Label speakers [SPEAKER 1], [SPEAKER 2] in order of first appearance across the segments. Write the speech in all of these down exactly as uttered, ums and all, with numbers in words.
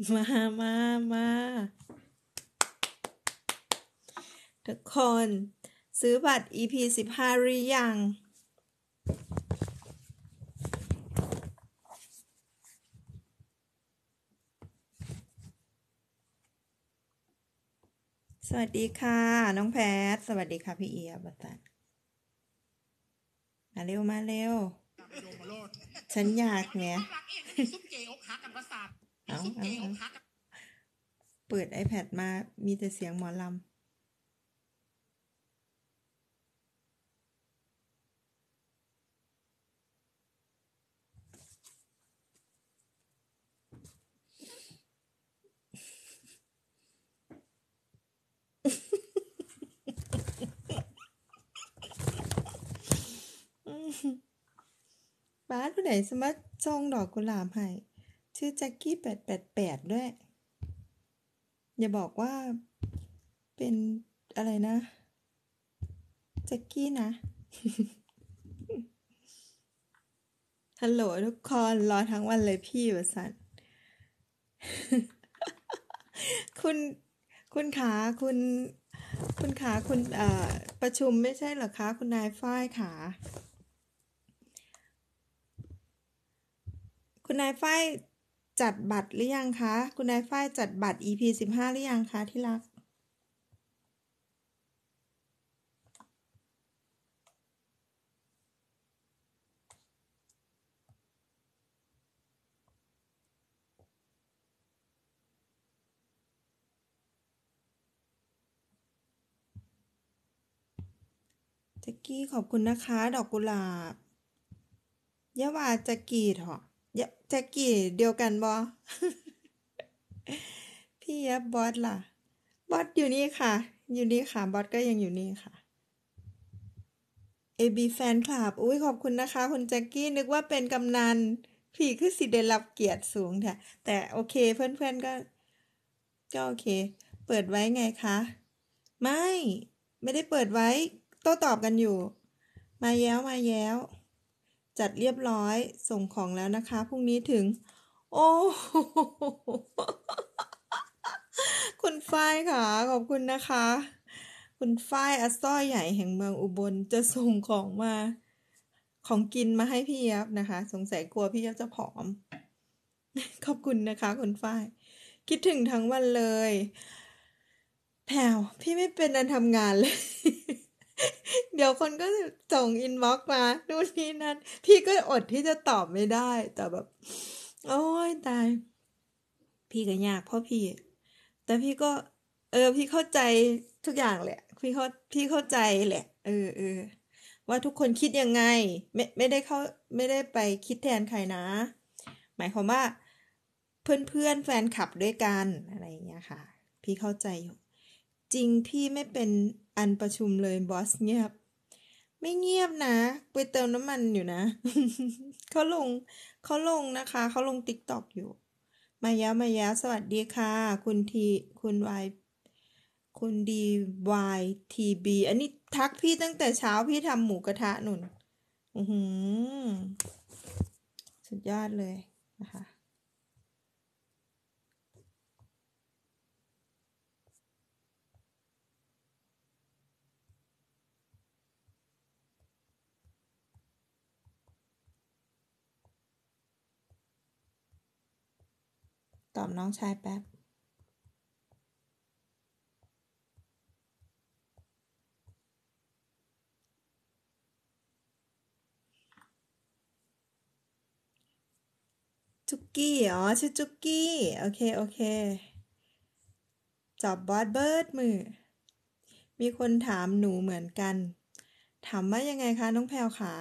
[SPEAKER 1] มามามาทุกคนซื้อบัตร อี พี สิบห้าหรือยังสวัสดีค่ะน้องแพทสวัสดีค่ะพี่เอียบัตตามาเร็วมาเร็วฉันอยากไงเอาเอาเอาเปิด iPad มามีแต่เสียงหมอลำป้าผู้ใดสมัครส่งดอกกุหลาบให้ชื่อแจ็คกี้แปดแปดแปดด้วยอย่าบอกว่าเป็นอะไรนะแจ็คกี้นะ ฮัลโหลทุกคนรอทั้งวันเลยพี่วสัน คุณคุณขาคุณคุณขาคุณเอ่อประชุมไม่ใช่เหรอคะคุณนายฝ้ายขาคุณนายฝ้ายจัดบัตรหรือยังคะคุณนายฝ้ายจัดบัตร อี พี สิบห้าหรือยังคะที่รักแจ็กกี้ขอบคุณนะคะดอกกุหลาบยะว่าแจ็กกี้เถอะยะแจ็กกี้เดียวกันบอ พี่ยับบอสล่ะบอสอยู่นี่ค่ะอยู่นี่ค่ะบอสก็ยังอยู่นี่ค่ะ เอ บี แฟนคลับอุ้ยขอบคุณนะคะคุณแจ็คกี้นึกว่าเป็นกำนันพี่คือสิได้รับเกียรติสูงแท้แต่โอเคเพื่อนๆก็ก็โอเคเปิดไว้ไงคะไม่ไม่ได้เปิดไว้โต้ตอบกันอยู่มาแย้วมาแย้วจัดเรียบร้อยส่งของแล้วนะคะพรุ่งนี้ถึงโอ้คุณฝ้ายค่ะขอบคุณนะคะคุณฝ้ายอัสซ้อยใหญ่แห่งเมืองอุบลจะส่งของมาของกินมาให้พี่ยับนะคะสงสัยกลัวพี่ยับจะผอมขอบคุณนะคะคุณฝ้ายคิดถึงทั้งวันเลยแผ่วพี่ไม่เป็นอันทำงานเลย เดี๋ยวคนก็ส่งอินบ็อกซ์มาดูนนี่นั่นพี่ก็อดที่จะตอบไม่ได้แต่แบบโอ้ยตายพี่ก็ยากเพราะพี่แต่พี่ก็เออพี่เข้าใจทุกอย่างแหละพี่เข้าพี่เข้าใจแหละเออเออว่าทุกคนคิดยังไงไม่ไม่ได้เข้าไม่ได้ไปคิดแทนใครนะหมายความว่าเพื่อนเพื่อนแฟนคลับด้วยกันอะไรอย่างเงี้ยค่ะพี่เข้าใจอยู่จริงพี่ไม่เป็นอันประชุมเลยบอสเงียบ ไม่เงียบนะไปเติมน้ำมันอยู่นะเขาลงเขาลงนะคะเขาลงติ๊กต็อกอยู่มายามายาสวัสดีค่ะคุณทีคุณวายคุณดีวายทีบีอันนี้ทักพี่ตั้งแต่เช้าพี่ทำหมูกระทะหนุนอือหือสุดยอดเลยนะคะตอบน้องชายแป๊บจุกกี้อ๋อชื่อจุกกี้โอเคโอเคจอบบอสเบิร์ดมือมีคนถามหนูเหมือนกันถามว่ายังไงคะน้องแพลวขา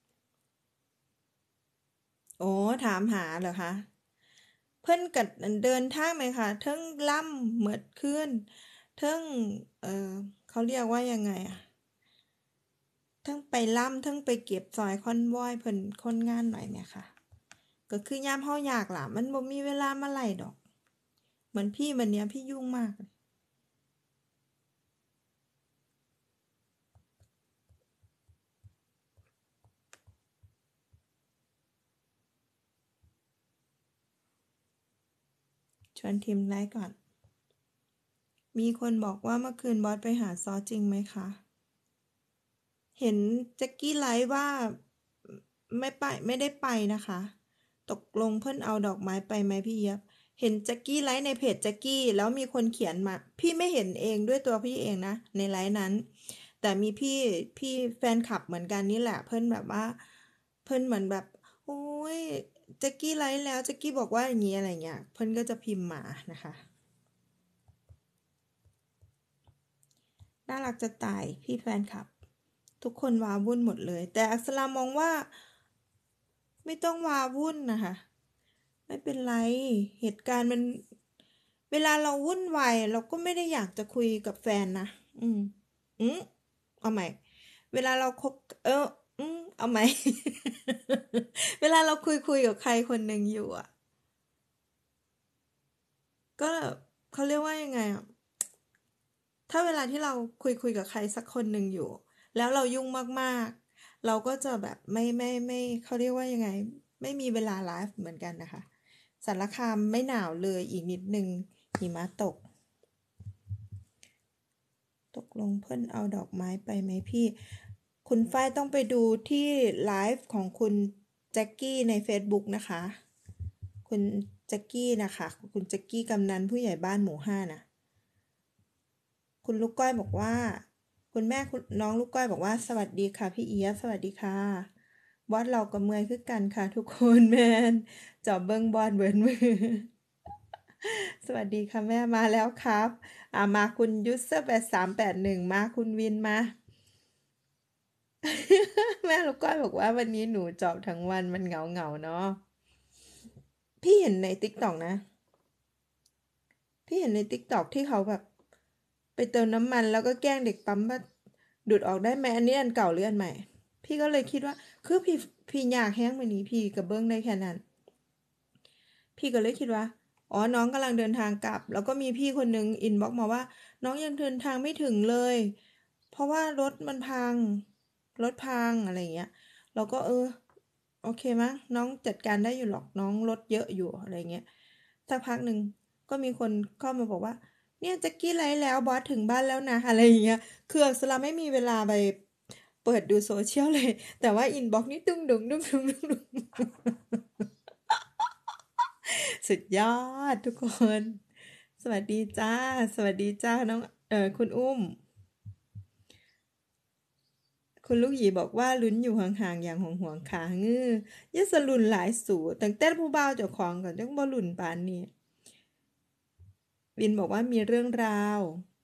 [SPEAKER 1] โอ้ถามหาเหรอคะ เพิ่นกัเดินทางไหมคะเทิงล่ำเหมือดขึ้นเทิงเออเขาเรียกว่ายังไงอะเทิงไปล่ำเทิงไปเก็บซอยคอนวอยเพิ่นคนงานหน่อยเนี่ยค่ะก็คือยามเฮาอยากล่ะมันบ่มีเวลามาไล่ดอกเหมือนพี่วันเนี้ยพี่ยุ่งมากจชวนทีมไลฟ์ก่อนมีคนบอกว่าเมื่อคืนบอสไปหาซอจริงไหมคะเห็นแจ็คกี้ไลฟ์ว่าไม่ไปไม่ได้ไปนะคะตกลงเพิ่นเอาดอกไม้ไปไหมพี่เยียบเห็นแจ็คกี้ไลฟ์ในเพจแจ็คกี้แล้วมีคนเขียนมาพี่ไม่เห็นเองด้วยตัวพี่เองนะในไลฟ์นั้น แต่มีพี่พี่แฟนคลับเหมือนกันนี่แหละเพิ่นแบบว่าเพิ่นเหมือนแบบโอ้ยแจ็คกี้ไลฟ์แล้วแจ็คกี้บอกว่าอย่างนี้อะไรเงี้ยเพิ่นก็จะพิมพ์มานะคะน่ารักจะตายพี่แฟนคลับทุกคนว้าวุ่นหมดเลยแต่อักษรามองว่าไม่ต้องว้าวุ่นนะคะไม่เป็นไรเหตุการณ์มันเวลาเราวุ่นวายเราก็ไม่ได้อยากจะคุยกับแฟนนะอืมอืมเอาใหม่เวลาเราคบเอออืมเอาใหม่ เวลาเราคุยคุยกับใครคนหนึ่งอยู่อ่ะก็เขาเรียกว่ายังไงอ่ะถ้าเวลาที่เราคุยคุยกับใครสักคนหนึ่งอยู่แล้วเรายุ่งมากๆเราก็จะแบบไม่ไม่ไม่เขาเรียกว่ายังไงไม่มีเวลาไลฟ์เหมือนกันนะคะสารคามไม่หนาวเลยอีกนิดนึงหิมะตกตกลงเพิ่นเอาดอกไม้ไปไหมพี่คุณฝ้ายต้องไปดูที่ไลฟ์ของคุณแจ็คกี้ใน Facebook นะคะคุณแจ็คกี้นะคะคุณแจ็คกี้กำนันผู้ใหญ่บ้านหมู่ห้านะคุณลูกก้อยบอกว่าคุณแม่คุณน้องลูกก้อยบอกว่าสวัสดีค่ะพี่เอียสวัสดีค่ะบอสเราก็เมื่อยคือกันค่ะทุกคนแมนจอบเบิ้งบอสเบิร์นมือสวัสดีค่ะแม่มาแล้วครับอ่ามาคุณยุทธเซอร์แปดสามแปดหนึ่งมาคุณวินมาแม่ลูกก้อยบอกว่าวันนี้หนูจอบทั้งวันมันเหงาเหงาเนาะพี่เห็นในติ๊กต็อกนะพี่เห็นในติ๊กต็อกที่เขาแบบไปเติมน้ำมันแล้วก็แกล้งเด็กปั๊มว่าดูดออกได้ไหมอันนี้อันเก่าหรืออันใหม่พี่ก็เลยคิดว่าคือพี่พี่อยากแห้งวันนี้พี่กับเบิ้งได้แค่นั้นพี่ก็เลยคิดว่าอ๋อน้องกำลังเดินทางกลับแล้วก็มีพี่คนนึงอินบ็อกมาว่าน้องยังเดินทางไม่ถึงเลยเพราะว่ารถมันพังรถพังอะไรอย่างเงี้ยเราก็เออโอเคมั้งน้องจัดการได้อยู่หรอกน้องรถเยอะอยู่อะไรเงี้ยสักพักหนึ่งก็มีคนเข้ามาบอกว่าเนี่ยแจ็คกี้ไลฟ์แล้วบอสถึงบ้านแล้วนะอะไรอย่างเงี้ยคืออักษราไม่มีเวลาไปเปิดดูโซเชียลเลยแต่ว่าอินบ็อกนี่ตุ้งดุงดุงดุงดุงดุงสุดยอดทุกคนสวัสดีจ้าสวัสดีจ้าน้องเออคุณอุ้มคุณลูกหยีบอกว่าลุ้นอยู่ห่างๆอย่างห่วงๆขางื้อยะสลุนหลายสูตั้งแต่ผู้บ่าวเจ้าของก่อนจังบ่ลุ้นปานนี้วินบอกว่ามีเรื่องราว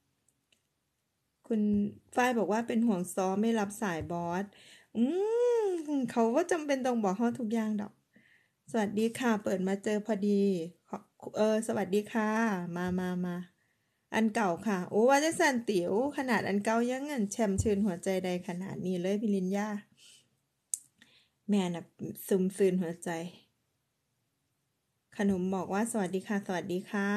[SPEAKER 1] คุณฝ้ายบอกว่าเป็นห่วงซ้อไม่รับสายบอสอืมเขาก็จำเป็นต้องบอกเขาทุกอย่างดอกสวัสดีค่ะเปิดมาเจอพอดีขอเออสวัสดีค่ะมามามาอันเก่าค่ะโอ้ว่าจะสันติ๋วขนาดอันเก่ายังเงินแชมชื่นหัวใจใดขนาดนี้เลยพิลินยาแม่น่ะซึมซืนหัวใจขนมบอกว่าสวัสดีค่ะสวัสดีค่ะ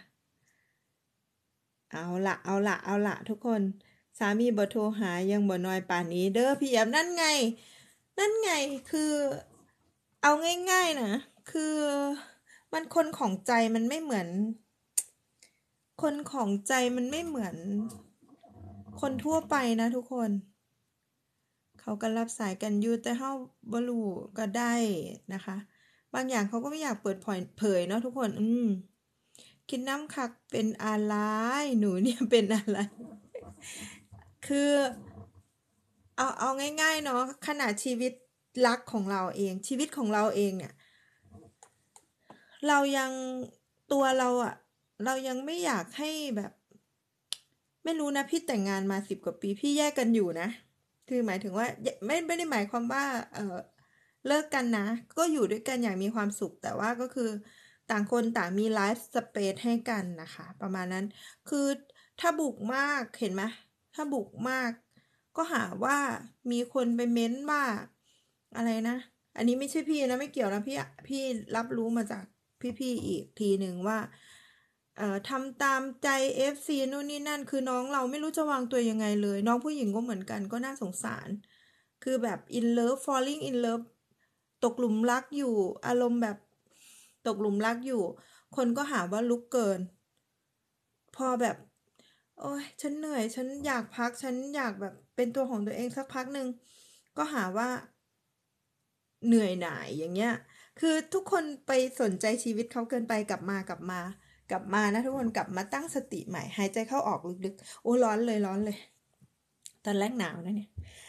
[SPEAKER 1] เอาละเอาละเอาละทุกคนสามีบ่โทรหายังบ่น้อยป่านนี้เด้อพี่แอมนั่นไงนั่นไงคือเอาง่ายๆนะคือมันคนของใจมันไม่เหมือนคนของใจมันไม่เหมือนคนทั่วไปนะทุกคนเขาก็รับสายกันอยู่แต่เฮาบ่รู้ก็ได้นะคะบางอย่างเขาก็ไม่อยากเปิดเผยเผยเนาะทุกคนอืมคิดน้ำคักเป็นอะไรหนูเนี่ยเป็นอะไรคือเอาเอาง่ายๆเนาะขนาดชีวิตรักของเราเองชีวิตของเราเองเนี่ยเรายังตัวเราอะเรายังไม่อยากให้แบบไม่รู้นะพี่แต่งงานมาสิบกว่าปีพี่แยกกันอยู่นะคือหมายถึงว่าไม่ไม่ได้หมายความว่าเออเลิกกันนะก็อยู่ด้วยกันอย่างมีความสุขแต่ว่าก็คือต่างคนต่างมีไลฟ์สเปซให้กันนะคะประมาณนั้นคือถ้าบุกมากเห็นไหมถ้าบุกมากก็หาว่ามีคนไปเม้นว่าอะไรนะอันนี้ไม่ใช่พี่นะไม่เกี่ยวนะพี่พี่รับรู้มาจากพี่ๆอีกทีหนึ่งว่าเอ่อทำตามใจ เอฟ ซี นู่นนี่นั่นคือน้องเราไม่รู้จะวางตัวยังไงเลยน้องผู้หญิงก็เหมือนกันก็น่าสงสารคือแบบ in love falling in love ตกหลุมรักอยู่อารมณ์แบบตกหลุมรักอยู่คนก็หาว่าลุกเกิน พอแบบโอ้ยฉันเหนื่อยฉันอยากพักฉันอยากแบบเป็นตัวของตัวเองสักพักหนึ่งก็หาว่าเหนื่อยหน่ายอย่างเงี้ยคือทุกคนไปสนใจชีวิตเขาเกินไปกลับมากลับมากลับมานะทุกคนกลับมาตั้งสติใหม่หายใจเข้าออกลึกๆโอ้ร้อนเลยร้อนเลยตอนแรกหนาวนะเนี่ย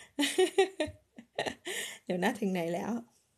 [SPEAKER 1] เดี๋ยวนะถึงไหนแล้ว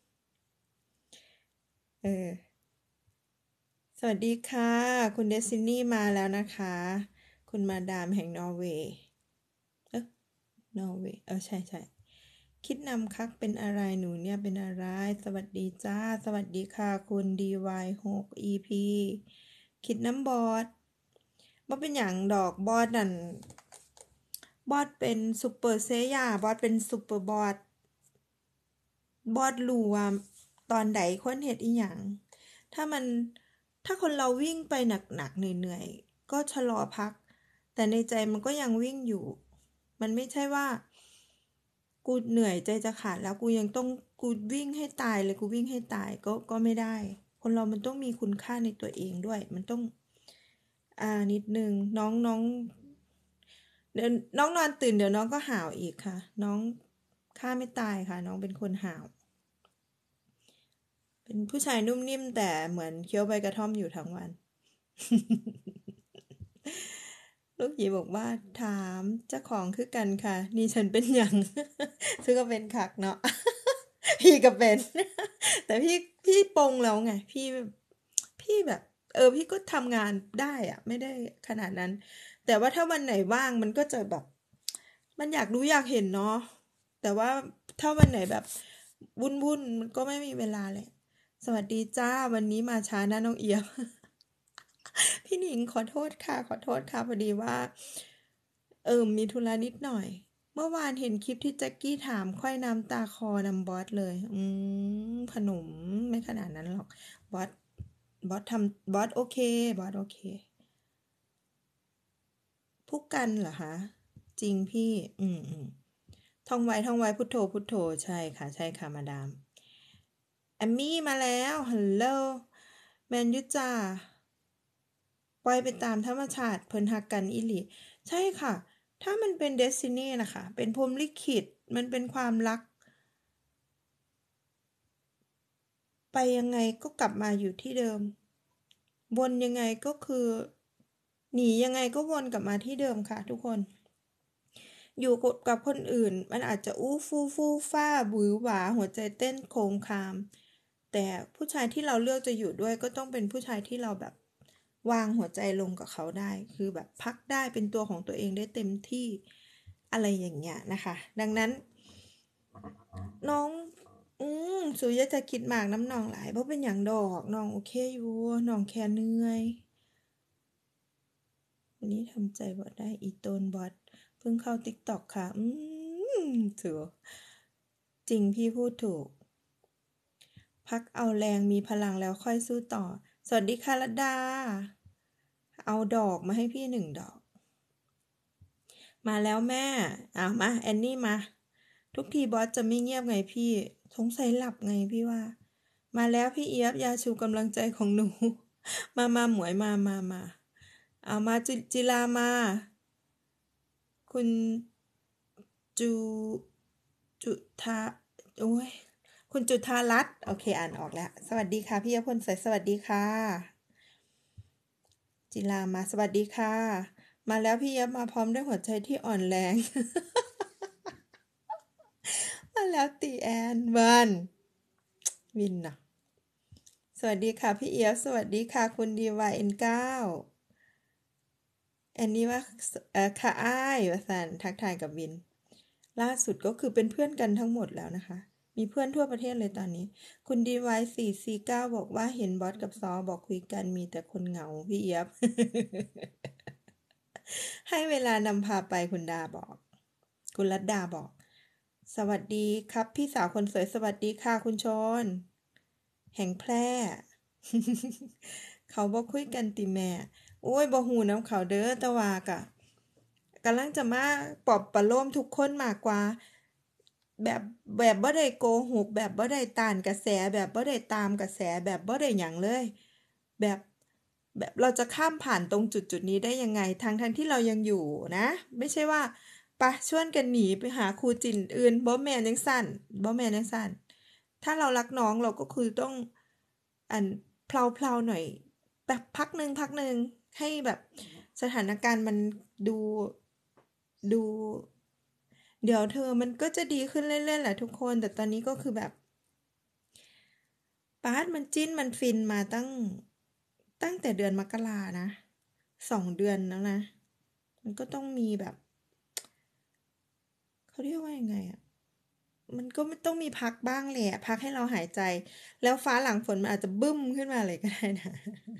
[SPEAKER 1] เออสวัสดีค่ะคุณเดซินี่มาแล้วนะคะคุณมาดามแห่งนอร์เวย์เออนอร์เวย์เออใช่ใช่คิดนำคักเป็นอะไรหนูเนี่ยเป็นอะไรสวัสดีจ้าสวัสดีค่ะคุณ ดี วาย หก อี พี คิดน้ำบอดบ่เป็นอย่างดอกบอดนั่นบอดเป็นซูเปอร์เซย่าบอดเป็นซูเปอร์บอดบอดรู้ว่าตอนใดควรเฮ็ดอีหยังถ้ามันถ้าคนเราวิ่งไปหนักๆเหนื่อยๆก็ชะลอพักแต่ในใจมันก็ยังวิ่งอยู่มันไม่ใช่ว่ากูเหนื่อยใจจะขาดแล้วกูยังต้องกูวิ่งให้ตายเลยกูวิ่งให้ตายก็ก็ไม่ได้คนเรามันต้องมีคุณค่าในตัวเองด้วยมันต้องอ่านิดนึงน้องน้องเดี๋ยวน้องนอนตื่นเดี๋ยวน้องก็ห่าวอีกค่ะน้องฆ่าไม่ตายค่ะน้องเป็นคนห่าวเป็นผู้ชายนุ่มนิ่มแต่เหมือนเคี้ยวใบกระท่อมอยู่ทั้งวัน ลูกหยีบอกว่าถามเจ้าของคือกันค่ะนี่ฉันเป็นหยัง ซึ่งก็เป็นคักเนาะ พี่ก็เป็น แต่พี่พี่ปลงแล้วไงพี่พี่แบบเออพี่ก็ทำงานได้อะไม่ได้ขนาดนั้น แต่ว่าถ้าวันไหนว่างมันก็จะแบบมันอยากรู้อยากเห็นเนาะแต่ว่าถ้าวันไหนแบบวุ่นวุ่นมันก็ไม่มีเวลาเลยสวัสดีจ้าวันนี้มาช้านะน้องเอียม พี่หนิงขอโทษค่ะขอโทษค่ะพอดีว่าเออมีธุระนิดหน่อยเมื่อวานเห็นคลิปที่แจ็คกี้ถามค่อยน้ำตาคอนำบอสเลยอืมขนมไม่ขนาดนั้นหรอกบอสบอสทำบอสโอเคบอสโอเคพุกกันเหรอคะจริงพี่อืมอืมท่องไว้ท่องไว้พุทโธพุทโธใช่ค่ะใช่ค่ะมาดามแอมมี่มาแล้วฮัลโหลแมนยุจ่า ปล่อยไปตามธรรมชาติเพิ่นฮักกันอีหลีใช่ค่ะถ้ามันเป็นเดสตินีนะคะเป็นพรหมลิขิตมันเป็นความรักไปยังไงก็กลับมาอยู่ที่เดิมวนยังไงก็คือหนียังไงก็วนกลับมาที่เดิมค่ะทุกคนอยู่กับคนอื่นมันอาจจะอู้ฟู่ฟู่ฟ้าบือหวาหัวใจเต้นโคมคามแต่ผู้ชายที่เราเลือกจะอยู่ด้วยก็ต้องเป็นผู้ชายที่เราแบบวางหัวใจลงกับเขาได้คือแบบพักได้เป็นตัวของตัวเองได้เต็มที่อะไรอย่างเงี้ยนะคะดังนั้นน้องอืมสุยจะคิดมากน้ำนองหลายเพราะเป็นอย่างดอกน้องโอเคอยู่น้องแค่เหนื่อยวันนี้ทำใจบ่ได้อีโตนบอทเพิ่งเข้าติ๊กต็อกค่ะอืมถือจริงพี่พูดถูกพักเอาแรงมีพลังแล้วค่อยสู้ต่อสวัสดีค่ะรัตดาเอาดอกมาให้พี่หนึ่งดอกมาแล้วแม่อ่ะมาแอนนี่มาทุกทีบอสจะไม่เงียบไงพี่สงสัยหลับไงพี่ว่ามาแล้วพี่เอียบยาชูกำลังใจของหนูมามาหมวยมามามาเอามาจิจิลามาคุณจูจุธาโอ้ยคุณจุธารัตน์โอเคอ่านออกแล้วสวัสดีค่ะพี่ยพลใสสวัสดีค่ะจิลามาสวัสดีค่ะมาแล้วพี่ยับมาพร้อมด้วยหัวใจที่อ่อนแรง มาแล้วตีแอนวันวินนะสวัสดีค่ะพี่เอียบสวัสดีค่ะคุณดีวายเอ็นเก้าแอนนี่ว่าเอ่อค่ะอ้ายว่าสันทักทายกับวินล่าสุดก็คือเป็นเพื่อนกันทั้งหมดแล้วนะคะมีเพื่อนทั่วประเทศเลยตอนนี้คุณดีวายสี่สี่เก้าบอกว่าเห็นบอสกับซอบอกคุยกันมีแต่คนเหงาพี่เอียบ ให้เวลานำพาไปคุณดาบอกคุณรัตดาบอกสวัสดีครับพี่สาวคนสวยสวัสดีค่ะคุณชนแห่งแพร่ เขาบอกคุยกันติแม่โอ้ยบ่หูน้ำเขาเด้อแต่ว่ากะกำลังจะมาปลอบประโลมทุกคนมากกว่าแบบแบบบ่ได้โกหกแบบบ่ได้ต้านกระแสแบบบ่ได้ตามกระแสแบบบ่ได้หยังเลยแบบแบบเราจะข้ามผ่านตรงจุดจุดนี้ได้ยังไงทั้งทั้งที่เรายังอยู่นะไม่ใช่ว่าปะชวนกันหนีไปหาครูจินอื่นบ่แม่นจังซั่นบ่แม่นจังซั่นถ้าเรารักน้องเราก็คือต้องอันเพลาๆหน่อยแบบพักหนึ่งพักหนึ่งให้แบบสถานการณ์มันดูดู เดี๋ยวเธอมันก็จะดีขึ้นเรื่อยๆแหละทุกคนแต่ตอนนี้ก็คือแบบปาร์ตมันจิ้นมันฟินมาตั้งตั้งแต่เดือนมกรานะสองเดือนแล้วนะมันก็ต้องมีแบบเขาเรียกว่ายังไงอ่ะมันก็ไม่ต้องมีพักบ้างแหละพักให้เราหายใจแล้วฟ้าหลังฝนมันอาจจะบึ้มขึ้นมาเลยก็ได้นะ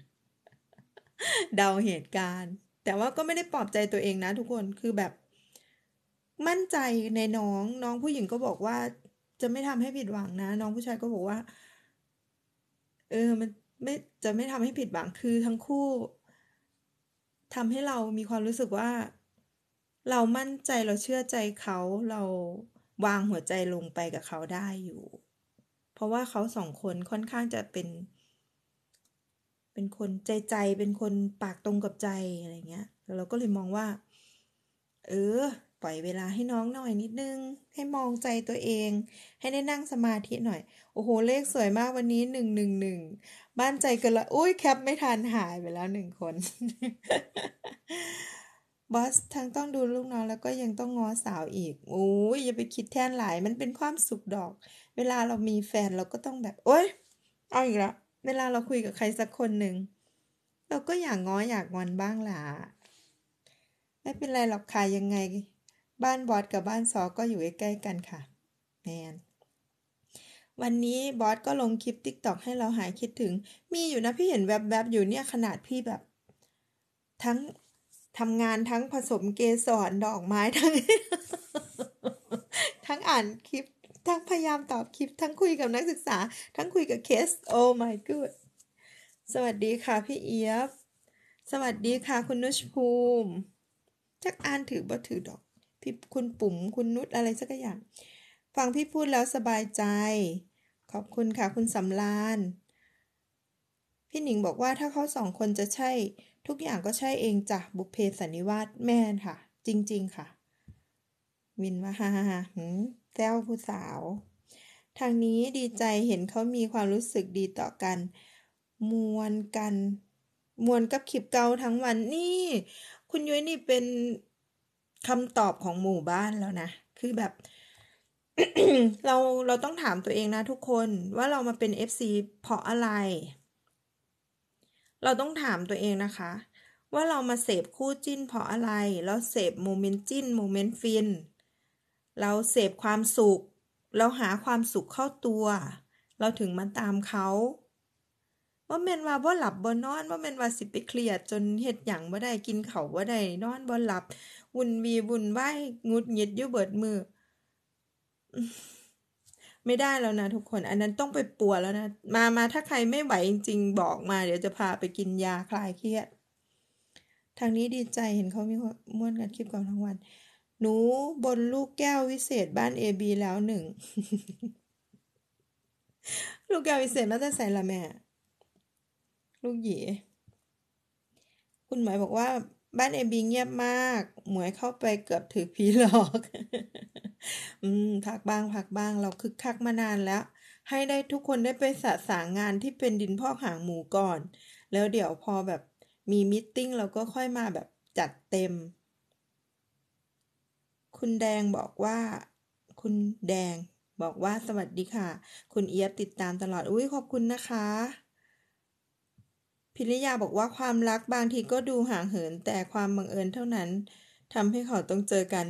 [SPEAKER 1] เดาเหตุการณ์แต่ว่าก็ไม่ได้ปลอบใจตัวเองนะทุกคนคือแบบมั่นใจในน้องน้องผู้หญิงก็บอกว่าจะไม่ทำให้ผิดหวังนะน้องผู้ชายก็บอกว่าเออมันไม่จะไม่ทำให้ผิดหวังคือทั้งคู่ทำให้เรามีความรู้สึกว่าเรามั่นใจเราเชื่อใจเขาเราวางหัวใจลงไปกับเขาได้อยู่เพราะว่าเขาสองคนค่อนข้างจะเป็นเป็นคนใจใจเป็นคนปากตรงกับใจอะไรเงี้ยแล้วเราก็เลยมองว่าเออปล่อยเวลาให้น้องหน่อยนิดนึงให้มองใจตัวเองให้ได้นั่งสมาธิหน่อยโอ้โหเลขสวยมากวันนี้หนึ่งหนึ่งหนึ่งบ้านใจเกันละอุ้ยแคปไม่ทันหายไปแล้วหนึ่งคน บอสทั้งต้องดูลูกน้องแล้วก็ยังต้องง้อสาวอีกโอ้ยอย่าไปคิดแทนหลายมันเป็นความสุขดอกเวลาเรามีแฟนเราก็ต้องแบบโอ๊ยเอาอีกแล้วเวลาเราคุยกับใครสักคนหนึ่งเราก็อยากง้ออยากงอนบ้างล่ะไม่เป็นไรหรอกค่ะยังไงบ้านบอสกับบ้านซอก็อยู่ใกล้ๆกันค่ะแมนวันนี้บอสก็ลงคลิป TikTok ให้เราหายคิดถึงมีอยู่นะพี่เห็นแวบๆอยู่เนี่ยขนาดพี่แบบทั้งทำงานทั้งผสมเกสรดอกไม้ทั้ง ทั้งอ่านคลิปทั้งพยายามตอบคลิปทั้งคุยกับนักศึกษาทั้งคุยกับเคสโอ้ my god สวัสดีค่ะพี่เอียบสวัสดีค่ะคุณนุชภูมิจักอ่านถือบ่ถือดอกพี่คุณปุ๋มคุณนุชอะไรสักอย่างฟังพี่พูดแล้วสบายใจขอบคุณค่ะคุณสำราญพี่หนิงบอกว่าถ้าเขาสองคนจะใช่ทุกอย่างก็ใช่เองจ้ะบุพเพสันนิวาสแม่นค่ะจริงๆค่ะวินว่าฮ่าฮ่าฮ่าหืมแต้วผู้สาวทางนี้ดีใจเห็นเขามีความรู้สึกดีต่อกันมวนกันมวนกับคลิปเก่าทั้งวันนี่คุณยุ้ยนี่เป็นคำตอบของหมู่บ้านแล้วนะคือแบบ เราเราต้องถามตัวเองนะทุกคนว่าเรามาเป็น เอฟ ซี เพราะอะไร เราต้องถามตัวเองนะคะว่าเรามาเสพคู่จิ้นเพราะอะไรเราเสพโมเมนต์จิ้นโมเมนต์ฟินเราเสพความสุขเราหาความสุขเข้าตัวเราถึงมาตามเขาว่าแม่นว่าบ่หลับบ่นอนว่าแม่นว่าสิไปเครียดจนเฮ็ดหยังบ่ได้กินข้าวบ่ได้นอนบ่หลับวุ่นวีวุ่นวายหงุดหงิดอยู่เบิดมื้อไม่ได้แล้วนะทุกคนอันนั้นต้องไปปัวแล้วนะมามาถ้าใครไม่ไหวจริงๆบอกมาเดี๋ยวจะพาไปกินยาคลายเครียด ทางนี้ดีใจเห็นเขามีความม่วนกันคลิปก่อนทั้งวัน หนูบนลูกแก้ววิเศษบ้านเอบีแล้วหนึ่ง ลูกแก้ววิเศษมาจะใส่ละแม่ ลูกหยีคุณหมวยบอกว่าบ้านเอบีเงียบมาก หมวยเข้าไปเกือบถือผีหลอก อืมพักบ้างพักบ้างเราคึกคักมานานแล้ว ให้ได้ทุกคนได้ไปสะสางงานที่เป็นดินพอกหางหมูก่อน แล้วเดี๋ยวพอแบบมีมิทติ้งเราก็ค่อยมาแบบจัดเต็ม คุณแดงบอกว่า คุณแดงบอกว่าสวัสดีค่ะ คุณเอียบติดตามตลอด อุ้ยขอบคุณนะคะ พิริยาบอกว่าความรักบางทีก็ดูห่างเหิน แต่ความบังเอิญเท่านั้นทำให้เขาต้องเจอกัน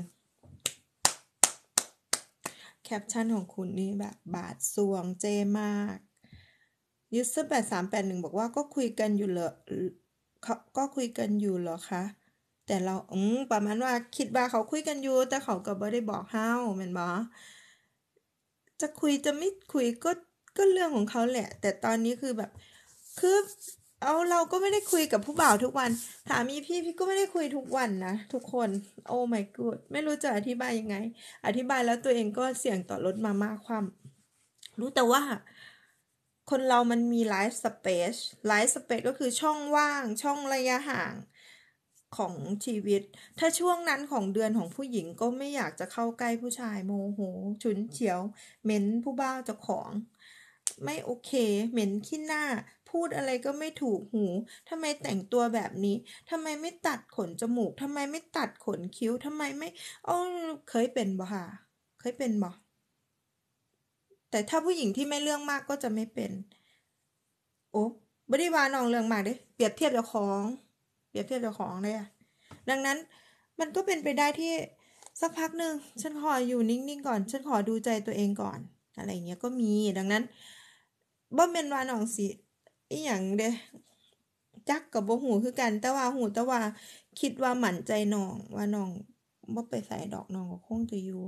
[SPEAKER 1] แคปชั่นของคุณนี่แบบบาดซวงเจมากยูสเซอร์แปดสามแปดหนึ่งบอกว่าก็คุยกันอยู่เหรอเขาก็คุยกันอยู่เหรอคะแต่เราอืมประมาณว่าคิดว่าเขาคุยกันอยู่แต่เขาก็บ่ได้บอกเฮาแม่นบ่จะคุยจะไม่คุยก็ก็เรื่องของเขาแหละ แต่ตอนนี้คือแบบคือเอาเราก็ไม่ได้คุยกับผู้บ่าวทุกวันถามีพี่พี่ก็ไม่ได้คุยทุกวันนะทุกคนโอ้ my god ไม่รู้จะอธิบายยังไงอธิบายแล้วตัวเองก็เสี่ยงต่อลดมาม่าความรู้แต่ว่าคนเรามันมีไลฟ์สเปซไลฟ์สเปซก็คือช่องว่างช่องระยะห่างของชีวิตถ้าช่วงนั้นของเดือนของผู้หญิงก็ไม่อยากจะเข้าใกล้ผู้ชายโมโหฉุนเฉียวเหม็นผู้บ้าเจ้าของไม่โอเคเหม็นขี้หน้าพูดอะไรก็ไม่ถูกหูทำไมแต่งตัวแบบนี้ทำไมไม่ตัดขนจมูกทำไมไม่ตัดขนคิ้วทำไมไม่อ๋อเคยเป็นบ่ค่ะเคยเป็นบ่แต่ถ้าผู้หญิงที่ไม่เรื่องมากก็จะไม่เป็นโอ้บ่ได้ว่าน้องเรื่องมากเด้เปรียบเทียบเจ้าของเปรียบเทียบเจ้าของเลยอะดังนั้นมันก็เป็นไปได้ที่สักพักหนึ่งฉันขออยู่นิ่งๆก่อนฉันขอดูใจตัวเองก่อนอะไรเงี้ยก็มีดังนั้นบ่แม่นว่าน้องสิอีหยังเด้จักกับบ่หูคือกันแต่ว่าหูแต่ว่าคิดว่ามั่นใจน้องว่าน้องบ่ไปไสดอกน้องก็คงจะอยู่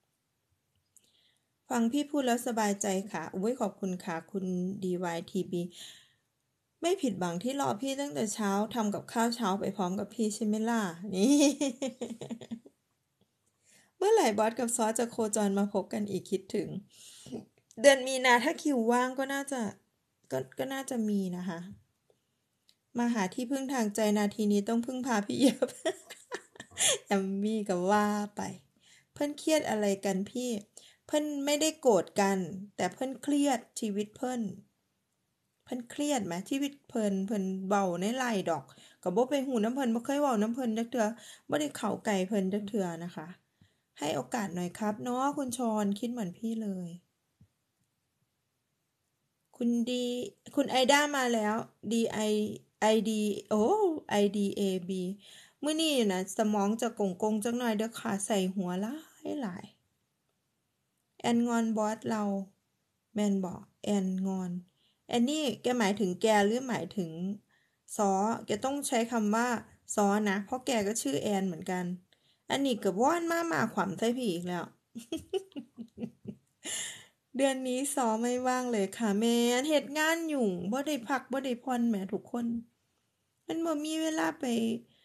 [SPEAKER 1] ฟังพี่พูดแล้วสบายใจค่ะอุ้ยขอบคุณค่ะคุณ ดี วาย ที บี ไม่ผิดหวังที่รอพี่ตั้งแต่เช้าทำกับข้าวเช้าไปพร้อมกับพี่ใช่ไหมล่ะนี่ เมื่อไหร่บอสกับซอสจะโคจรมาพบกันอีกคิดถึง เดือนมีนาถ้าคิวว่างก็น่าจะก็ก็น่าจะมีนะคะมาหาที่พึ่งทางใจนาทีนี้ต้องพึ่งพาพี่เย็บ แอมมี่ก็ว่าไป เพิ่นเครียดอะไรกันพี่ เพิ่นไม่ได้โกรธกัน แต่เพิ่นเครียดชีวิตเพิ่นเพิ่นเครียดไหมชีวิตเพิ่นเพิ่นเบาในไหลดอกก็บ่ไปหูน้ำเพิ่นบ่เคยเว้าน้ำเพิ่นจักเทื่อบ่ได้เข้าใกล้เพิ่นจักเทื่อนะคะ ให้โอกาสหน่อยครับเนาะคุณชรคิดเหมือนพี่เลย คุณดีคุณไอด้ามาแล้ว ดี ไอ ไอ ดี โอ้ ไอ ดี เอ บี มื้อนี้นะสมองจะกงกงจักหน่อยเด้อค่ะใส่หัวหลายหลายแอนงอนบอสเราแมนบอกแอนงอนแอนนี่แกหมายถึงแกหรือหมายถึงซอแกต้องใช้คำว่าซอนะเพราะแกก็ชื่อแอนเหมือนกันอันนี้เกือบว่านมามาขวำใส่พี่อีกแล้ว เดือนนี้ซอไม่ว่างเลยค่ะแม่นเฮ็ดงานอยู่บ่ได้พักบ่ได้ผ่อนแหมทุกคนมันบ่มีเวลาไป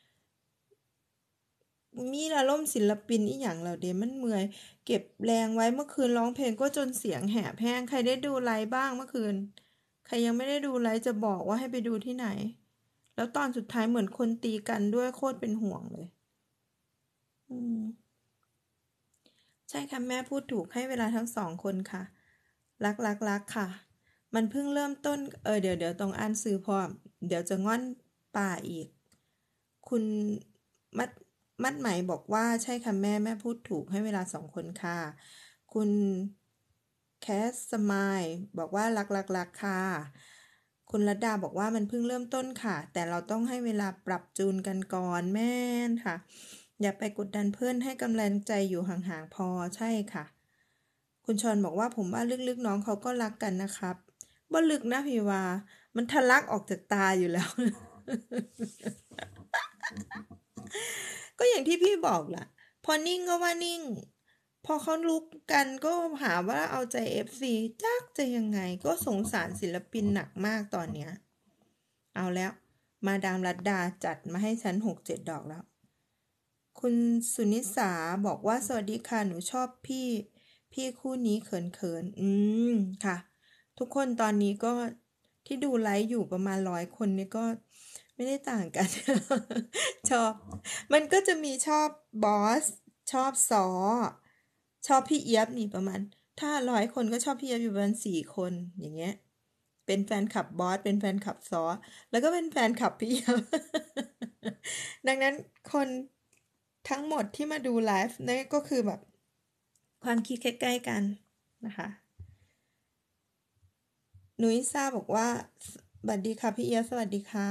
[SPEAKER 1] มีอารมณ์ศิลปินอีหยังแล้วเด้มันเมื่อยเก็บแรงไว้เมื่อคืนร้องเพลงก็จนเสียงแหบแห้งใครได้ดูไลฟ์บ้างเมื่อคืนใครยังไม่ได้ดูไลฟ์จะบอกว่าให้ไปดูที่ไหนแล้วตอนสุดท้ายเหมือนคนตีกันด้วยโคตรเป็นห่วงเลยอืมใช่ค่ะแม่พูดถูกให้เวลาทั้งสองคนค่ะรักรักรักค่ะมันเพิ่งเริ่มต้นเออเดี๋ยวเดี๋ยวต้องอ่านซื้อพร้อมเดี๋ยวจะงอนป่าอีกคุณมัดมัดไหมบอกว่าใช่ค่ะแม่แม่พูดถูกให้เวลาสองคนค่ะคุณแคสสมายบอกว่ารักรักรักค่ะคุณรัตดาบอกว่ามันเพิ่งเริ่มต้นค่ะแต่เราต้องให้เวลาปรับจูนกันก่อนแม่นค่ะอย่าไปกดดันเพื่อนให้กำลังใจอยู่ห่างๆพอใช่ค่ะคุณชอนบอกว่าผมว่าลึกๆน้องเขาก็รักกันนะครับบ่ลึกนะพี่ว่ามันทะลักออกจากตาอยู่แล้ว ก็อย่างที่พี่บอกล่ะพอนิ่งก็ว่านิ่งพอเขาลุกกันก็หาว่าเอาใจ เอฟ ซี จักจะยังไงก็สงสารศิลปินหนักมากตอนเนี้ยเอาแล้วมาดามรัตดาจัดมาให้ฉันหกเจ็ดดอกแล้วคุณสุนิสาบอกว่าสวัสดีค่ะหนูชอบพี่พี่คู่นี้เขินเขินอืมค่ะทุกคนตอนนี้ก็ที่ดูไลฟ์อยู่ประมาณร้อยคนนี่ก็ไม่ได้ต่างกัน ชอบมันก็จะมีชอบบอสชอบซอชอบพี่เอียบนี่ประมาณถ้าร้อยคนก็ชอบพี่เอียบอยู่ประมาณสี่คนอย่างเงี้ยเป็นแฟนคลับบอสเป็นแฟนคลับซอแล้วก็เป็นแฟนคลับพี่เอียบดังนั้นคนทั้งหมดที่มาดูไลฟ์นี่ก็คือแบบความคิดใกล้ๆกันนะคะนุ้ยซ่าบอกว่าสวัสดีค่ะพี่เอียบสวัสดีค่ะ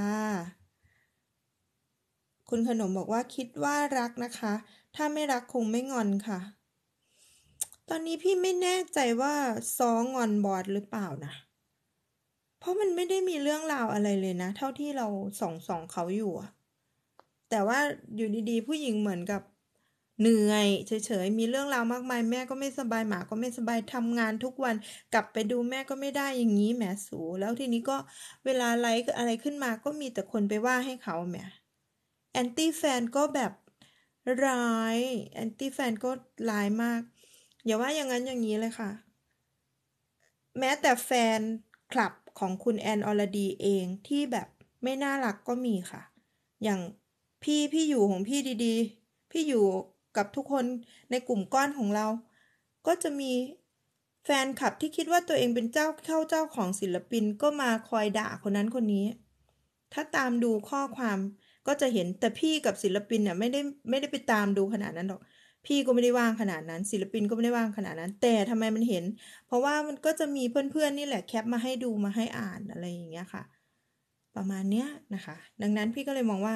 [SPEAKER 1] คุณขนมบอกว่าคิดว่ารักนะคะ ถ้าไม่รักคงไม่งอนค่ะ ตอนนี้พี่ไม่แน่ใจว่าซ้องอนบอดหรือเปล่านะ เพราะมันไม่ได้มีเรื่องราวอะไรเลยนะเท่าที่เราส่องส่องเขาอยู่อะแต่ว่าอยู่ดีๆผู้หญิงเหมือนกับเหนื่อยเฉยๆมีเรื่องราวมากมายแม่ก็ไม่สบายหมาก็ไม่สบายทำงานทุกวันกลับไปดูแม่ก็ไม่ได้อย่างนี้แหมสูแล้วทีนี้ก็เวลาไลฟ์อะไรขึ้นมาก็มีแต่คนไปว่าให้เขาแหม แอนตี้แฟนก็แบบร้ายแอนตี้แฟนก็ร้ายมากอย่าว่าอย่างนั้นอย่างนี้เลยค่ะแม้แต่แฟนคลับของคุณแอนอรดีเองที่แบบไม่น่ารักก็มีค่ะอย่างพี่พี่อยู่ของพี่ดีๆพี่อยู่กับทุกคนในกลุ่มก้อนของเราก็จะมีแฟนคลับที่คิดว่าตัวเองเป็นเจ้าเข้าเจ้าของศิลปินก็มาคอยด่าคนนั้นคนนี้ถ้าตามดูข้อความก็จะเห็นแต่พี่กับศิลปินเนี่ยไม่ได้ไม่ได้ไปตามดูขนาดนั้นหรอกพี่ก็ไม่ได้ว่างขนาดนั้นศิลปินก็ไม่ได้ว่างขนาดนั้นแต่ทำไมมันเห็นเพราะว่ามันก็จะมีเพื่อนๆนี่แหละแคปมาให้ดูมาให้อ่านอะไรอย่างเงี้ยค่ะประมาณเนี้ยนะคะดังนั้นพี่ก็เลยมองว่า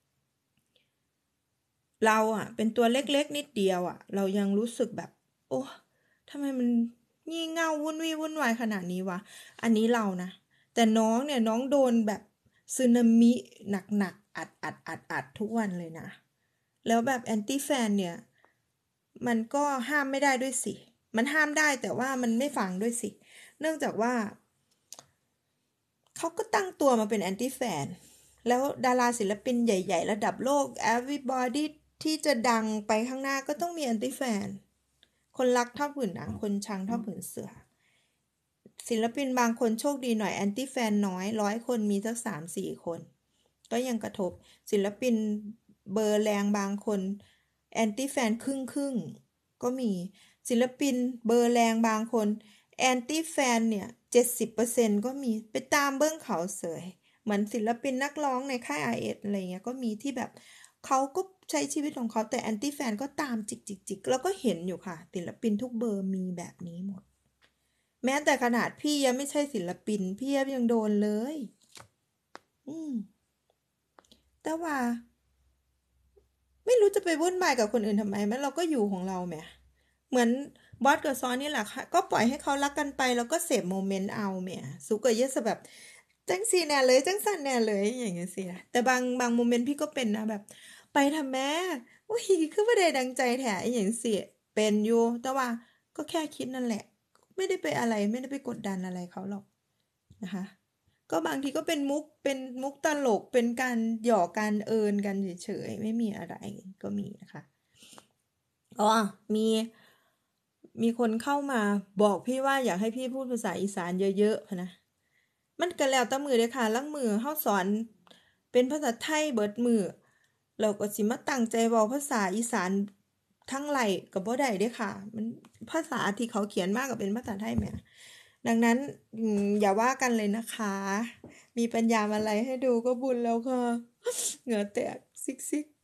[SPEAKER 1] เราอ่ะเป็นตัวเล็กๆนิดเดียวอ่ะเรายังรู้สึกแบบโอ้ทำไมมันงี่เง่าวุ่นวี่วุ่นวายขนาดนี้วะอันนี้เรานะแต่น้องเนี่ยน้องโดนแบบสึนามิหนักๆอัดอัดอัดอัดทุกวันเลยนะแล้วแบบแอนตี้แฟนเนี่ยมันก็ห้ามไม่ได้ด้วยสิมันห้ามได้แต่ว่ามันไม่ฟังด้วยสิเนื่องจากว่าเขาก็ตั้งตัวมาเป็นแอนตี้แฟนแล้วดาราศิลปินใหญ่ๆระดับโลก everybody ที่จะดังไปข้างหน้าก็ต้องมีแอนตี้แฟนคนรักเท่าผืนหนังคนชังเท่าผืนเสือศิลปินบางคนโชคดีหน่อยแอนตี้แฟนน้อยร้อยคนมีสักสามสี่คนก็ยังกระทบศิลปินเบอร์แรงบางคนแอนตี้แฟนครึ่งครึ่งก็มีศิลปินเบอร์แรงบางคนแอนตี้แฟนเนี่ยเจ็ดสิบเปอร์เซ็นต์ก็มีไปตามเบื้องเขาเสยเหมือนศิลปินนักร้องในค่าย อาร์ เอส อะไรเงี้ยก็มีที่แบบเขาก็ใช้ชีวิตของเขาแต่แอนตี้แฟนก็ตามจิกจิกจิกแล้วก็เห็นอยู่ค่ะศิลปินทุกเบอร์มีแบบนี้หมดแม้แต่ขนาดพี่ยังไม่ใช่ศิลปินพี่ยังโดนเลยอืมแต่ว่าไม่รู้จะไปวุ่นวายกับคนอื่นทำไมแม้เราก็อยู่ของเราแหมเหมือนบอสกับซอนนี่แหละค่ะก็ปล่อยให้เขารักกันไปแล้วก็เสพโมเมนต์เอาแหมสุกก็เยอะแบบจังสีแน่เลยจังสันแน่เลยอย่างเงี้ยสิแต่บางบางโมเมนต์พี่ก็เป็นนะแบบไปทำแม่โอ้ยคือไม่ได้ดังใจแท้อย่างสิเป็นอยู่แต่ว่าก็แค่คิดนั่นแหละไม่ได้ไปอะไรไม่ได้ไปกดดันอะไรเขาหรอกนะคะก็บางทีก็เป็นมุกเป็นมุกตลกเป็นการหยอกการเอินกันเฉยๆไม่มีอะไรก็มีนะคะอ๋อมีมีคนเข้ามาบอกพี่ว่าอยากให้พี่พูดภาษาอีสานเยอะๆนะมันก็แล้วแต่มือเด้อค่ะลางมือเฮาสอนเป็นภาษาไทยเบิดมือแล้วก็สิมาตั้งใจเว้าภาษาอีสานทั้งไหลก็บ่ได้เด้อค่ะมันภาษาที่เขาเขียนมาก็เป็นภาษาไทยแหมดังนั้นอืมอย่าว่ากันเลยนะคะมีปัญญามาไลฟ์ให้ดูก็บุญแล้วค่ะเหงื่อแตกซิก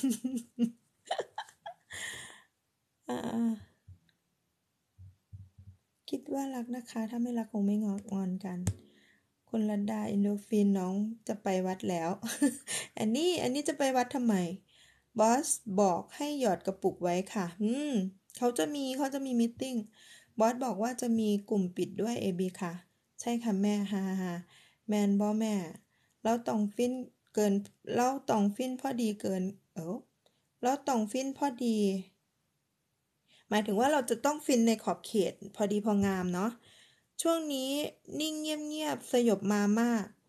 [SPEAKER 1] ๆอ่าคิดว่ารักนะคะถ้าไม่รักคงไม่งอนงอนกันคุณลัดดาอินโดฟินน้องจะไปวัดแล้ว อันนี้อันนี้จะไปวัดทำไมบอสบอกให้หยอดกระปุกไว้ค่ะอืมเขาจะมีเขาจะมีมีตติ้งบอสบอกว่าจะมีกลุ่มปิดด้วยเอบีค่ะใช่ค่ะแม่ฮ่าฮ่าแมนบอแม่แล้วต้องฟินเกินแล้วต้องฟินพอดีเกินเออแล้วต้องฟินพอดีหมายถึงว่าเราจะต้องฟินในขอบเขตพอดีพองามเนาะช่วงนี้นิ่งเงียบๆสยบมาม่า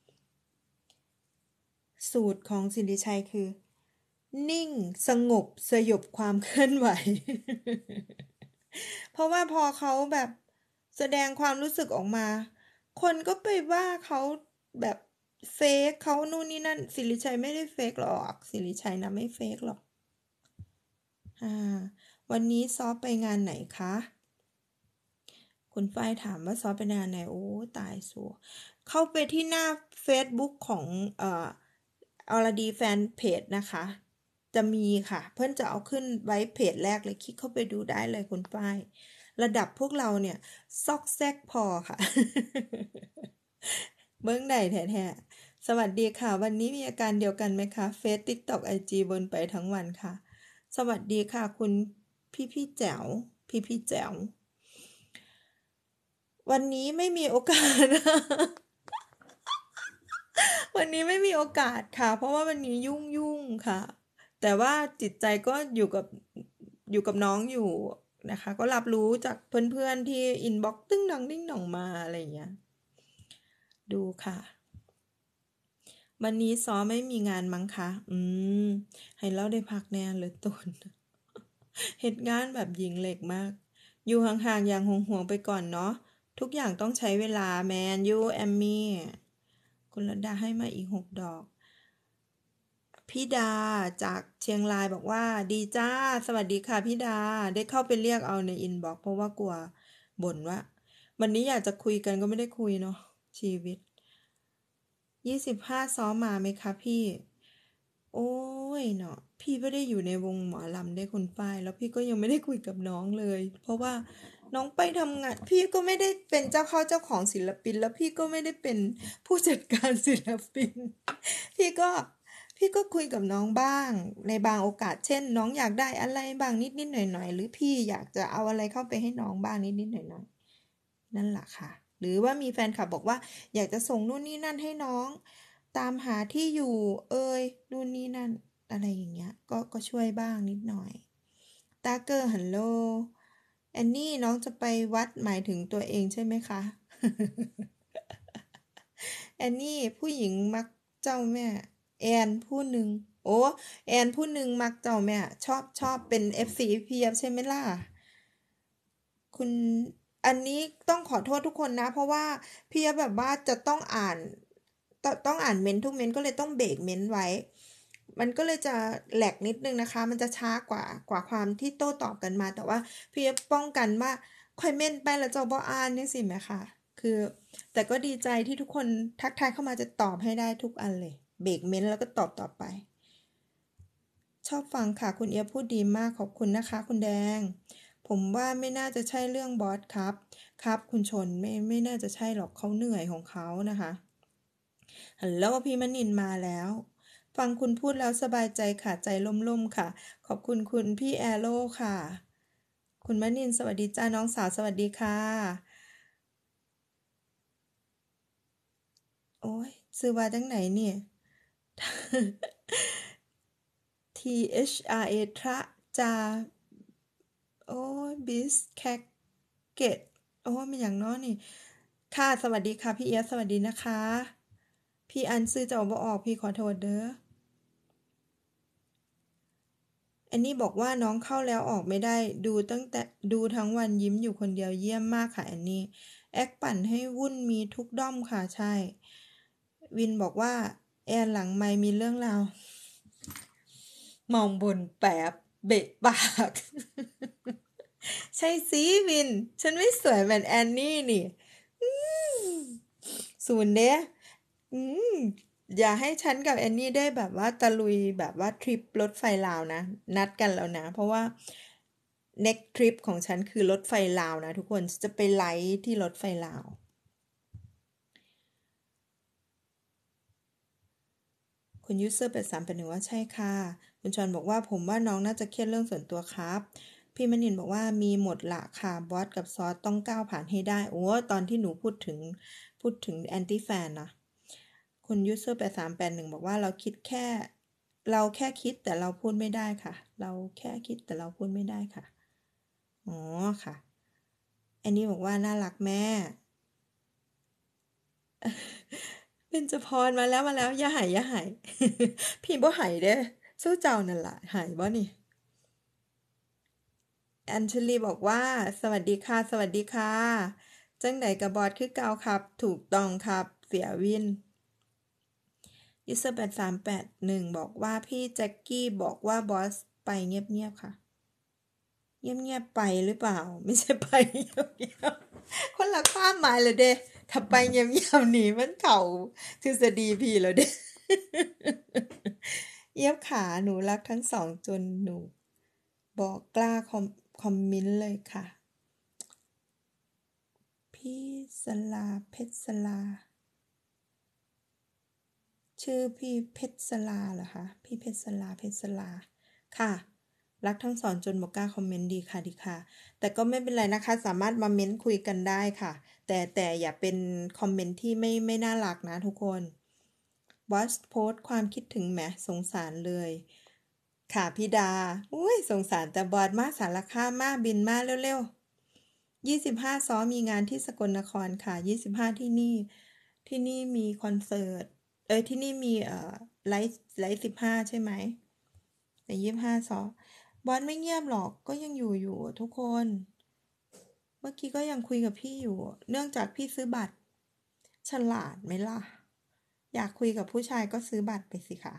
[SPEAKER 1] สูตรของสิริชัยคือ นิ่งสงบสยบความเคลื่อนไหว เพราะว่าพอเขาแบบแสดงความรู้สึกออกมา คนก็ไปว่าเขาแบบเฟกเขานู่นนี่นั่นสิริชัยไม่ได้เฟกหรอกสิริชัยนะไม่เฟกหรอกอ่าวันนี้ซอฟไปงานไหนคะคุณฝ้ายถามว่าซอฟไปงานไหนโอ้ตายสัวเข้าไปที่หน้า Facebook ของเอ่ออรดีแฟนเพจนะคะจะมีค่ะเพื่อนจะเอาขึ้นไว้เพจแรกเลยคลิกเข้าไปดูได้เลยคุณฝ้ายระดับพวกเราเนี่ยซอกแซกพอค่ะ เบื้องใดแท้ๆสวัสดีค่ะวันนี้มีอาการเดียวกันไหมคะเฟซติ๊กต็อกไอจีบนไปทั้งวันค่ะสวัสดีค่ะคุณพี่พี่แจ๋วพี่พี่แจ๋ววันนี้ไม่มีโอกาส วันนี้ไม่มีโอกาสค่ะเพราะว่าวันนี้ยุ่งยุ่งค่ะแต่ว่าจิตใจก็อยู่กับอยู่กับน้องอยู่นะคะก็รับรู้จากเพื่อนๆที่อินบ็อกซ์ตึ้งหนังดิ้งหน่องมาอะไรอย่างเงี้ยดูค่ะวันนี้ซ้อไม่มีงานมั้งคะอืมให้เราได้พักแน่เลยตุนเหตุงานแบบหญิงเหล็กมากอยู่ห่างๆอย่างห่วงๆไปก่อนเนาะทุกอย่างต้องใช้เวลาแมนยูแอมมี่คุณรัตดาให้มาอีกหกดอกพี่ดาจากเชียงรายบอกว่าดีจ้าสวัสดีค่ะพี่ดาได้เข้าไปเรียกเอาในอินบ็อกซ์เพราะว่ากลัวบ่นว่าวันนี้อยากจะคุยกันก็ไม่ได้คุยเนาะชีวิตยี่สิบห้าซ้อมมาไหมคะพี่โอ้ยเนาะพี่ไม่ได้อยู่ในวงหมอลำได้คุณฝ้ายแล้วพี่ก็ยังไม่ได้คุยกับน้องเลยเพราะว่าน้องไปทำงานพี่ก็ไม่ได้เป็นเจ้าเข้าเจ้าของศิลปินแล้วพี่ก็ไม่ได้เป็นผู้จัดการศิลปินพี่ก็พี่ก็คุยกับน้องบ้างในบางโอกาสเช่นน้องอยากได้อะไรบ้างนิดนิดหน่อยหน่อยหรือพี่อยากจะเอาอะไรเข้าไปให้น้องบ้างนิดนิดหน่อยหน่อยนั่นแหละค่ะหรือว่ามีแฟนคลับบอกว่าอยากจะส่งนู่นนี่นั่นให้น้องตามหาที่อยู่เอ่ยนู่นนี่นั่นอะไรอย่างเงี้ยก็ก็ช่วยบ้างนิดหน่อยตาเกอร์ฮัลโหลแอนนี่น้องจะไปวัดหมายถึงตัวเองใช่ไหมคะ แอนนี่ผู้หญิงมักเจ้าแม่แอนผู้หนึ่งโอ้แอนผู้หนึ่งมักเจ้าแม่ชอบชอบเป็น เอฟ ซี เพียบใช่ไหมล่ะคุณอันนี้ต้องขอโทษทุกคนนะเพราะว่าเพียบแบบว่าจะต้องอ่านตต้องอ่านเมนทุกเมนก็เลยต้องเบรกเมนไว้ มันก็เลยจะแหลกนิดนึงนะคะมันจะช้ากว่ากว่าความที่โต้ตอบกันมาแต่ว่าเพียบป้องกันว่าค่อยเมนไปแล้วเจ้าบ่อ่านเนี่ยสิแม่ค่ะคือแต่ก็ดีใจที่ทุกคนทักทายเข้ามาจะตอบให้ได้ทุกอันเลยเบรกเมนแล้วก็ตอบต่อไปชอบฟังค่ะคุณเอียพูดดีมากขอบคุณนะคะคุณแดงผมว่าไม่น่าจะใช่เรื่องบอสครับครับคุณชนไม่ไม่น่าจะใช่หรอกเขาเหนื่อยของเขานะคะฮัลโหลพี่มณินมาแล้วฟังคุณพูดแล้วสบายใจค่ะใจล่มๆค่ะขอบคุณคุณพี่แอโร่ค่ะคุณมณินสวัสดีจ้าน้องสาวสวัสดีค่ะโอ้ยซื้อมาจังไหนเนี่ย T H R A ทระจาโอ้ยบิสแคกเกตโอ้ยมันอย่างน้อยนี่ค่ะสวัสดีค่ะพี่เอียสสวัสดีนะคะพี่อันซื้อจะออกบ่ออกพี่ขอโทษเด้ออันนี้บอกว่าน้องเข้าแล้วออกไม่ได้ดูตั้งแต่ดูทั้งวันยิ้มอยู่คนเดียวเยี่ยมมากค่ะอันนี้แอคปั่นให้วุ่นมีทุกด้อมค่ะใช่วินบอกว่าแอนหลังไมค์มีเรื่องราวมองบนแป๊บเบะปาก ใช่สิวิน ฉันไม่สวยเหมือนแอนนี่นี่อืมศูนย์เด้อืมอย่าให้ฉันกับแอนนี่ได้แบบว่าตะลุยแบบว่าทริปรถไฟลาวนะ นัดกันแล้วนะ เพราะว่า next trip ของฉันคือรถไฟลาวนะทุกคนจะไปไลฟ์ที่รถไฟลาว คุณยูเซอร์แปดสามเป็นหนึ่งว่าใช่ค่ะคุณชอนบอกว่าผมว่าน้องน่าจะเครียดเรื่องส่วนตัวครับพี่มณินบอกว่ามีหมดละค่ะบอสกับซอสต้องก้าวผ่านให้ได้โอ้ตอนที่หนูพูดถึงพูดถึงแอนตี้แฟนนะคุณยูเซอร์แปดสามแปดหนึ่งบอกว่าเราคิดแค่เราแค่คิดแต่เราพูดไม่ได้ค่ะเราแค่คิดแต่เราพูดไม่ได้ค่ะอ๋อค่ะอันนี้บอกว่าน่ารักแม่เป็นจพรมาแล้วมาแล้วอย่าหายอย่าหายพี่บ่หายเด้สู้เจ้านั่นล่ะหายบ่นี่ แอนเชลีบอกว่าสวัสดีค่ะสวัสดีค่ะจังไดกับบอสคือเก่าครับถูกต้องครับเสียวินยูเซอร์แปดสามแปดหนึ่งบอกว่าพี่แจ็คกี้บอกว่าบอสไปเงียบๆค่ะเงียบๆไปหรือเปล่าไม่ใช่ไปเงียบๆคนละความหมายเลยเด้ถ้าไปเงียบๆนี่มันเข่าทฤษฎีพี่แล้วเด้เยียบขาหนูรักทั้งสองจนหนูบอกกล้าคอมคอมเมนต์เลยค่ะ พี่สลาเพชรสลาชื่อพี่เพชรสลาเหรอคะพี่เพชรสลาเพชรสลาค่ะรักทั้งสอนจนบอกกล้าคอมเมนต์ดีค่ะดีค่ะแต่ก็ไม่เป็นไรนะคะสามารถมาเม้นคุยกันได้ค่ะแต่แต่อย่าเป็นคอมเมนต์ที่ไม่ไม่น่ารักนะทุกคนบอสโพสต์ความคิดถึงแหมสงสารเลยค่ะพี่ดาอุ้ยสงสารแต่บอสมาสารคามมาบินมาเร็วๆยี่สิบห้าซ้อมมีงานที่สกลนครค่ะยี่สิบห้าที่นี่ ที่นี่มีคอนเสิร์ต เอ้ยที่นี่มีเอ่อไลฟ์ไลฟ์สิบห้าใช่ไหมแต่ยี่สิบห้าซอบอสไม่เงียบหรอกก็ยังอยู่อยู่ทุกคนมื่อกี้ก็ยังคุยกับพี่อยู่ เนื่องจากพี่ซื้อบัตร ฉลาดไหมล่ะ อยากคุยกับผู้ชายก็ซื้อบัตรไปสิคะ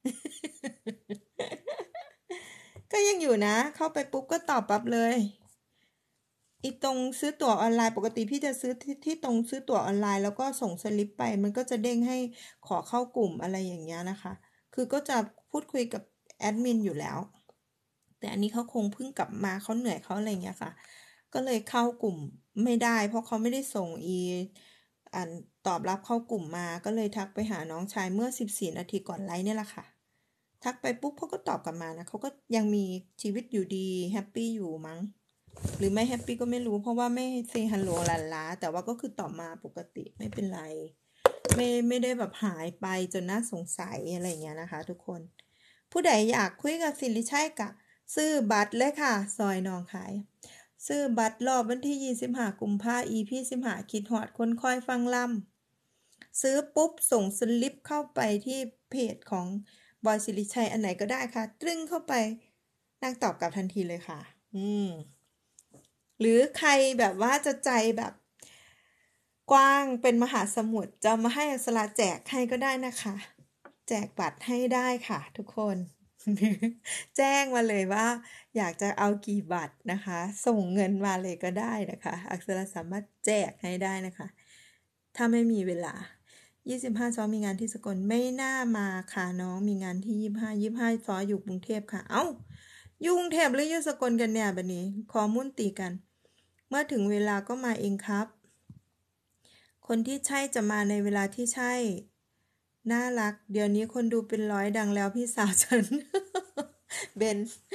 [SPEAKER 1] ก็ยังอยู่นะ เข้าไปปุ๊บก็ตอบปั๊บเลยอีตรงซื้อตั๋วออนไลน์ปกติพี่จะซื้อที่ที่ตรงซื้อตั๋วออนไลน์แล้วก็ส่งสลิปไป มันก็จะเด้งให้ขอเข้ากลุ่มอะไรอย่างเงี้ยนะคะ คือก็จะพูดคุยกับแอดมินอยู่แล้ว แต่อันนี้เขาคงเพิ่งกลับมาเขาเหนื่อยเขาอะไรอย่างเงี้ยค่ะ ก็เลยเข้ากลุ่มไม่ได้ เพราะเขาไม่ได้ส่งอีอันตอบรับเข้ากลุ่มมา ก็เลยทักไปหาน้องชายเมื่อสิบสี่นาทีก่อนไลฟ์เนี่ยแหละค่ะ ทักไปปุ๊บเขาก็ตอบกลับมานะเขาก็ยังมีชีวิตอยู่ดีแฮปปี้อยู่มั้ง หรือไม่แฮปปี้ก็ไม่รู้เพราะว่าไม่เซฮัลโหลลันลาแต่ว่าก็คือตอบมาปกติไม่เป็นไร ไม่ไม่ได้แบบหายไปจนน่าสงสัยอะไรเงี้ยนะคะ ทุกคน ผู้ใดอยากคุยกับสิริชัยกะซื้อบัตรเลยค่ะ ซอยน้องขาย ซื้อบัตรรอบวันที่ยี่สิบห้ากุมภาพันธ์ อี พี สิบห้าคิดฮอดคนคอยฟังล่ำซื้อปุ๊บส่งสลิปเข้าไปที่เพจของบอยสิริชัยอันไหนก็ได้ค่ะตรึ้งเข้าไปนางตอบกลับทันทีเลยค่ะ อืม หรือใครแบบว่าจะใจแบบกว้างเป็นมหาสมุทรจะมาให้อักษราแจกให้ก็ได้นะคะ แจกบัตรให้ได้ค่ะ ทุกคน แจ้งมาเลยว่า อยากจะเอากี่บัตรนะคะ ส่งเงินมาเลยก็ได้นะคะ อักษราสามารถแจกให้ได้นะคะ ถ้าไม่มีเวลายี่สิบห้าซ้อมีงานที่สกลไม่น่ามาค่ะน้องมีงานที่ยี่สิบห้า ยี่สิบห้าซ้ออยู่กรุงเทพค่ะเอ้าอยู่กรุงเทพหรืออยู่สกลกันเนี่ยบัดนี้ข้อมูลตีกันเมื่อถึงเวลาก็มาเองครับคนที่ใช่จะมาในเวลาที่ใช่น่ารักเดี๋ยวนี้คนดูเป็นร้อยดังแล้วพี่สาวฉัน เบน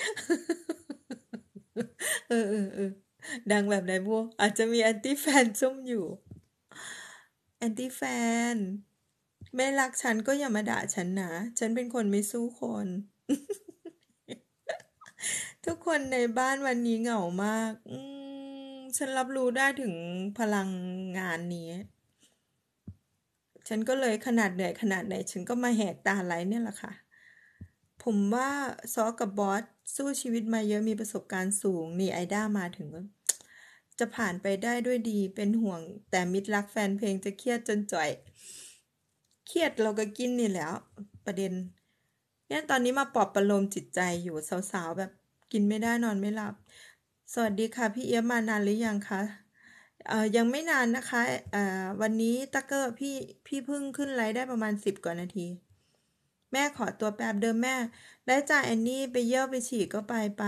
[SPEAKER 1] เออเออเออดังแบบไหนบัวอาจจะมีแอนตี้แฟนซุ่มอยู่แอนตี้แฟนไม่รักฉันก็อย่ามาด่าฉันนะฉันเป็นคนไม่สู้คน ทุกคนในบ้านวันนี้เหงามากอืมฉันรับรู้ได้ถึงพลังงานนี้ ฉันก็เลยขนาดเหนื่อยขนาดไหนฉันก็มาแหกตาไลฟ์เนี่ยแหละค่ะ ผมว่าซอกับบอสสู้ชีวิตมาเยอะมีประสบการณ์สูงนี่ไอด้ามาถึงก็จะผ่านไปได้ด้วยดีเป็นห่วงแต่มิตรรักแฟนเพลงจะเครียดจนจ่อย เครียดเราก็กินนี่แหล้ว ประเด็นเนี่ยตอนนี้มาปลอบประโลมจิตใจอยู่สาวๆแบบกินไม่ได้นอนไม่หลับ สวัสดีค่ะพี่เอี๊ยมมานานหรือยังคะเอ่อยังไม่นานนะคะเอ่อวันนี้ตักเกอร์พี่พี่เพิ่งขึ้นไลฟ์ได้ประมาณสิบกว่านาที แม่ขอตัวแป๊บเดิมแม่ได้จ่ายแอนนี่ไปเยี่ยวไปฉี่ก็ไปไป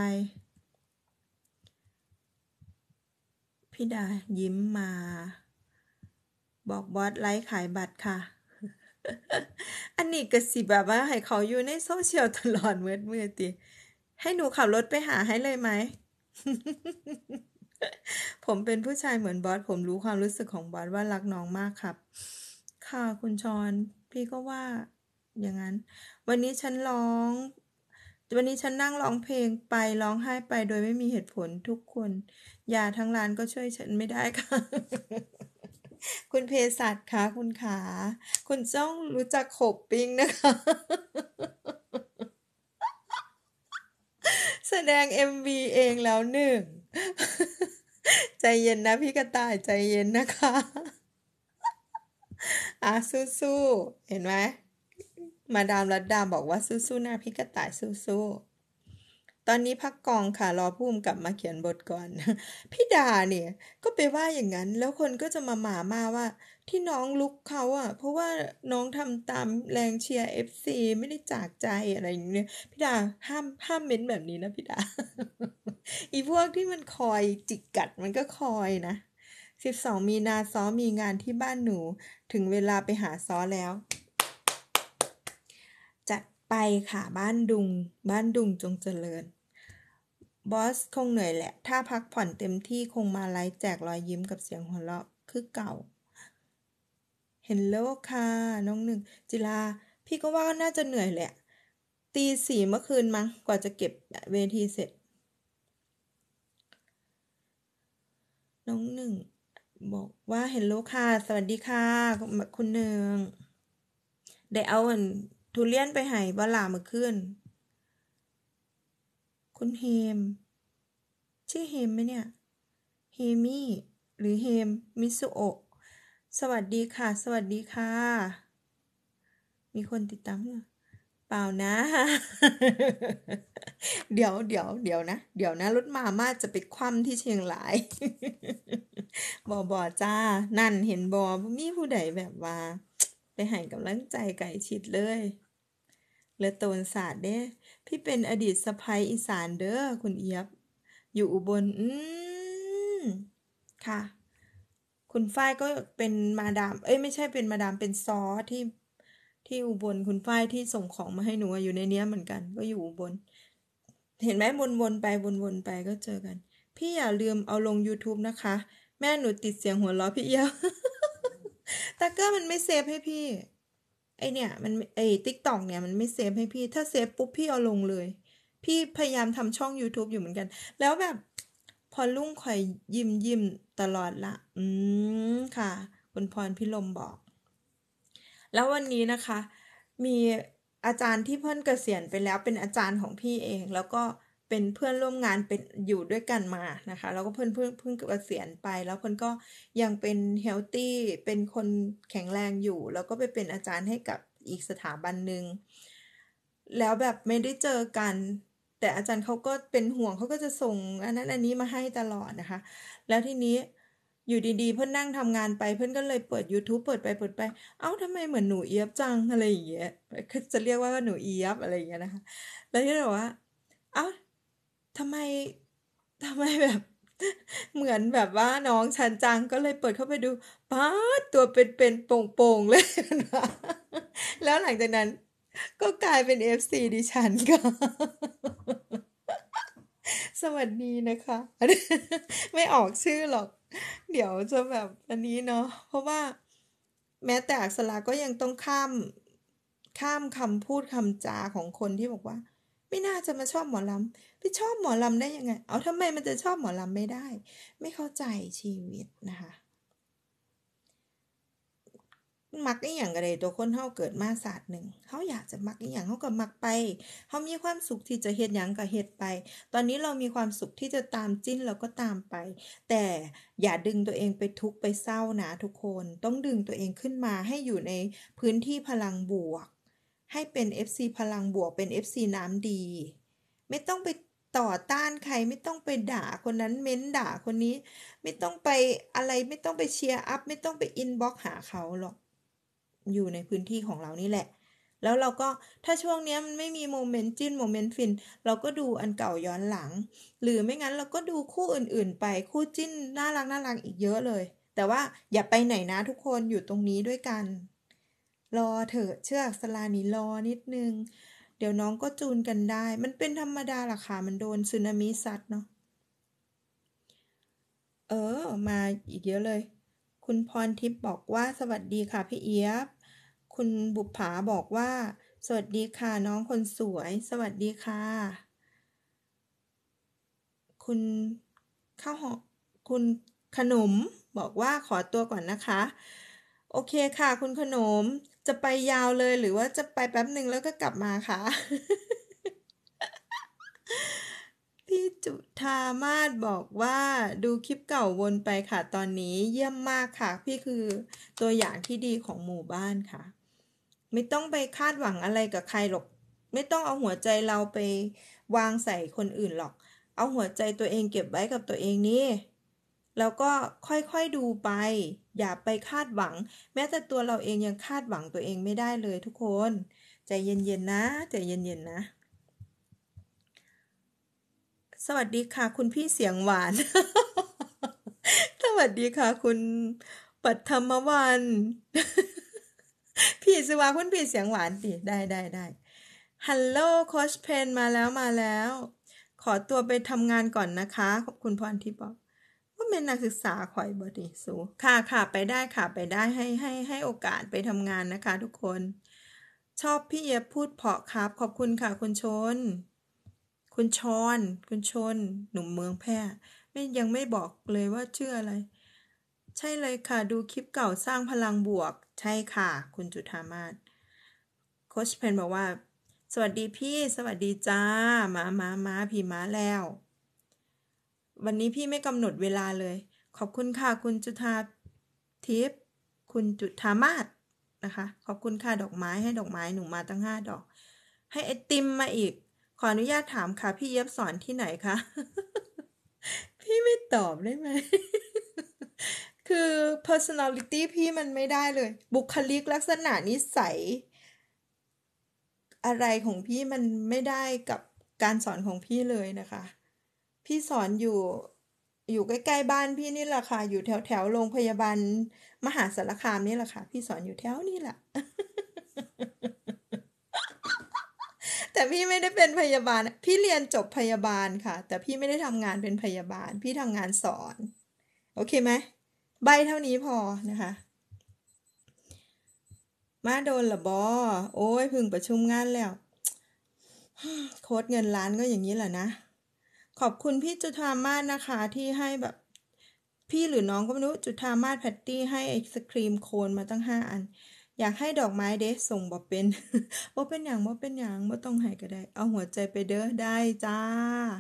[SPEAKER 1] พี่ดายิ้มมา บอกบอสไลฟ์ขายบัตรค่ะ อันนี้ก็สิแบบว่าให้เขาอยู่ในโซเชียลตลอดมืดมืดติให้หนูขับรถไปหาให้เลยไหม ผมเป็นผู้ชายเหมือนบอสผมรู้ความรู้สึกของบอสว่ารักน้องมากครับ ค่ะคุณชอนพี่ก็ว่าอย่างนั้น วันนี้ฉันร้อง วันนี้ฉันนั่งร้องเพลงไปร้องไห้ไปโดยไม่มีเหตุผลทุกคนยาทั้งร้านก็ช่วยฉันไม่ได้ค่ะ คุณเภสัชคะคุณขาคุณจ้องรู้จักขบปิ้งนะคะ แสดง เอ็ม วี เองแล้วหนึ่ง ใจเย็นนะพี่กระต่ายใจเย็นนะคะ อ่ะสู้ๆเห็นไหมมาดามรัดดาบอกว่าสู้ๆนะพี่กระต่ายสู้ๆตอนนี้พักกองค่ะรอผู้กำกับมาเขียนบทก่อน พี่ดาเนี่ยก็ไปว่าอย่างนั้น แล้วคนก็จะมาหมามาว่า ที่น้องลุกเขาอ่ะ เพราะว่าน้องทำตามแรงเชียร์ เอฟ ซี ไม่ได้จากใจอะไรอย่างเงี้ยพี่ดาห้ามห้ามเม้นแบบนี้นะพี่ดา อีพวกที่มันคอยจิกกัดมันก็คอยนะสิบสองมีนาซ้อมีงานที่บ้านหนูถึงเวลาไปหาซ้อแล้วจัดไปค่ะบ้านดุงบ้านดุงจงเจริญบอสคงเหนื่อยแหละถ้าพักผ่อนเต็มที่คงมาไลฟ์แจกรอยยิ้มกับเสียงหัวเราะคือเก่าเฮลโลค่ะน้องหนึ่งจิลาพี่ก็ว่าน่าจะเหนื่อยแหละตีสี่เมื่อคืนมั้งกว่าจะเก็บเวทีเสร็จน้องหนึ่งบอกว่าเฮลโลค่ะสวัสดีค่ะคุณหนึ่งได้เอาอันทุเรียนไปให้บ่ล่ะเมื่อคืนคุณเฮมชื่อเฮมไหมเนี่ยเฮมี่หรือเฮมมิสุโอะสวัสดีค่ะ สวัสดีค่ะ มีคนติดตามเหรอเปล่านะ เดี๋ยวเดี๋ยวเดี๋ยวนะ เดี๋ยวนะรถมาม่าจะไปคว่ำที่เชียงราย บอบอจ้า นั่นเห็นบอมีผู้ใดแบบว่า ไปให้กำลังใจไก่ชิดเลยเลอโตนศาสตร์เด้ พี่เป็นอดีตสะใภ้อีสานเด้อคุณเอียบ อยู่อุบล อืม ค่ะ คุณฝ้ายก็เป็นมาดาม เอ้ยไม่ใช่เป็นมาดาม เป็นซอที่ที่อุบล คุณฝ้ายที่ส่งของมาให้หนูอยู่ในเนี้ยเหมือนกัน ก็อยู่อุบล เห็นไหมวนๆไปวนๆไปก็เจอกัน พี่อย่าลืมเอาลง YouTube นะคะ แม่หนูติดเสียงหัวเราะพี่เอียว ตาเกอร์มันไม่เซฟให้พี่ ไอเนี่ยมันไอ TikTok เนี่ยมันไม่เซฟให้พี่ ถ้าเซฟปุ๊บพี่เอาลงเลย พี่พยายามทำช่อง YouTube อยู่เหมือนกัน แล้วแบบพอลุ่งข่อยยิ้มยิ้มตลอดละ อืมค่ะ คุณพรพิลมบอก แล้ววันนี้นะคะ มีอาจารย์ที่เพิ่นเกษียณไปแล้วเป็นอาจารย์ของพี่เอง แล้วก็เป็นเพื่อนร่วมงานเป็นอยู่ด้วยกันมานะคะ แล้วก็เพิ่นเพิ่งเพิ่งเกษียณไป แล้วเพิ่นก็ยังเป็นเฮลตี้เป็นคนแข็งแรงอยู่ แล้วก็ไปเป็นอาจารย์ให้กับอีกสถาบันหนึ่ง แล้วแบบไม่ได้เจอกัน แต่อาจารย์เขาก็เป็นห่วงเขาก็จะส่งอันนั้นอันนี้มาให้ตลอดนะคะ แล้วทีนี้อยู่ดีๆ เพิ่นนั่งทำงานไป เพิ่นก็เลยเปิด YouTube เปิดไปเปิดไป เอ้าทำไมเหมือนหนูเอี๊ยบจัง อะไรอย่างเงี้ยคือจะเรียกว่าหนูเอี๊ยบอะไรอย่างเงี้ยนะคะ แล้วที่บอกว่า เอ้าทำไมทำไมแบบ เหมือนแบบว่าน้องฉันจัง ก็เลยเปิดเข้าไปดูป๊าดตัวเป็นๆโป่งๆเลย แล้วหลังจากนั้น ก็กลายเป็น เอฟ ซี ดิฉันค่ะ สวัสดีนะคะ ไม่ออกชื่อหรอก เดี๋ยวจะแบบอันนี้เนาะ เพราะว่าแม้แต่อักษราก็ยังต้องข้าม ข้ามคำพูดคำจาของคนที่บอกว่า ไม่น่าจะมาชอบหมอลำ ไปชอบหมอลำได้ยังไง เอาทำไมมันจะชอบหมอลำไม่ได้ ไม่เข้าใจชีวิตนะคะ มักอิหยังก็ได้ตัวคนเราเกิดมาชาติหนึ่ง เราอยากจะมักอิหยังเราก็มักไป เรามีความสุขที่จะเฮ็ดหยังก็เฮ็ดไป ตอนนี้เรามีความสุขที่จะตามจิ้นเราก็ตามไป แต่อย่าดึงตัวเองไปทุกข์ไปเศร้านะทุกคน ต้องดึงตัวเองขึ้นมาให้อยู่ในพื้นที่พลังบวก ให้เป็น เอฟ ซี พลังบวก เป็น เอฟ ซี น้ำดี ไม่ต้องไปต่อต้านใคร ไม่ต้องไปด่าคนนั้น เม้นต์ด่าคนนี้ ไม่ต้องไปอะไร ไม่ต้องไปเชียร์อัป ไม่ต้องไปอินบ็อกซ์หาเขาหรอก อยู่ในพื้นที่ของเรานี่แหละ แล้วเราก็ถ้าช่วงเนี้ยมันไม่มีโมเมนต์จิ้นโมเมนต์ฟิน เราก็ดูอันเก่าย้อนหลัง หรือไม่งั้นเราก็ดูคู่อื่นๆไป คู่จิ้นน่ารักๆอีกเยอะเลย แต่ว่าอย่าไปไหนนะทุกคน อยู่ตรงนี้ด้วยกัน รอเถอะเชื่ออักษรานี่รอนิดนึง เดี๋ยวน้องก็จูนกันได้ มันเป็นธรรมดาล่ะค่ะ มันโดนสึนามิซัดเนาะ เออ มาอีกเยอะเลย คุณพรทิพย์บอกว่า สวัสดีค่ะพี่เอี๊ยบ คุณบุปผาบอกว่า สวัสดีค่ะน้องคนสวย สวัสดีค่ะ คุณข้าวหอม คุณขนมบอกว่าขอตัวก่อนนะคะ โอเคค่ะ คุณขนม จะไปยาวเลยหรือว่าจะไปแป๊บหนึ่งแล้วก็กลับมาคะ พี่จุฑามาศบอกว่า ดูคลิปเก่าวนไปค่ะตอนนี้ เยี่ยมมากค่ะ พี่คือตัวอย่างที่ดีของหมู่บ้านค่ะ ไม่ต้องไปคาดหวังอะไรกับใครหรอก ไม่ต้องเอาหัวใจเราไปวางใส่คนอื่นหรอก เอาหัวใจตัวเองเก็บไว้กับตัวเองนี่ แล้วก็ค่อยๆดูไป อย่าไปคาดหวัง แม้แต่ตัวเราเองยังคาดหวังตัวเองไม่ได้เลยทุกคน ใจเย็นๆนะ ใจเย็นๆนะ สวัสดีค่ะ คุณพี่เสียงหวาน สวัสดีค่ะ คุณปัทมวรรณ พี่สิว่าคุณพี่เสียงหวานติ ได้ได้ได้ ฮัลโหลโคชเพนมาแล้วมาแล้ว ขอตัวไปทำงานก่อนนะคะ ขอบคุณพรทิพย์บอก ว่าเป็นนักศึกษาข่อยบ่ติสูค่ะค่ะไปได้ค่ะไปได้ให้ให้ให้โอกาสไปทำงานนะคะทุกคน ชอบพี่เอี๊ยบพูดเพราะครับ ขอบคุณค่ะคุณชน คุณชอนคุณชน หนุ่มเมืองแพร่ไม่ยังไม่บอกเลยว่าชื่ออะไร ใช่เลยค่ะ ดูคลิปเก่าสร้างพลังบวก ใช่ค่ะ คุณจุฑามาศ โคชเพนบอกว่า สวัสดีพี่ สวัสดีจ้า มามามาพี่มาแล้ว วันนี้พี่ไม่กำหนดเวลาเลยขอบคุณค่ะคุณจุธาทิพย์คุณจุธามาศนะคะขอบคุณค่ะดอกไม้ให้ดอกไม้หนูมาตั้งห้าดอกให้ไอติมมาอีกขออนุญาตถามค่ะพี่เย็บสอนที่ไหนคะ พี่ไม่ตอบได้ไหม คือ personality พี่มันไม่ได้เลย บุคลิกลักษณะนิสัยอะไรของพี่มันไม่ได้กับการสอนของพี่เลยนะคะ พี่สอนอยู่อยู่ใกล้ๆบ้านพี่นี่แหละค่ะ อยู่แถวแถวโรงพยาบาลมหาสารคามนี่แหละค่ะ พี่สอนอยู่แถวนี่แหละ แต่พี่ไม่ได้เป็นพยาบาล พี่เรียนจบพยาบาลค่ะ แต่พี่ไม่ได้ทำงานเป็นพยาบาล พี่ทำงานสอน โอเคไหม ใบเท่านี้พอนะคะ มาโดนละบอโอ้ยเพึ่งประชุมงานแล้ว โค้ดเงินล้านก็อย่างนี้แหละนะ ขอบคุณพี่จุธามาศนะคะที่ให้แบบ พี่หรือน้องก็ไม่รู้จุธามาศแพตตี้ให้ไอศครีมโคนมาตั้งห้าอัน อยากให้ดอกไม้เด้ส่งบ่เป็น บ่เป็นอย่างบ่เป็นอย่างบ่ต้องให้ก็ได้ เอาหัวใจไปเด้อได้จ้า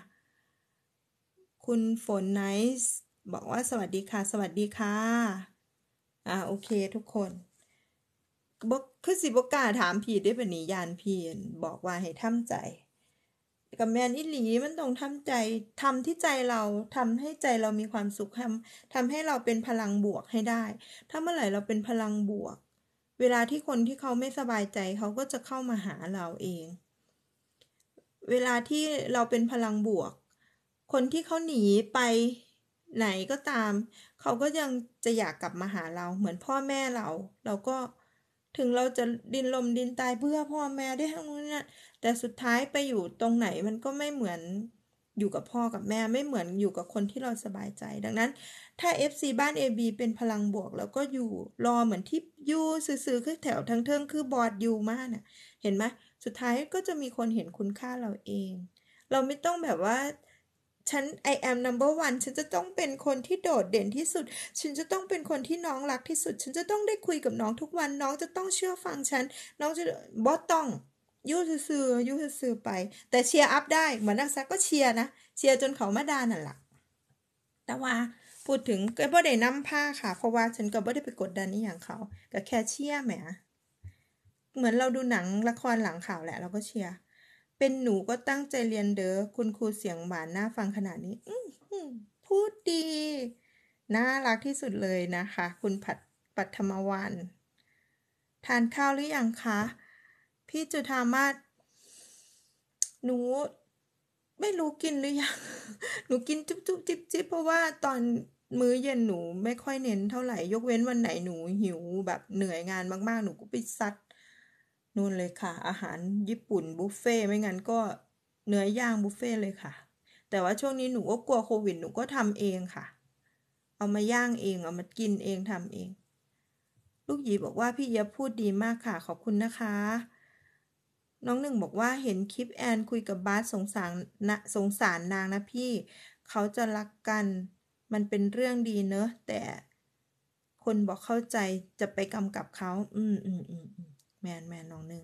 [SPEAKER 1] คุณฝนไนซ์บอกว่าสวัสดีค่ะ สวัสดีค่ะ อ่าโอเคทุกคนบกคือสิบกล้าถามพี่ได้ปะนี้ยานพี่บอกว่าให้ทำใจกับแมนอิหลีมันต้องทำใจทำที่ใจเราทำให้ใจเรามีความสุขทำทำให้เราเป็นพลังบวกให้ได้ ถ้าเมื่อไหร่เราเป็นพลังบวก เวลาที่คนที่เขาไม่สบายใจเขาก็จะเข้ามาหาเราเอง เวลาที่เราเป็นพลังบวก คนที่เขาหนีไปไหนก็ตาม เขาก็ยังจะอยากกลับมาหาเรา เหมือนพ่อแม่เรา เราก็ถึงเราจะดินลมดินตายเพื่อพ่อแม่ได้ทั้งนู้นเนี่ยแต่สุดท้ายไปอยู่ตรงไหนมันก็ไม่เหมือนอยู่กับพ่อกับแม่ไม่เหมือนอยู่กับคนที่เราสบายใจ ดังนั้นถ้า เอฟ ซี บ้าน เอ บี เป็นพลังบวกแล้วก็อยู่รอเหมือนที่อยู่ซื่อๆคือแถวทั้งเทิงคือบอร์ดอยู่มากน่ะเห็นไหมสุดท้ายก็จะมีคนเห็นคุณค่าเราเอง เราไม่ต้องแบบว่าฉัน I am number one ฉันจะต้องเป็นคนที่โดดเด่นที่สุด ฉันจะต้องเป็นคนที่น้องรักที่สุด ฉันจะต้องได้คุยกับน้องทุกวัน น้องจะต้องเชื่อฟังฉัน น้องจะบอต้องยู่ซื่อๆยู่ซื่อๆไป แต่เชียร์อัพได้ เหมือนนักซักก็เชียร์นะ เชียร์จนเขามาด่านั่นแหละแต่ว่าพูดถึงก็บ่ได้นำผ้าค่ะ เพราะว่าฉันก็บ่ได้ไปกดดันนี่อย่างเขาก็แค่เชียร์แหม เหมือนเราดูหนังละครหลังข่าวแหละเราก็เชียร์ เป็นหนูก็ตั้งใจเรียนเด้อคุณครูเสียงหวานน่าฟังขนาดนี้พูดดีน่ารักที่สุดเลยนะคะ คุณผัดปัทมวันทานข้าวหรือยังคะพี่จุธามาศหนูไม่รู้กินหรือยัง หนูกินจุ๊บจุ๊บจิ๊บจิ๊บเพราะว่าตอนมื้อเย็นหนูไม่ค่อยเน้นเท่าไหร่ยกเว้นวันไหนหนูหิวแบบเหนื่อยงานมากๆหนูก็ไปซัดนู่นเลยค่ะอาหารญี่ปุ่นบุฟเฟ่ไม่งั้นก็เนื้อย่างบุฟเฟ่เลยค่ะแต่ว่าช่วงนี้หนูก็กลัวโควิดหนูก็ทำเองค่ะเอามาย่างเองเอามากินเองทำเองลูกหยีบอกว่าพี่เอียบพูดดีมากค่ะขอบคุณนะคะน้องหนึ่งบอกว่าเห็นคลิปแอนคุยกับบาสสงสารนะสงสารนางนะพี่เขาจะรักกันมันเป็นเรื่องดีเนอะแต่คนบอกเข้าใจจะไปกำกับเขาอืมอืมอืมแมนแมนน้องหนึ่ง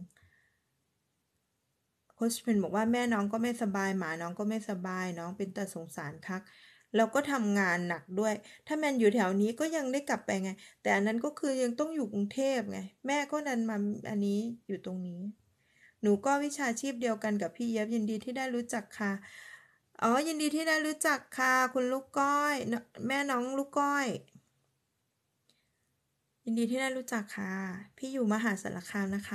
[SPEAKER 1] โค้ชเป็นบอกว่าแม่น้องก็ไม่สบายหมาน้องก็ไม่สบายน้องเป็นแต่สงสารคักแล้วก็ทำงานหนักด้วย ถ้าแมนอยู่แถวนี้ก็ยังได้กลับไปไง แต่อันนั้นก็คือยังต้องอยู่กรุงเทพไง แม่ก็ดันมาอันนี้อยู่ตรงนี้ หนูก็วิชาชีพเดียวกันกับพี่เย็บยินดีที่ได้รู้จักค่ะ อ๋อ ยินดีที่ได้รู้จักค่ะ คุณลูกก้อย แม่น้องลูกก้อย ยินดีที่ได้รู้จักค่ะ พี่อยู่มหาสารคามนะคะ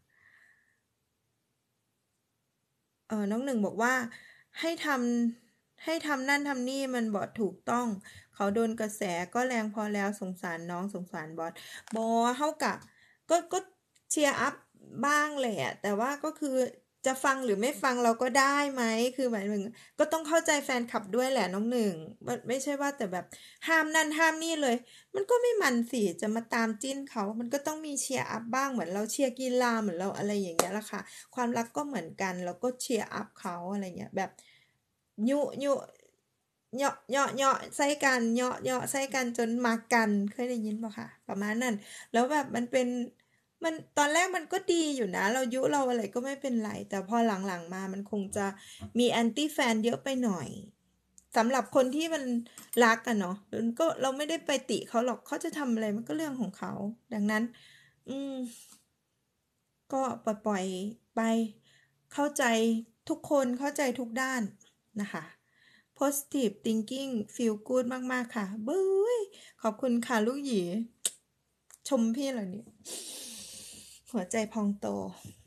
[SPEAKER 1] เออน้องหนึ่งบอกว่าให้ทำให้ทำนั่นทำนี่มันบอดถูกต้อง เขาโดนกระแสก็แรงพอแล้วสงสารน้องสงสารบอสบอเท่ากับก็ก็เชียร์อัพบ้างแหละแต่ว่าก็คือจะฟังหรือไม่ฟังเราก็ได้ไหมคือหมายถึงก็ต้องเข้าใจแฟนคลับด้วยแหละน้องหนึ่งไม่ใช่ว่าแต่แบบห้ามนั่นห้ามนี่เลย มันก็ไม่มันสิจะมาตามจิ้นเขา มันก็ต้องมีเชียร์อัพบ้างเหมือนเราเชียร์กีฬาเหมือนเราอะไรอย่างเงี้ยละค่ะความรักก็เหมือนกันเราก็เชียร์อัพเขาอะไรเงี้ยแบบยุยุเหยาะเหยาะเหยาะใส่กันเหยาะเหยาะใส่กันจนมากันเคยได้ยินป่ะคะประมาณนั้นแล้วแบบมันเป็นมันตอนแรกมันก็ดีอยู่นะเรายุเราอะไรก็ไม่เป็นไรแต่พอหลังๆมามันคงจะมีแอนตี้แฟนเยอะไปหน่อยสำหรับคนที่มันรักกันเนาะก็เราไม่ได้ไปติเขาหรอกเขาจะทำอะไรมันก็เรื่องของเขาดังนั้นอืมก็ปล่อยๆไปเข้าใจทุกคนเข้าใจทุกด้านนะคะ positive thinking feel good มากๆค่ะเบ้ยขอบคุณค่ะลูกหยีชมพี่เหรอเนี่ยหัวใจพองโต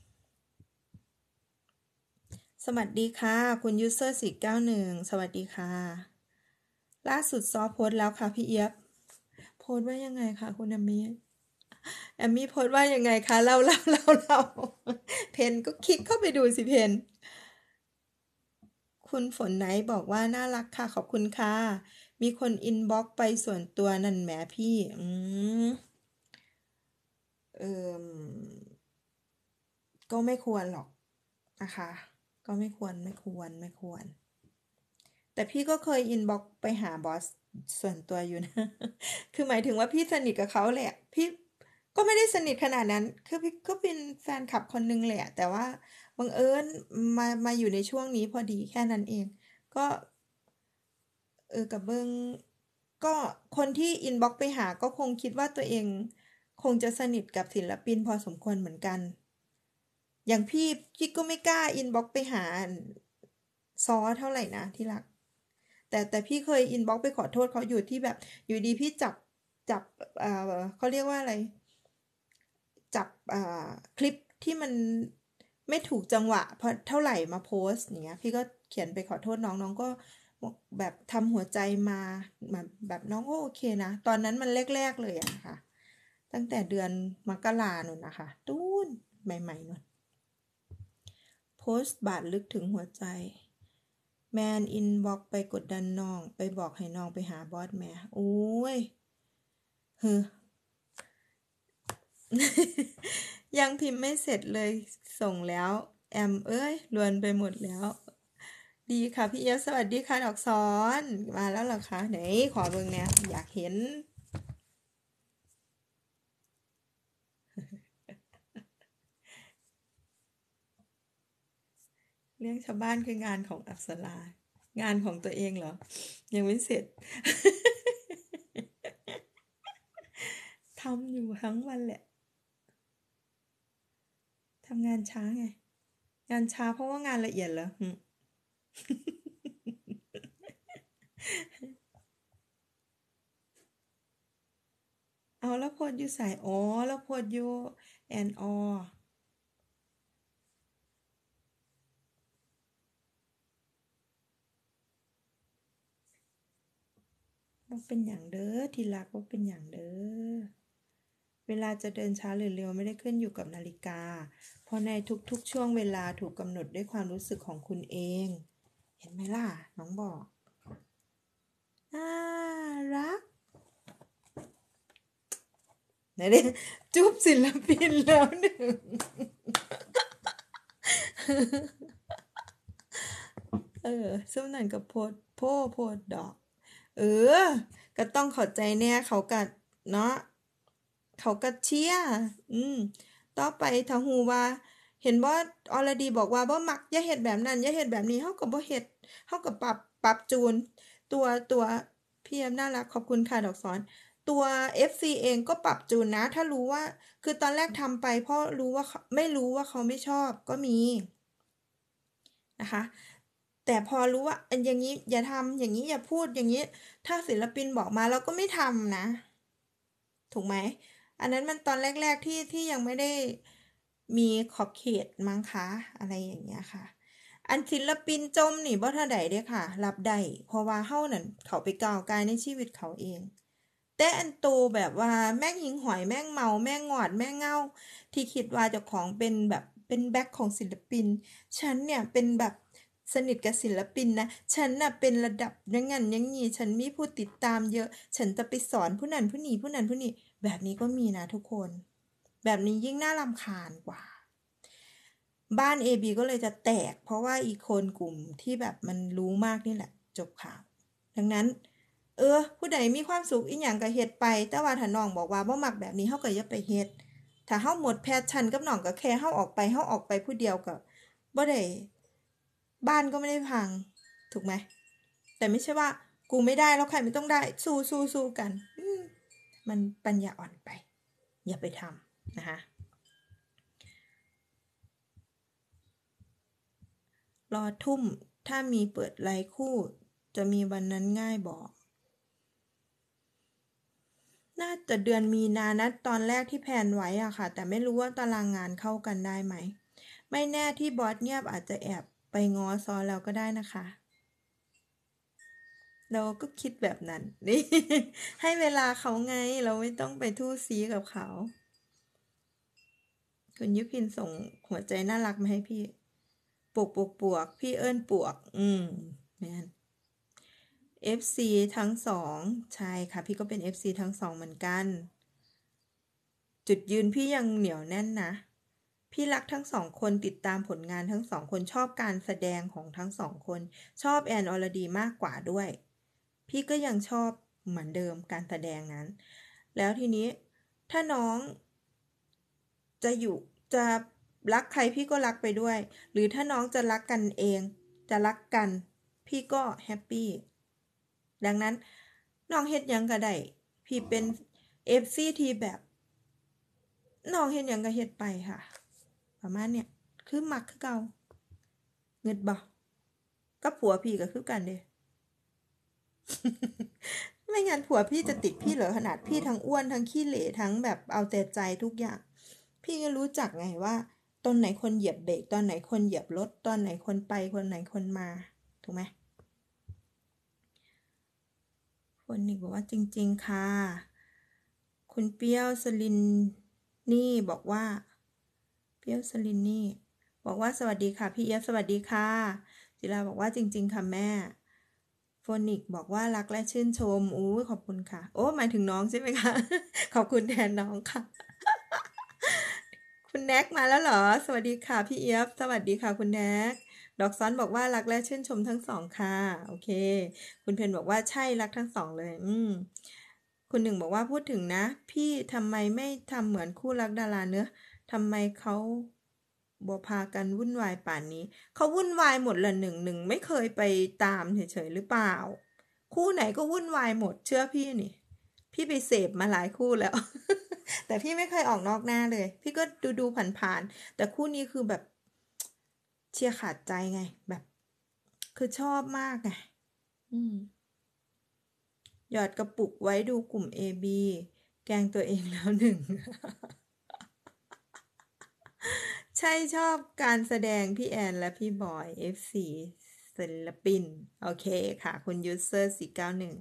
[SPEAKER 1] สวัสดีค่ะคุณ user สี่เก้าหนึ่งสวัสดีค่ะล่าสุดซอโพสแล้วค่ะพี่เอียบโพสว่ายังไงคะคุณแอมมี่แอมมี่โพสว่ายังไงคะเล่าเล่าเล่าเล่าเพนก็คลิกเข้าไปดูสิเพนคุณฝนไหนบอกว่าน่ารักค่ะขอบคุณค่ะมีคนอินบ็อกไปส่วนตัวนั่นแหมพี่อืมเอ่อก็ไม่ควรหรอกนะคะก็ไม่ควรไม่ควรไม่ควรแต่พี่ก็เคยอินบ็อกไปหาบอสส่วนตัวอยู่นะคือหมายถึงว่าพี่สนิทกับเขาแหละพี่ก็ไม่ได้สนิทขนาดนั้นคือพี่ก็เป็นแฟนคลับคนนึงแหละแต่ว่าบังเอิญมามาอยู่ในช่วงนี้พอดีแค่นั้นเองก็เออกับเบิงก็คนที่อินบ็อกไปหาก็คงคิดว่าตัวเองคงจะสนิทกับศิลปินพอสมควรเหมือนกันอย่างพี่พี่ก็ไม่กล้าอินบ็อกไปหาซอเท่าไหร่นะที่รัก แต่แต่พี่เคยอินบ็อกไปขอโทษเขาอยู่ที่แบบอยู่ดีพี่จับจับเอ่อเขาเรียกว่าอะไรจับอ่าคลิปที่มันไม่ถูกจังหวะพอเท่าไหร่มาโพสต์อย่างเงี้ยพี่ก็เขียนไปขอโทษน้องน้องก็แบบทำหัวใจมาแบบแบบน้องก็โอเคนะตอนนั้นมันแรกๆเลยอะค่ะตั้งแต่เดือนมกราหนุนนะคะตูนใหม่ๆนุ่นโพสต์บาดลึกถึงหัวใจ แมนอินบ็อกไปกดดันน้องไปบอกให้น้องไปหาบอสแม่โอ้ยเฮ้อ ยังพิมพ์ไม่เสร็จเลยส่งแล้วแอมเอ้ยรวนไปหมดแล้วดีค่ะพี่เอฟสวัสดีค่ะดอกซ้อนมาแล้วเหรอคะไหนขอเบิ่งเนี่ยอยากเห็นเรื่องชาวบ้านคืองานของอักษรางานของตัวเองเหรอยังไม่เสร็จทำอยู่ทั้งวันแหละทำงานช้าไงงานช้าเพราะว่างานละเอียดเหรอเอาแล้วโพดอยู่ใส่อ๋อแล้วโพดอยู่แอนออว่าเป็นอย่างเด้อทีรักว่าเป็นอย่างเด้อเวลาจะเดินช้าหรือเร็วไม่ได้ขึ้นอยู่กับนาฬิกาเพราะในทุกๆช่วงเวลาถูกกำหนดด้วยความรู้สึกของคุณเองเห็นไหมล่ะน้องบอกน่ารักไหนเด้จุ๊บศิลปินแล้วหนึ่งเออซึ่งนั่นกับโพดโพโพดดอกเออก็ต้องเข้าใจแน่เขากัดเนาะเขาก็เชียร์อืมต่อไปถ้าฮู้ว่าเห็นบ่ออลดีบอกว่าบ่มักอย่าเฮ็ดแบบนั้นอย่าเฮ็ดแบบนี้เฮาก็บ่เฮ็ดเฮาก็ปรับปรับจูนตัวตัวพี่แอมน่ารักขอบคุณค่ะดอกสอนตัว เอฟ ซี เองก็ปรับจูนนะถ้ารู้ว่าคือตอนแรกทำไปเพราะรู้ว่าไม่รู้ว่าเขาไม่ชอบก็มีนะคะแต่พอรู้ว่าอย่างนี้อย่าทำอย่างนี้อย่าพูดอย่างนี้ถ้าศิลปินบอกมาเราก็ไม่ทำนะถูกไหมอันนั้นมันตอนแรกๆที่ที่ยังไม่ได้มีขอบเขตมั้งคะอะไรอย่างเงี้ยค่ะอันศิลปินจมนี่บ่ทันใดเด้อค่ะรับได้เพราะว่าเฮานั่นเขาไปก้าวกายในชีวิตเขาเองแต่อันโตแบบว่าแม่งหิงหอยแม่งเมาแม่งงอดแม่งเง่าที่คิดว่าเจ้าของเป็นแบบเป็นแบ็คของศิลปินฉันเนี่ยเป็นแบบสนิทกับศิลปินนะฉันน่ะเป็นระดับอยังงั้นอยังงี้ฉันมีผู้ติดตามเยอะฉันจะไปสอนผู้นั้นผู้นี้ผู้นั้นผู้นี้แบบนี้ก็มีนะทุกคนแบบนี้ยิ่งน่ารำคาญกว่าบ้าน เอ บี ก็เลยจะแตกเพราะว่าอีกคนกลุ่มที่แบบมันรู้มากนี่แหละจบข่าวดังนั้นเออผู้ใดมีความสุขอีหยังก็เฮ็ดไปแต่ว่าถ้าน้องบอกว่าบ่มักแบบนี้เฮาก็อย่าไปเฮ็ดถ้าเฮาหมดแพชชั่นกับน้องก็แค่เฮาออกไปเฮาออกไปผู้เดียวก็บ่ได้บ้านก็ไม่ได้พังถูกไหมแต่ไม่ใช่ว่ากูไม่ได้แล้วใครไม่ต้องได้สู้สู้สู้กันมันปัญญาอ่อนไปอย่าไปทำนะคะรอทุ่มถ้ามีเปิดไลน์คู่จะมีวันนั้นง่ายบอกน่าจะเดือนมีนานะตอนแรกที่แพลนไว้อะค่ะแต่ไม่รู้ว่าตารางงานเข้ากันได้ไหมไม่แน่ที่บอสเงียบอาจจะแอบไปง้อซอแล้วก็ได้นะคะเราก็คิดแบบนั้นนี่ ให้เวลาเขาไงเราไม่ต้องไปทู่ซีกับเขาคุณยุพินส่งหัวใจน่ารักมาให้พี่ปวกปวกปวกพี่เอิ้นปวกอืมแม่น เอฟ ซี ทั้งสองใช่ค่ะพี่ก็เป็น เอฟ ซี ทั้งสองเหมือนกันจุดยืนพี่ยังเหนียวแน่นนะพี่รักทั้งสองคนติดตามผลงานทั้งสองคนชอบการแสดงของทั้งสองคนชอบแอนอรดีมากกว่าด้วยพี่ก็ยังชอบเหมือนเดิมการแสดงนั้นแล้วทีนี้ถ้าน้องจะอยู่จะรักใครพี่ก็รักไปด้วยหรือถ้าน้องจะรักกันเองจะรักกันพี่ก็แฮปปี้ดังนั้นน้องเฮ็ดยังก็ได้พี่เป็น เอฟ ซี ที่แบบน้องเฮ็ดยังก็เฮ็ดไปค่ะประมาณเนี้ยคือมักคือเก่าเงิดบ่กับผัวพี่ก็คือกันเด้ ไม่งั้นผัวพี่จะติดพี่เหรอขนาดพี่ทั้งอ้วนทั้งขี้เหร่ทั้งแบบเอาแต่ใจทุกอย่างพี่ก็รู้จักไงว่าตอนไหนคนเหยียบเบรกตอนไหนคนเหยียบรถตอนไหนคนไปคนไหนคนมาถูกไหมคนนี้บอกว่าจริงๆค่ะคุณเปี้ยวสลินนี่บอกว่าเปี้ยวสลินนี่บอกว่าสวัสดีค่ะพี่เอฟสวัสดีค่ะจิราบอกว่าจริงๆค่ะแม่โฟนิกบอกว่ารักและชื่นชมอู้ขอบคุณค่ะโอ้หมายถึงน้องใช่ไหมคะ ขอบคุณแทนน้องค่ะ คุณแน็กมาแล้วเหรอสวัสดีค่ะพี่เอียฟสวัสดีค่ะคุณแน็กดอกซ้อนบอกว่ารักและชื่นชมทั้งสองค่ะโอเคคุณเพนบอกว่าใช่รักทั้งสองเลยอืมคุณหนึ่งบอกว่าพูดถึงนะพี่ทำไมไม่ทำเหมือนคู่รักดาราเนอะทำไมเขาบัวพากันวุ่นวายป่านนี้เขาวุ่นวายหมดละหนึ่งหนึ่งไม่เคยไปตามเฉยๆหรือเปล่าคู่ไหนก็วุ่นวายหมดเชื่อพี่นี่พี่ไปเสพมาหลายคู่แล้ว แต่พี่ไม่เคยออกนอกหน้าเลย พี่ก็ดูดูผ่านๆแต่คู่นี้คือแบบเชียร์ขาดใจไง แบบคือชอบมากไงอืมหยอดกระปุกไว้ดูกลุ่ม เอ บี แกล้งตัวเองแล้วหนึ่ง ใช่ชอบการแสดงพี่แอนและพี่บอย เอฟ ซี ศิลปิน โอเคค่ะ คุณยูเซอร์สี่เก้าหนึ่ง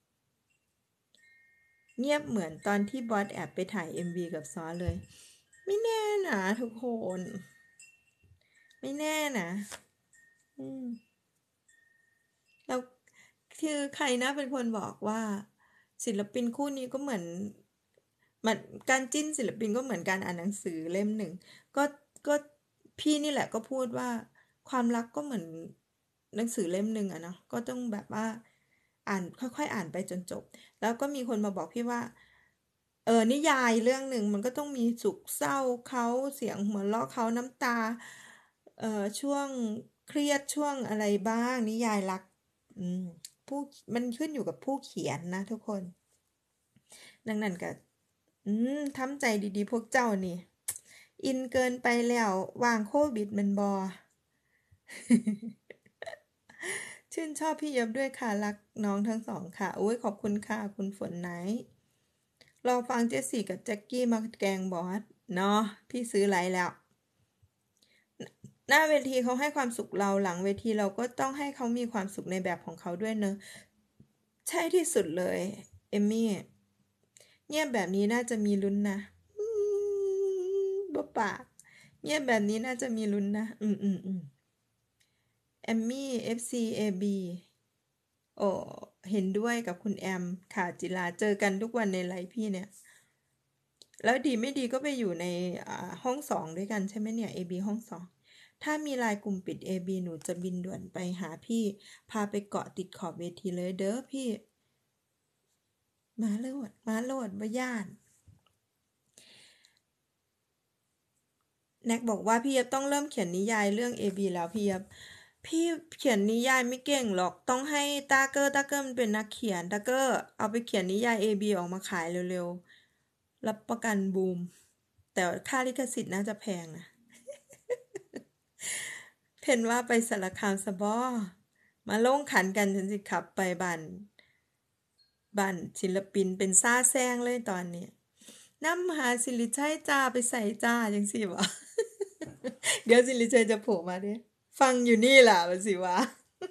[SPEAKER 1] เงียบเหมือนตอนที่บอสแอบไปถ่าย เอ็ม วี กับซอเลย ไม่แน่นะทุกคน ไม่แน่นะอืมแล้วคือใครนะเป็นคนบอกว่าศิลปินคู่นี้ก็เหมือนมันการจิ้นศิลปินก็เหมือนการอ่านหนังสือเล่มหนึ่งก็ก็พี่นี่แหละก็พูดว่าความรักก็เหมือนหนังสือเล่มหนึ่งอะเนาะก็ต้องแบบว่าอ่านค่อยๆอ่านไปจนจบแล้วก็มีคนมาบอกพี่ว่าเออนิยายเรื่องหนึ่งมันก็ต้องมีสุขเศร้าเขาเสียงหัวเราะเขาน้ำตาเอ่อช่วงเครียดช่วงอะไรบ้างนิยายรัก อืมผู้มันขึ้นอยู่กับผู้เขียนนะทุกคนดังนั้นก็อืมทำใจดีๆพวกเจ้านี่อินเกินไปแล้ววางโควิดมันบอชื่นชอบพี่เย็บด้วยค่ะรักน้องทั้งสองค่ะโอ้ยขอบคุณค่ะคุณฝนไนท์รอฟังเจสซี่กับแจ็คกี้มาแกงบอสเนาะพี่ซื้อไลน์แล้วหน้าเวทีเขาให้ความสุขเราหลังเวทีเราก็ต้องให้เขามีความสุขในแบบของเขาด้วยเนอะใช่ที่สุดเลยเอมมี่ เงียบแบบนี้น่าจะมีลุ้นนะอืมบ่ปากเงียบแบบนี้น่าจะมีลุ้นนะอืมอืมอืมแอมมี่ เอฟ ซี เอ บี โอ้เห็นด้วยกับคุณแอมค่ะจิลาเจอกันทุกวันในไลฟ์พี่เนี่ยแล้วดีไม่ดีก็ไปอยู่ในอ่าห้องสองด้วยกันใช่ไหมเนี่ย เอ บี ห้องสองถ้ามีไลน์กลุ่มปิด เอ บี หนูจะบินด่วนไปหาพี่พาไปเกาะติดขอบเวทีเลยเด้อพี่มาโลดมาโลดบ่ย่าน แน็กบอกว่าพี่ยับต้องเริ่มเขียนนิยายเรื่อง เอ บี แล้วพี่ยับพี่เขียนนิยายไม่เก่งหรอกต้องให้ตาเกอร์ตาเกอร์มันเป็นนักเขียนตาเกอร์เอาไปเขียนนิยาย เอ บี ออกมาขายเร็วๆรับประกันบูมแต่ค่าลิขสิทธิ์น่าจะแพงนะเพนว่าไปสารคามสะบอมาลงขันกันฉันสิขับไปบ้านบ้านศิลปินเป็นซ่าแซงเลยตอนนี้น้ำหาสิริชัยจ้าไปใส่จ้าจังสิวะ เดี๋ยวสิริชัยจะโผล่มาดิฟังอยู่นี่แหละมันสิวะ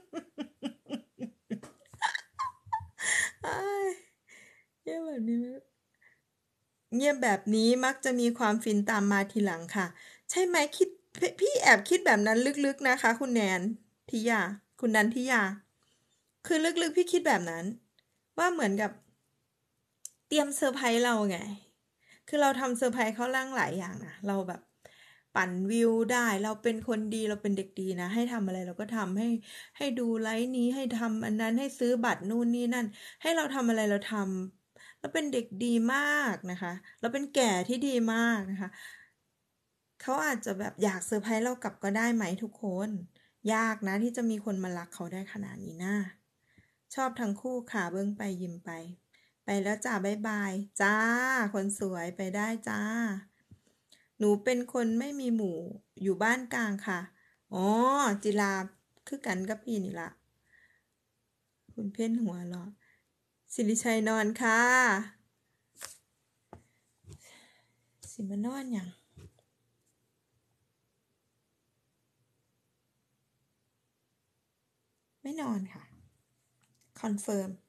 [SPEAKER 1] อ้ายเงียบแบบนี้เงียบแบบนี้มักจะมีความฟินตามมาทีหลังค่ะ ใช่ไหมคิดพพี่แอบคิดแบบนั้นลึกๆนะคะคุณแนนทิยาคุณนันทิยา คือลึกๆพี่คิดแบบนั้น ว่าเหมือนกับเตรียมเซอร์ไพรส์เราไง คือเราทำเซอร์ไพรส์เขาล่างหลายอย่างนะเราแบบปั่นวิวได้ เราเป็นคนดีเราเป็นเด็กดีนะ ให้ทำอะไรเราก็ทำให้ให้ดูไลฟ์นี้ให้ทำอันนั้นให้ซื้อบัตรนู่นนี่นั่น ให้เราทำอะไรเราทำเราเป็นเด็กดีมากนะคะ เราเป็นแก่ที่ดีมากนะคะ เขาอาจจะแบบอยากเซอร์ไพรส์เรากลับก็ได้ไหมทุกคน ยากนะที่จะมีคนมารักเขาได้ขนาดนี้นะชอบทั้งคู่ค่ะเบิ้งไปยิ้มไป ไปแล้วจ้าบ๊ายบาย จ้า คนสวยไปได้จ้า หนูเป็นคนไม่มีหมู่อยู่บ้านกลางค่ะ อ๋อ จิราคือกันกับพี่นี่ละคุณเพ่นหัวเหรอสิริชัยนอนค่ะ สิมานอนอย่างไม่นอนค่ะ คอนเฟิร์ม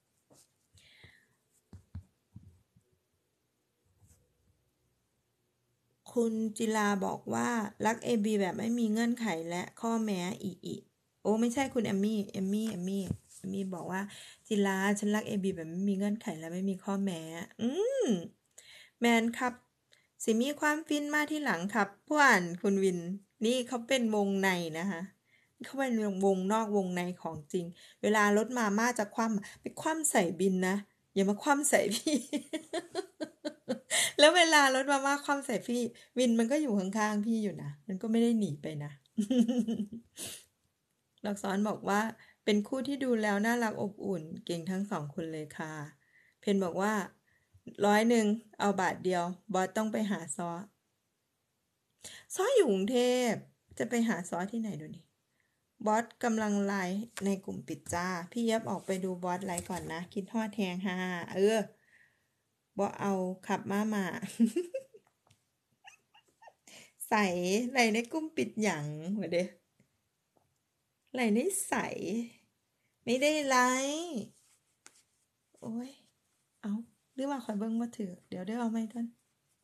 [SPEAKER 1] คุณจิราบอกว่ารักเอบีแบบไม่มีเงื่อนไขและข้อแม้อีอีโอ้ไม่ใช่คุณแอมมี่เอมมี่เอมมี่เอมมี่บอกว่าจิราฉันรักเอบีแบบไม่มีเงื่อนไขและไม่มีข้อแม้อืมแมนครับสิมีความฟินมาที่หลังครับพวกคุณวินนี่เขาเป็นวงในนะคะเขาเป็นวงนอกวงในของจริง เวลารถมาม่าจะคว่ำไปคว่ำใส่บินนะอย่ามาคว่ำใส่พี่ แล้วเวลารถมาม่าคว่ำใส่พี่วินมันก็อยู่ข้างๆพี่อยู่นะมันก็ไม่ได้หนีไปนะ ลักษรบอกว่าเป็นคู่ที่ดูแล้วน่ารักอบอุ่นเก่งทั้งสองคนเลยค่ะเพนบอกว่าร้อยหนึ่งเอาบาทเดียวบอสต้องไปหาซอซออยู่กรุงเทพจะไปหาซอที่ไหนดูนี่บอสกำลังไลฟ์ในกลุ่มปิดจ้าพี่ยับออกไปดูบอสไลฟ์ก่อนนะคิดทอดแทงฮ่าเออบอสเอาขับมามา ใส่ไหลในกลุ่มปิดหยังหัวเด้ไหลในใสไม่ได้ไลฟ์โอ้ยเอาหรือว่าคอยเบิ่งมาถือเดี๋ยวได้เอาไม่ก่อน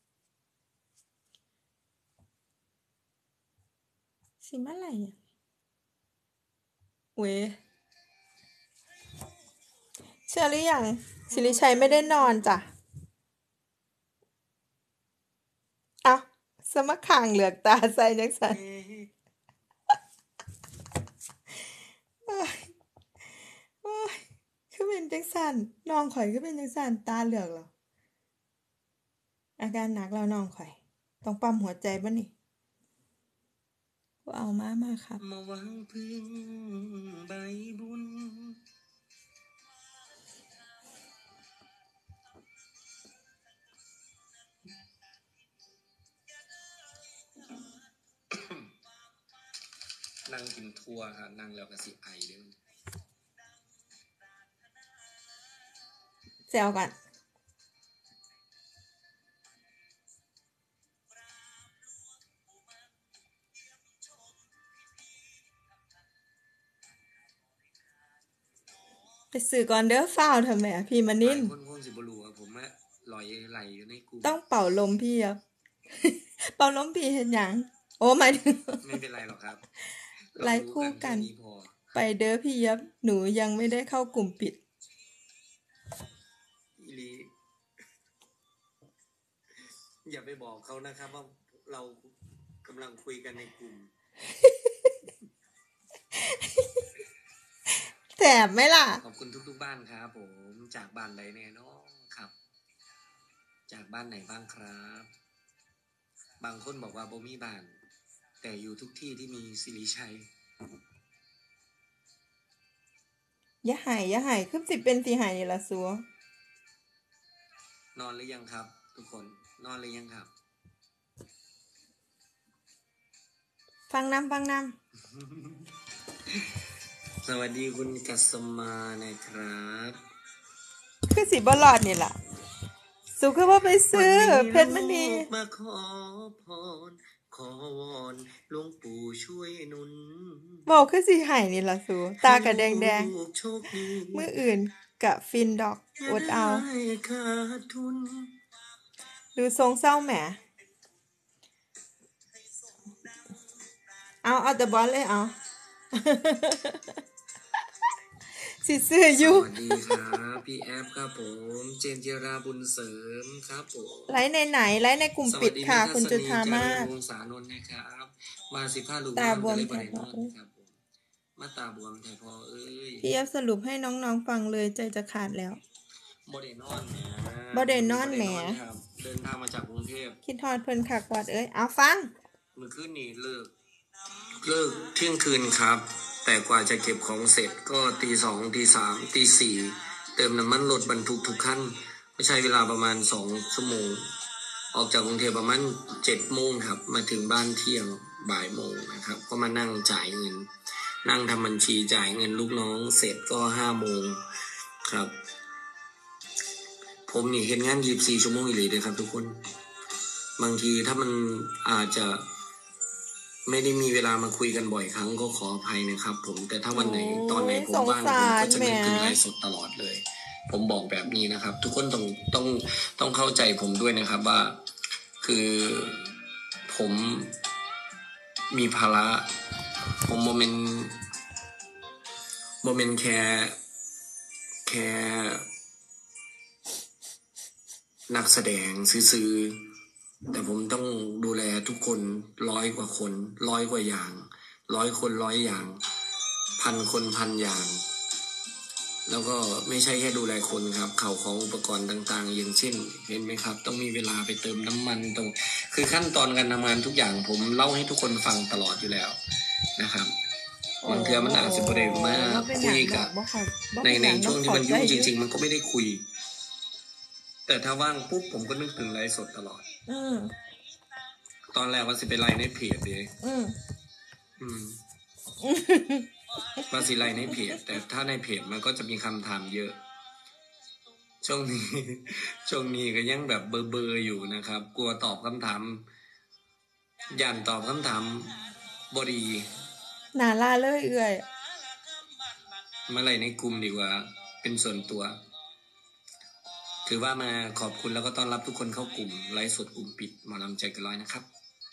[SPEAKER 1] สิมาไหลอ่ะเว้ยเชื่อหรือยังสิริชัยไม่ได้นอนจ้ะเอาสมะข่างเหลือกตาใส่จังสันโอ้ยโอ้ยคือเป็นจังสันน้องข่อยคือเป็นจังสันตาเหลือกเหรออาการหนักแล้วน้องข่อยต้องปั๊มหัวใจบ่นี่เอามามาครับมาหวังพึ่งใบบุญ
[SPEAKER 2] นั่งกินทัวร์ค่ะนั่งแล้วก็สิไอเด้อ
[SPEAKER 1] แซวกันไปสื่อก่อนเด้อฟ้าวทำไมอ่ะพี่มานิน
[SPEAKER 2] คนคงสิบรูครับผมว่าลอยไหลอยู่ในกลุ่ม
[SPEAKER 1] ต้องเป่าลมพี่ครับ เป่าลมพี่เห็นยังโอ้หมายถึง
[SPEAKER 2] ไม่เป็นไรหรอกครับ
[SPEAKER 1] ไลฟ์คู่กันไปเด้อพี่ยับหนูยังไม่ได้เข้ากลุ่มปิด
[SPEAKER 2] อีลีอย่าไปบอกเขานะครับว่าเรากำลังคุยกันในกลุ่ม
[SPEAKER 1] แสบไหมล่ะ
[SPEAKER 2] ขอบคุณทุกๆบ้านครับผมจากบ้านใดแน่นอนครับ จากบ้านไหนบ้างครับบางคนบอกว่าบ่มีบ้านแต่อยู่ทุกที่ที่มีสิริชัย
[SPEAKER 1] อย่าหายอย่าหายคือสิเป็นสิหายนี่ล่ะสัวน
[SPEAKER 2] อนหรือยังครับ ทุกคนนอนหรือยังครับ
[SPEAKER 1] ฟังน้ำฟังน้
[SPEAKER 2] ำ สวัสดีคุณกัสมานะครับ
[SPEAKER 1] คือสิบ่รอดนี่ล่ะสุคือว่าไปซื้อเพชรมณี
[SPEAKER 2] มาขอพรขอวอนหลวงปู่ช่วยหนุน
[SPEAKER 1] บอกคือสิหายนี่ล่ะสูตากะแดงๆมื้ออื่นกะฟินดอกอดเอาดูทรงเศร้าแหมเอาเอาแต่บอลเลยเอาสิซื้ออยู่
[SPEAKER 2] สวัสดีครับพี่แอฟครับผมเจนจิราบุญเสริมครับผม
[SPEAKER 1] ไลฟ์ในไหนไลฟ์ในกลุ่มปิดค่ะคุณจุธามาศ
[SPEAKER 2] วงศานนท์นะครับมาสิบห้าลูกตาบวมแทพอครับผมมาตาบวมแทพอเอ้ย
[SPEAKER 1] พี่แอฟสรุปให้น้องๆฟังเลยใจจะขาดแล้ว
[SPEAKER 2] บ่ได้นอนแหม
[SPEAKER 1] บ่ได้นอนแหม
[SPEAKER 2] เดินทางมาจากกรุงเทพ
[SPEAKER 1] คิดทอดเพิ่นคักวัดเอ้ยเอาฟัง
[SPEAKER 2] มื้อคืนนี้เลิกเลิกเที่ยงคืนครับแต่กว่าจะเก็บของเสร็จก็ตีสองตีสามตีสี่เติมน้ำมันรถบรรทุกทุกขั้นไม่ใช่เวลาประมาณสองชั่วโมงออกจากกรุงเทพประมาณเจ็ดโมงครับมาถึงบ้านเที่ยงบ่ายโมงนะครับก็มานั่งจ่ายเงินนั่งทำบัญชีจ่ายเงินลูกน้องเสร็จก็ห้าโมงครับผมนี่เห็นงานยี่สิบสี่ชั่วโมงอีหลีเลยครับทุกคนบางทีถ้ามันอาจจะไม่ได้มีเวลามาคุยกันบ่อยครั้งก็ขออภัยนะครับผมแต่ถ้าวันไหนตอนไหนผมว่างผมก็จะนึกถึงไลฟ์สดตลอดเลยผมบอกแบบนี้นะครับทุกคนต้องต้องต้องเข้าใจผมด้วยนะครับว่าคือผมมีภาระผมโมเมนต์โมเมนต์แค่แค่นักแสดงซื้อแต่ผมต้องดูแลทุกคนร้อยกว่าคนร้อยกว่าอย่างร้อยคนร้อยอย่างพันคนพันอย่างแล้วก็ไม่ใช่แค่ดูแลคนครับข่าวของอุปกรณ์ต่างๆอย่างเช่นเห็นไหมครับต้องมีเวลาไปเติมน้ำมันตรงคือขั้นตอนการทำงานทุกอย่างผมเล่าให้ทุกคนฟังตลอดอยู่แล้วนะครับบางเทื่อมันอาจจะประเด็นมากคุยกับในในช่วงที่มันยุ่งจริงๆมันก็ไม่ได้คุยแต่ถ้าว่างปุ๊บผมก็นึกถึงไลฟ์สดตลอดอืมตอนแรกว่าสิไปไลฟ์ในเพจเองอืมอืมว่าสิไลฟ์ในเพจแต่ถ้าในเพจมันก็จะมีคำถามเยอะช่วงนี้ช่วงนี้ก็ยังแบบเบอร์เบอร์อยู่นะครับกลัวตอบคำถามยันตอบคำถามบดี
[SPEAKER 1] หนาลาเลยเอื่อย
[SPEAKER 2] มาไลฟ์ในกลุ่มดีกว่าเป็นส่วนตัวถือว่ามาขอบคุณแล้วก็ต้อนรับทุกคนเข้ากลุ่มไลฟ์สดกลุ่มปิดหมอลำใจเกินร้อยนะครับ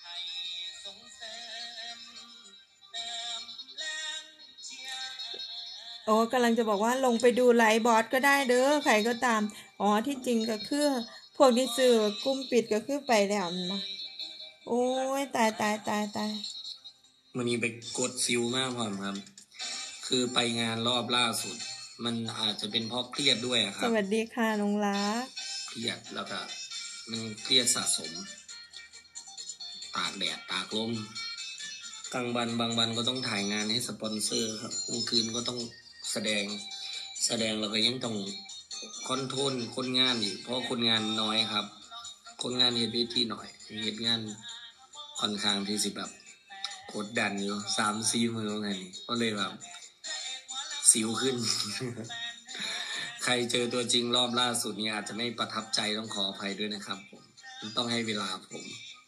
[SPEAKER 1] โอ้กำลังจะบอกว่าลงไปดูไลฟ์บอสก็ได้เด้อใครก็ตามอ๋อที่จริงก็คือพวกที่ซื้อกลุ่มปิดก็คือไปแล้วนะโอ้ยตายตายตายตาย
[SPEAKER 2] วันนี้ไปกดซิลมากพอครับคือไปงานรอบล่าสุดมันอาจจะเป็นเพราะเครียดด้วยครับ
[SPEAKER 1] สวัสดีค่ะน้องรัก
[SPEAKER 2] เครียดแล้วก็มันเครียดสะสมตากแดดตากลมกลางวันบางวันก็ต้องถ่ายงานให้สปอนเซอร์ครับกลางคืนก็ต้องแสดงแสดงเราก็ยังต้องคอนโทรลคนงานอีกเพราะคนงานน้อยครับคนงานเฮ็ดเวทีหน่อยเฮ็ดงานค่อนข้างที่สิแบบกดดันอยู่สามสี่มือไงก็เลยแบบสิวขึ้น ใครเจอตัวจริงรอบล่าสุดนี้อาจจะไม่ประทับใจต้องขออภัยด้วยนะครับผมต้องให้เวลาผม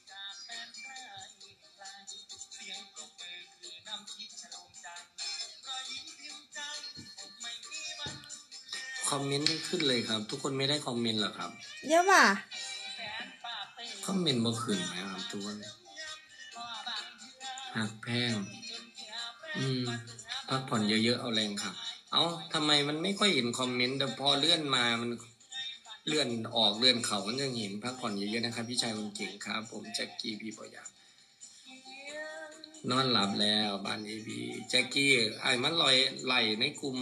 [SPEAKER 2] คอมเมนต์ไม่ขึ้นเลยครับทุกคนไม่ได้คอมเมนต์หรอครับ
[SPEAKER 1] เยอะว่ะ
[SPEAKER 2] คอมเมนต์บ่ขึ้นไหมครับทุกคนหักแพงอืมพักผ่อนเยอะๆเอาแรงครับเอ้าทำไมมันไม่ค่อยเห็นคอมเมนต์แต่พอเลื่อนมามันเลื่อนออกเลื่อนเขามันยังเห็นพักผ่อนเยอะๆนะครับพี่ชายคนเก่งครับผมแจ็คกี้พี่ปอยานอนหลับแล้วบ้านเอบีแจ็คกี้ไอ้มันลอยไหลในกลุ่ม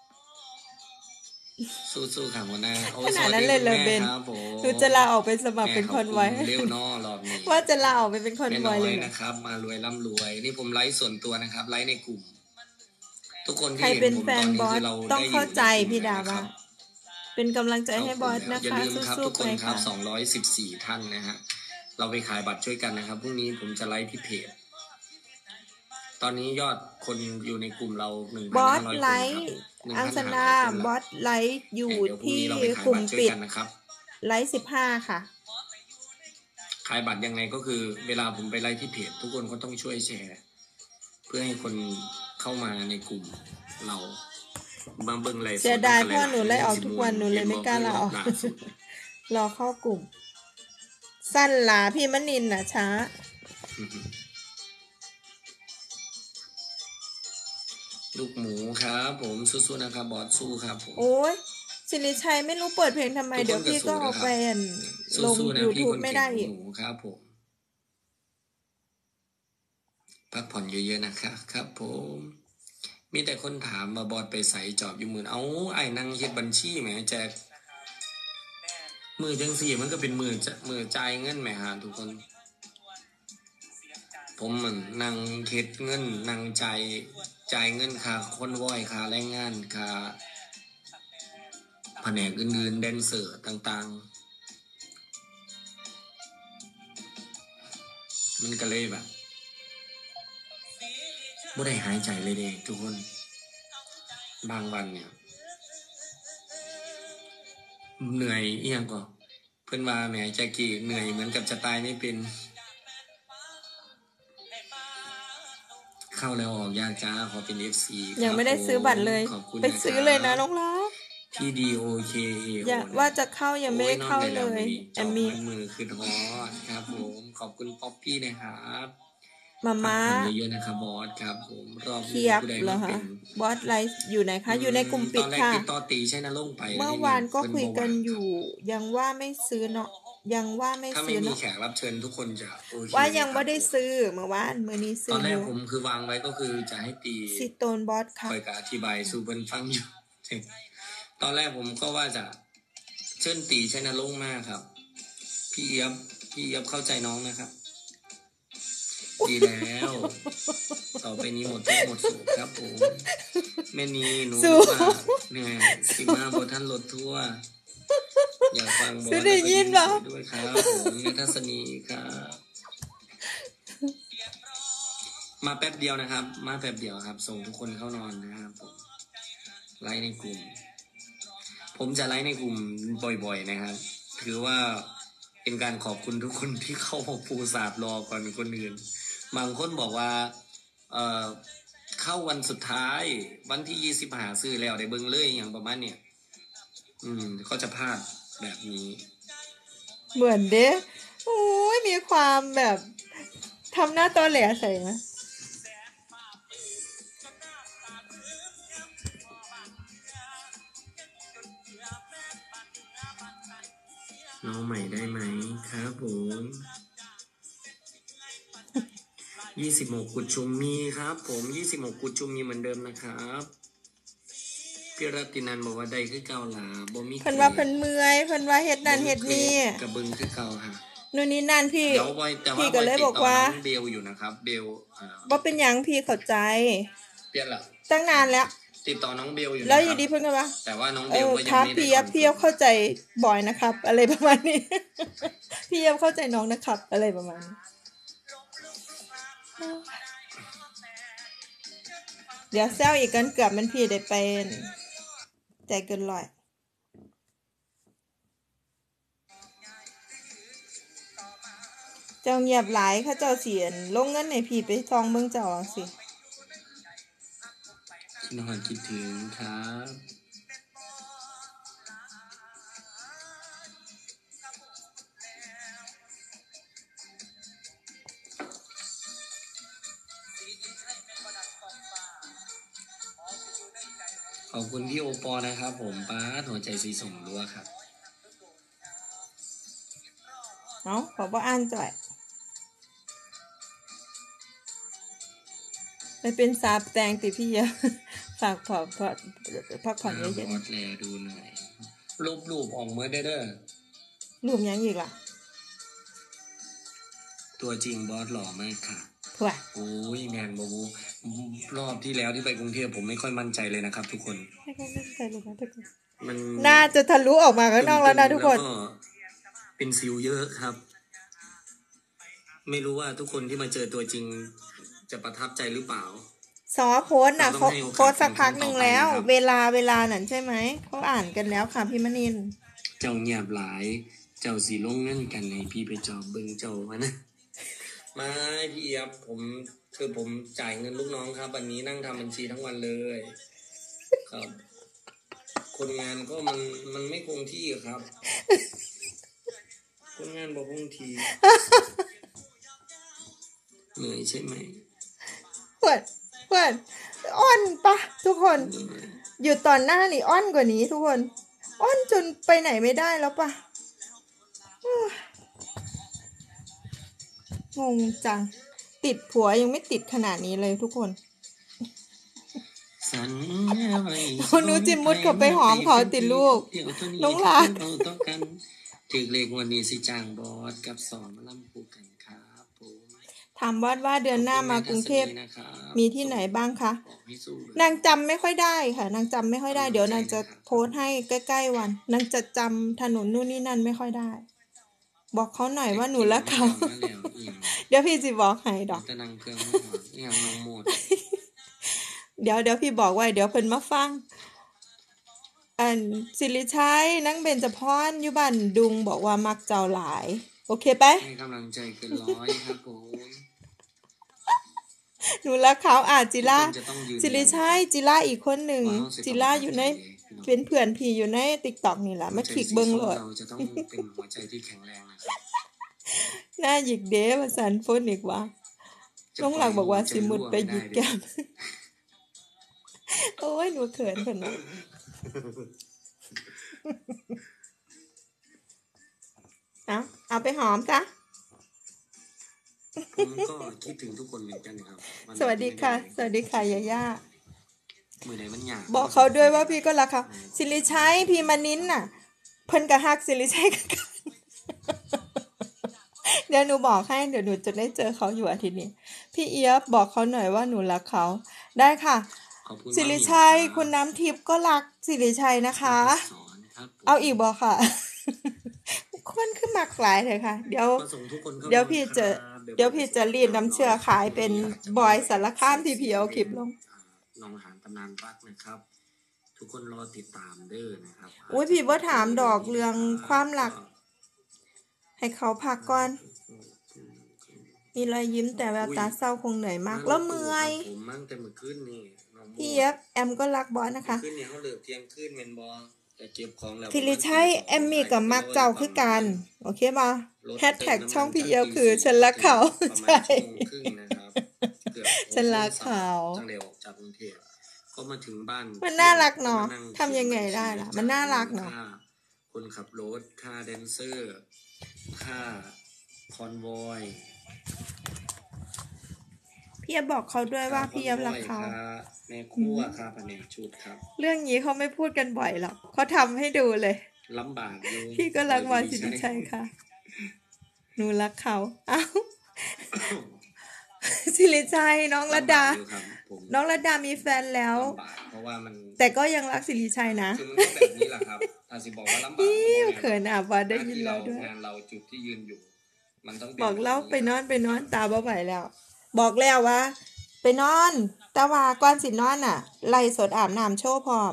[SPEAKER 2] สู้ๆค่ะหัวหน้า
[SPEAKER 1] ขนาดนั้นเลยเลยเบนดูจะลาออกไปสมัครเป็นคนไว้
[SPEAKER 2] เร็วนอรอบนี้
[SPEAKER 1] ว่าจะลาออกไปเป็นคนไว้เลย
[SPEAKER 2] นะครับมารวยร่ำรวยนี่ผมไลฟ์ส่วนตัวนะครับไลฟ์ในกลุ่มทุกคน
[SPEAKER 1] ใคร
[SPEAKER 2] ที่เห็น
[SPEAKER 1] เป็น
[SPEAKER 2] ผม
[SPEAKER 1] แฟ
[SPEAKER 2] ตอน นนี้
[SPEAKER 1] บอ
[SPEAKER 2] คื
[SPEAKER 1] ส
[SPEAKER 2] อเรา
[SPEAKER 1] ต้อง
[SPEAKER 2] ได้อ
[SPEAKER 1] เข้า
[SPEAKER 2] ยู่
[SPEAKER 1] ใจ
[SPEAKER 2] ในกลุ่ม
[SPEAKER 1] พี่
[SPEAKER 2] แล้ว
[SPEAKER 1] ดา
[SPEAKER 2] นะคว
[SPEAKER 1] า
[SPEAKER 2] รับ
[SPEAKER 1] เป็นกำลังใจ
[SPEAKER 2] เข้า
[SPEAKER 1] ให้
[SPEAKER 2] ก
[SPEAKER 1] บ
[SPEAKER 2] ลุ่
[SPEAKER 1] อ
[SPEAKER 2] ม
[SPEAKER 1] ส
[SPEAKER 2] แล้ว
[SPEAKER 1] นะ
[SPEAKER 2] อย่า
[SPEAKER 1] คะ
[SPEAKER 2] ลืมครับ
[SPEAKER 1] สู้
[SPEAKER 2] ทุก
[SPEAKER 1] ๆ
[SPEAKER 2] ค
[SPEAKER 1] ไป
[SPEAKER 2] นครั
[SPEAKER 1] ค่ะ
[SPEAKER 2] บ สองร้อยสิบสี่ ท่านนะฮะ เราไปขายบัตรช่วยกันนะครับ พรุ่งนี้ผมจะไลฟ์ที่เพจ ตอนนี้ยอดคนอยู่ในกลุ่มเรา หนึ่ง
[SPEAKER 1] บ
[SPEAKER 2] พัน
[SPEAKER 1] อ
[SPEAKER 2] ห้า
[SPEAKER 1] ส
[SPEAKER 2] ร้อย
[SPEAKER 1] ไล
[SPEAKER 2] คนครับ
[SPEAKER 1] ฟ์
[SPEAKER 2] หนึ่ง
[SPEAKER 1] อัง
[SPEAKER 2] พัน
[SPEAKER 1] ส
[SPEAKER 2] ห้า
[SPEAKER 1] นา
[SPEAKER 2] ร้อย คนแล้
[SPEAKER 1] บ
[SPEAKER 2] ว
[SPEAKER 1] อส ไลฟ์ อยู่
[SPEAKER 2] เดี๋ยวพรุ่ง
[SPEAKER 1] ที่
[SPEAKER 2] นี้เราไปขาย
[SPEAKER 1] กลุ่
[SPEAKER 2] บั
[SPEAKER 1] ม
[SPEAKER 2] ตรช่ว
[SPEAKER 1] ปิ
[SPEAKER 2] ย
[SPEAKER 1] ด
[SPEAKER 2] กันนะครับ
[SPEAKER 1] ไลฟ์ สิบห้า ค่ะ
[SPEAKER 2] ขายบัตรยังไงก็คือเวลาผมไปไลฟ์ที่เพจ ทุกคนก็ต้องช่วยแชร์ เพื่อให้คนเข้ามาในกลุ่มเรา มาเบิ่งไลฟ์
[SPEAKER 1] เสี
[SPEAKER 2] ส
[SPEAKER 1] ย
[SPEAKER 2] ด
[SPEAKER 1] ดาย
[SPEAKER 2] นำ
[SPEAKER 1] เพ
[SPEAKER 2] กัน
[SPEAKER 1] ราะ
[SPEAKER 2] ห
[SPEAKER 1] หนู
[SPEAKER 2] ลาย ๆ
[SPEAKER 1] ไล่
[SPEAKER 2] มัน
[SPEAKER 1] อ
[SPEAKER 2] จั
[SPEAKER 1] อง ก
[SPEAKER 2] สิ
[SPEAKER 1] ทุก
[SPEAKER 2] ม่ว
[SPEAKER 1] วัน น หนูเล
[SPEAKER 2] เห็
[SPEAKER 1] ย
[SPEAKER 2] น
[SPEAKER 1] ไม่
[SPEAKER 2] บ่
[SPEAKER 1] กล้า
[SPEAKER 2] คือ
[SPEAKER 1] ลาร อ
[SPEAKER 2] อ
[SPEAKER 1] อบ ก
[SPEAKER 2] ล่าสุด
[SPEAKER 1] รอเข้ากลุ่ม สั้นหลา พี่มณินทร์น่ะ ช้า
[SPEAKER 2] อือฮึ ลูกหมูครับผม สู้ ๆ นะครับ บอส สู้ครับผม
[SPEAKER 1] โอ๊ย สิริชัย ไม่รู้เปิดเพลงทำไม
[SPEAKER 2] ทุก
[SPEAKER 1] เดี๋
[SPEAKER 2] ค
[SPEAKER 1] ยวน
[SPEAKER 2] ก็
[SPEAKER 1] พี่
[SPEAKER 2] สู
[SPEAKER 1] ก็
[SPEAKER 2] นะ
[SPEAKER 1] เอา
[SPEAKER 2] ครั
[SPEAKER 1] ไป
[SPEAKER 2] บ
[SPEAKER 1] อั่น ลง
[SPEAKER 2] สู้ ๆ นะ
[SPEAKER 1] ยู
[SPEAKER 2] พี่
[SPEAKER 1] ทู
[SPEAKER 2] ค
[SPEAKER 1] บ
[SPEAKER 2] น
[SPEAKER 1] ไม่
[SPEAKER 2] เก่
[SPEAKER 1] ได้
[SPEAKER 2] ง
[SPEAKER 1] อีก
[SPEAKER 2] หนูครับผม พักผ่อนเยอะ ๆ นะคะครับผม มีแต่คนถามว่าบอสไปไสจอบอยู่มื้อ เอ้า อ้ายนั่งเฮ็ดบัญชีแหม แจก มื้อจั่งซี้มันก็เป็นมื้อ จ มื้อจ่ายเงินแหมครับทุกคน ผมนั่นนั่งเฮ็ดเงิน นั่งจ่าย จ่ายเงินค่าคอนวอย ค่าแรงงาน ค่า แผนกอื่น ๆ แดนเซอร์ต่าง ๆ มันก็เลยแบบ บ่ได้หายใจเลยเดะทุกคน บางวันเนี่ย เหนื่อย อิหยังก็ เพิ่นว่าแหม แจ็กกี้ เหนื่อยเหมือนกับจะตายไม่เป็น เข้าแล้วออกยากจ้า ขอเป็น เอฟ ซี ค
[SPEAKER 1] ยัง
[SPEAKER 2] รับ
[SPEAKER 1] ไม่ได้
[SPEAKER 2] ผ
[SPEAKER 1] ซื้อบัตรเลย
[SPEAKER 2] ขอบคุณ
[SPEAKER 1] ไป
[SPEAKER 2] นะ
[SPEAKER 1] ซื้อ
[SPEAKER 2] ค
[SPEAKER 1] เลย
[SPEAKER 2] รั
[SPEAKER 1] นะ
[SPEAKER 2] บ
[SPEAKER 1] น้องรัก
[SPEAKER 2] พี่ ดี โอ เค
[SPEAKER 1] อย่า
[SPEAKER 2] โอน
[SPEAKER 1] ว่าจะเข้า ยังไม่
[SPEAKER 2] โอ้
[SPEAKER 1] ได้
[SPEAKER 2] ย นอ
[SPEAKER 1] เข้าน
[SPEAKER 2] ได้
[SPEAKER 1] เล
[SPEAKER 2] แล้วมื้
[SPEAKER 1] ย
[SPEAKER 2] อนี้
[SPEAKER 1] แอ
[SPEAKER 2] จอ
[SPEAKER 1] ม
[SPEAKER 2] บ
[SPEAKER 1] มี
[SPEAKER 2] มันมือขึ้นฮอดครับผม ขอบคุณป๊อปปี้นะครับ
[SPEAKER 1] มา
[SPEAKER 2] พัก
[SPEAKER 1] ม้า
[SPEAKER 2] ผ่อนเยอะ ๆ นะครับบอสครับผม รอบ
[SPEAKER 1] เคี
[SPEAKER 2] นี้
[SPEAKER 1] ยบ
[SPEAKER 2] ผู้ใด
[SPEAKER 1] เหร
[SPEAKER 2] มา
[SPEAKER 1] อ
[SPEAKER 2] เป็
[SPEAKER 1] คะ
[SPEAKER 2] น
[SPEAKER 1] บอส ไลฟ์ อยู่ไหน
[SPEAKER 2] อื
[SPEAKER 1] คะ อยู่ในกลุ่ม
[SPEAKER 2] ม
[SPEAKER 1] ปิ
[SPEAKER 2] ตอ
[SPEAKER 1] ด
[SPEAKER 2] นแรก
[SPEAKER 1] ค่ะ
[SPEAKER 2] ติดต่อตี ชัยนรงค์ไป
[SPEAKER 1] เมื่
[SPEAKER 2] แล้
[SPEAKER 1] อ
[SPEAKER 2] วที
[SPEAKER 1] วา
[SPEAKER 2] นี้
[SPEAKER 1] นก็
[SPEAKER 2] เพิ่น
[SPEAKER 1] คุย
[SPEAKER 2] บ่
[SPEAKER 1] กั
[SPEAKER 2] ว่าน ง
[SPEAKER 1] อ
[SPEAKER 2] ค
[SPEAKER 1] ย
[SPEAKER 2] รับ
[SPEAKER 1] ู่ ยังว่าไม่ซื้อเนาะ ยังว่าไม่
[SPEAKER 2] ถ้า
[SPEAKER 1] ซื
[SPEAKER 2] ไม่
[SPEAKER 1] ้อ
[SPEAKER 2] มี
[SPEAKER 1] เนาะ
[SPEAKER 2] แขกรับเชิญทุกคนจะโอเค
[SPEAKER 1] ว่า
[SPEAKER 2] เล
[SPEAKER 1] ยัง
[SPEAKER 2] ยค
[SPEAKER 1] บ่
[SPEAKER 2] รับ
[SPEAKER 1] ได้
[SPEAKER 2] ผม
[SPEAKER 1] ซื้อ เมื่อวาน มื้อนี้ซื
[SPEAKER 2] ต้ อ
[SPEAKER 1] อน
[SPEAKER 2] แร
[SPEAKER 1] อก ยู่
[SPEAKER 2] ผมคือวางไว้ ก็คือจะให้ตี
[SPEAKER 1] สิโตนบอสค่ะ
[SPEAKER 2] ข้อยก็อธิบายสู่เพิ่นฟัง อยู่ ตอนแรกผมก็ว่าจะเชิญตี ชัยนรงค์มาครับ พี่เอี๊ยบ พี่เอี๊ยบเข้าใจน้องนะครับ ดีแล้ว ต่อไปนี้หมดทุกข์หมดโศกครับผม แม่นี หนู
[SPEAKER 1] สู้
[SPEAKER 2] นึกว่า แหน่ สิมาบ่ทันรถทัวร์ อยากฟังบอ
[SPEAKER 1] ซื้อ
[SPEAKER 2] ส
[SPEAKER 1] ได
[SPEAKER 2] แล้ว
[SPEAKER 1] ้
[SPEAKER 2] ก็
[SPEAKER 1] ยิ
[SPEAKER 2] ยิ้
[SPEAKER 1] น
[SPEAKER 2] ม
[SPEAKER 1] บ่
[SPEAKER 2] สวยด้วยครับผม ณ ทัศนีครับ มาแป๊บเดียวนะครับ มาแป๊บเดียวครับ ส่งทุกคนเข้านอนนะครับผม ไลฟ์ในกลุ่ม ผมจะไลฟ์ในกลุ่มบ่อย ๆ นะครับ ถือว่าเป็นการขอบคุณทุกคนที่เข้ามาปูสาดรอก่อนคนอื่น บางคนบอกว่า เอ่อ เข้าวันสุดท้าย วันที่ ยี่สิบห้า ซื้อแล้วได้เบิ่งเลย อิหยังประมาณเนี้ย อืม ก็จะพลาดแบบนี้
[SPEAKER 1] เหมือนเดะ โอ๊ย มีความแบบ ทำหน้าตอแหลใส่นะ
[SPEAKER 2] น้องใหม่ได้ไหม? ครับผม ยี่สิบหก กุดชุมมีครับผม ยี่สิบหก กุดชุมมีเหมือนเดิมนะครับ พี่รัตตินันท์บอกว่าได้คือเก่าหลา บ่มี
[SPEAKER 1] เพิ่นว่าเพิ่นเมื่อย เพิ่นว่าเฮ็ดนั่นเฮ็ดนี่
[SPEAKER 2] กระเบิงคือเก่าค่ะ
[SPEAKER 1] นู่นนี่นั่นพี่
[SPEAKER 2] เดี๋ยวบอย แต่ว่า
[SPEAKER 1] พี่
[SPEAKER 2] บ
[SPEAKER 1] ก็
[SPEAKER 2] อย
[SPEAKER 1] เลย
[SPEAKER 2] ติด
[SPEAKER 1] บอก
[SPEAKER 2] ต่อ
[SPEAKER 1] ว่า
[SPEAKER 2] น้องเบลอยู่นะครับ เบล อ่า
[SPEAKER 1] บ่เป็นหยังพี่เข้าใจ
[SPEAKER 2] เปลี่ยนเหรอ?
[SPEAKER 1] ตั้งนานแล้ว
[SPEAKER 2] ติดต่อน้องเบลอยู่
[SPEAKER 1] แล้
[SPEAKER 2] นะ
[SPEAKER 1] วอ
[SPEAKER 2] ครั
[SPEAKER 1] ยู่
[SPEAKER 2] บ
[SPEAKER 1] ดีเพิ่นก็ว่า
[SPEAKER 2] แต่ว่าน้อง
[SPEAKER 1] เอ
[SPEAKER 2] เบล
[SPEAKER 1] อ
[SPEAKER 2] ก็ยั
[SPEAKER 1] ค
[SPEAKER 2] ง
[SPEAKER 1] รับ
[SPEAKER 2] ไม่ได้
[SPEAKER 1] พี่เอี๊ยบ
[SPEAKER 2] คอน
[SPEAKER 1] พี่
[SPEAKER 2] เฟิ
[SPEAKER 1] เอี๊ย
[SPEAKER 2] ร์
[SPEAKER 1] บ
[SPEAKER 2] ม
[SPEAKER 1] เข้าใจบอยนะครับ อะไรประมาณนี้ พี่เอี๊ยบเข้าใจน้องนะครับ อะไรประมาณนี้ เดี๋ยวแซวอีกกัน เกือบแม่นพี่ได้ไป อั่น ใจเกินร้อย เจ้าเงียบหลาย เขาเจ้าสิ อั่น ลงเงินให้พี่ไปส่องเบิ่งเจ้าจั่งซี้
[SPEAKER 2] คิดฮอดคิดถึงครับ ขอบคุณพี่โอปอล์นะครับผม ป๊าด หัวใจสีส้มรั่วครับ
[SPEAKER 1] เอ้า เขาบ่อ่านจ้อย ไปเป็นสาปแตงติพี่เอี๊ยบ ฝากผ่อน พ พักผ่อน
[SPEAKER 2] หน้า
[SPEAKER 1] เยอะ
[SPEAKER 2] บอสแลดูเหนื่อย ลบรูปออกหมดเด้อเด้อ
[SPEAKER 1] ๆ รูปหยังอีกล่ะ?
[SPEAKER 2] ตัวจริงบอสหล่อมากค่ะ
[SPEAKER 1] ขว่ะ
[SPEAKER 2] โอ้ยงานบบูรอบที่แล้วที่ไปกรุงเทพผมไม่ค่อยมั่นใจเลยนะครับ ทุกคน
[SPEAKER 1] ไม่ค่อยมั่นใจเลยนะทุกคน
[SPEAKER 2] มัน
[SPEAKER 1] น่าจะทะลุออกมาข้างนอกแล้วนะทุกคน
[SPEAKER 2] เป็นสิวเยอะครับไม่รู้ว่าทุกคนที่มาเจอตัวจริงจะประทับใจหรือเปล่า
[SPEAKER 1] ซอโพสน่ะเขาโพสสักพักหนึ่งแล้วเวลาเวลานั่นใช่ไหมเขาอ่านกันแล้วค่ะพี่มณิน
[SPEAKER 2] เจ้าเงียบหลายเจ้าสีลงเงินกันให้พี่ไปจอบเบิ้งเจ้ามานะมาพี่เอียบผมคือผมจ่ายเงินลูกน้องครับวันนี้นั่งทำบัญชีทั้งวันเลยครับคนงานก็มันมันไม่คงที่ครับคนงานบอกคงที่เหนื่อยใช่ไหม
[SPEAKER 1] เพื่อนเพื่อนอ้อนปะทุกคนอยู่ตอนหน้านี่อ้อนกว่านี้ทุกคนอ้อนจนไปไหนไม่ได้แล้วปะงงจังติดผัวยังไม่ติดขนาดนี้เลยทุกคนคนนู้จิมมุดเขาไปหอมเขาติดลูกน้องรัก
[SPEAKER 2] ถึงเลขวันนี้สิจางบอสกับสอนมาล่ำปูกันครับผม
[SPEAKER 1] ถามบอสว่าเดือนหน้ามากรุงเทพมีที่ไหนบ้างคะนางจำไม่ค่อยได้ค่ะนางจำไม่ค่อยได้เดี๋ยวนางจะโพสให้ใกล้ๆวันนางจะจำถนนนู่นนี่นั่นไม่ค่อยได้บอกเขาหน่อยว่าหนูรักเขาเดี๋ยวพี่จะบอกให้ดอกเดี๋ยวเดี๋ยวพี่บอกไว้เดี๋ยวเพิ่นมาฟังอันสิริชัยนั่งเบญจพรอยู่บ้านดุงบอกว่ามักเจ้าหลายโอเคไป
[SPEAKER 2] ให้กำลังใจเกินร้อยครับผม
[SPEAKER 1] หนูรักเขาอ่ะจิล่าสิริชัยจิล่าอีกคนหนึ่งจิล่าอยู่ในเป็นเพื่อนพี่อยู่ใน TikTok นี่แหละมาคลิกเบิ่งโลด
[SPEAKER 2] เราจะต้องเป็นหัวใจที่แข็งแรงนะครับ
[SPEAKER 1] หน้าหยิกเด้ภาษาโฟนอีกว่าน้องหลักบอกว่าสิมุดไปหยิกแก้มโอ้ยหนูเขินคนนั้นเอาเอาไปหอมจ้ะ
[SPEAKER 2] ผมก็คิดถึงทุกคนเหมือนกันครับ
[SPEAKER 1] สวัสดีค่ะสวัสดีค่ะยาย่า
[SPEAKER 2] มือไหนมันหยาบ
[SPEAKER 1] บอกเขาด้วยว่าพี่ก็รักเขาสิริชัยพี่มานิ้นน่ะเพิ่นกะฮักสิริชัยกันเดี๋ยวหนูบอกให้เดี๋ยวหนูจะได้เจอเขาอยู่อาทิตย์นี้พี่เอียบบอกเขาหน่อยว่าหนูรักเขาได้ค่ะสิริชัยคุณน้ำทิพย์ก็รักสิริชัยนะคะเอาอีกบอกค่ะคนขึ้นมากหลายเลยค่ะเดี๋ยวเดี๋ยวพี่จะเดี๋ยวพี่จะรีดน้ำเชื่อขายเป็นบอยสารคามที่พี่เอาคลิปลง
[SPEAKER 2] น้องอาหารตำนานรักนะครับทุกคนรอติดตามเด้อนะครับ
[SPEAKER 1] อุ้ยพี่ว่าถามดอกเรื่องความรักให้เขาพักก่อนมีรอยยิ้มแต่แววตาเศร้าคงเหนื่อยมากแล้วเมื่อย
[SPEAKER 2] ผมมั่งแต่เมื่อคืนนี่
[SPEAKER 1] พี่เอฟแอมก็รักบอสนะคะ
[SPEAKER 2] คืนนี้เขาเลิกเที่ยงคืนแม่นบ่แต่เก็บของแล้ว
[SPEAKER 1] สิริชัยแอมมี่กับมักเจ้าคือกันโอเคป่ะแฮชแท็กช่องพี่เอฟคือฉันรักเขาใช่ฉันรักเขา
[SPEAKER 2] ตั้งแต่ออกจากกรุงเทพก็มาถึงบ้าน
[SPEAKER 1] มันน่ารักเนาะทำยังไงได้ล่ะมันน่ารักเนาะ
[SPEAKER 2] คนขับรถค่าแดนเซอร์ค่าคอนวอย
[SPEAKER 1] พี่เอฟบอกเขาด้วยว่าพี่เอฟรักเขา
[SPEAKER 2] แม่ครัวค่าแผนกชุดครับ
[SPEAKER 1] เรื่องนี้เขาไม่พูดกันบ่อยหรอกเขาทำให้ดูเลย
[SPEAKER 2] ลำบากอยู่
[SPEAKER 1] พี่ก็รักวาสิริชัยค่ะหนูรักเขาเอ้าสิริชัยน้องระดาน้องระดามีแฟนแล้ว
[SPEAKER 2] เพราะว่ามัน
[SPEAKER 1] แต่ก็ยังรักสิริชัยนะ
[SPEAKER 2] คือมันก็แบบนี้แหละครับถ้าสิบอกว่าลำบาก
[SPEAKER 1] นี่เขินอ่ะว่าได้ยินแล้วด้วย
[SPEAKER 2] งานเราจุดที่ยืนอยู่มันต้อง
[SPEAKER 1] บอกเล่าไปนอนไปนอนตาบ่ไหวแล้วบอกแล้วว่าไปนอนแต่ว่าก่อนสินอนน่ะไล่สดอาบน้ำโชว์พร้อม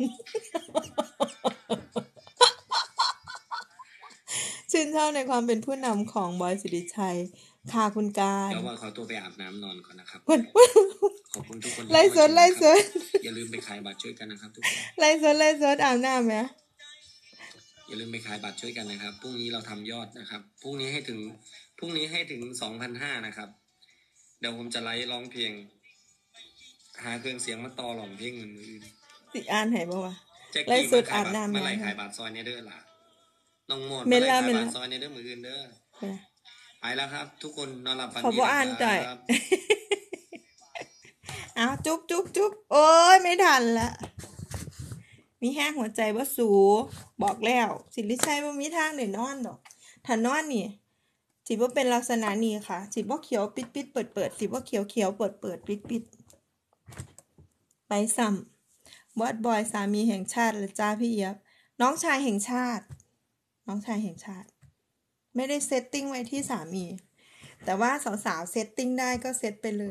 [SPEAKER 1] ชื่นชอบในความเป็นผู้นำของบอยสิริชัยค่ะคุณการ
[SPEAKER 2] เดี๋ยวว่าขอตัวไปอาบน้ำนอนก่อนนะครับขอบคุณทุกคน
[SPEAKER 1] ไล่สดไล่สด
[SPEAKER 2] อย่าลืมไปขายบัตรช่วยกันนะครับทุกคน
[SPEAKER 1] ไล่สดไล่สดอาบน้ำไหม
[SPEAKER 2] อย่าลืมไปขายบัตรช่วยกันนะครับพรุ่งนี้เราทำยอดนะครับพรุ่งนี้ให้ถึงพรุ่งนี้ให้ถึง สองพันห้าร้อย นะครับเดี๋ยวผมจะไลฟ์ร้องเพลงหาเครื่องเสียงมาต่อร้องเพลงเหมือนอื่น
[SPEAKER 1] สิอ่านให้บ่วะ
[SPEAKER 2] ไล่สดอาบน้ำมาไล่ขายบัตรซอยเนเด้อล่ะน้องหมดมาไล่ขายบัตรซอยเนเด้อมื้ออื่นเด้อไปแล้วครับทุกคนนอนหลับฝันดี
[SPEAKER 1] ครับเอาจุ๊บจุ๊บจุ๊บโอ้ยไม่ทันละมีแห้งหัวใจว่าสูบอกแล้วสิริชัยว่ามีทางเดี๋ยวนอนดอกถ้านอนนี่สิว่าเป็นลักษณะนี้ค่ะสิว่าเขียวปิดปิดเปิดเปิดสิว่าเขียวเขียวเปิดเปิดปิดปิดไปซ้ำบอสบอยสามีแห่งชาติและจ้าพี่เอียบน้องชายแห่งชาติน้องชายแห่งชาติไม่ได้เซตติ้งไว้ที่สามีแต่ว่าสาวๆเซตติ้งได้ก็เซตไปเลย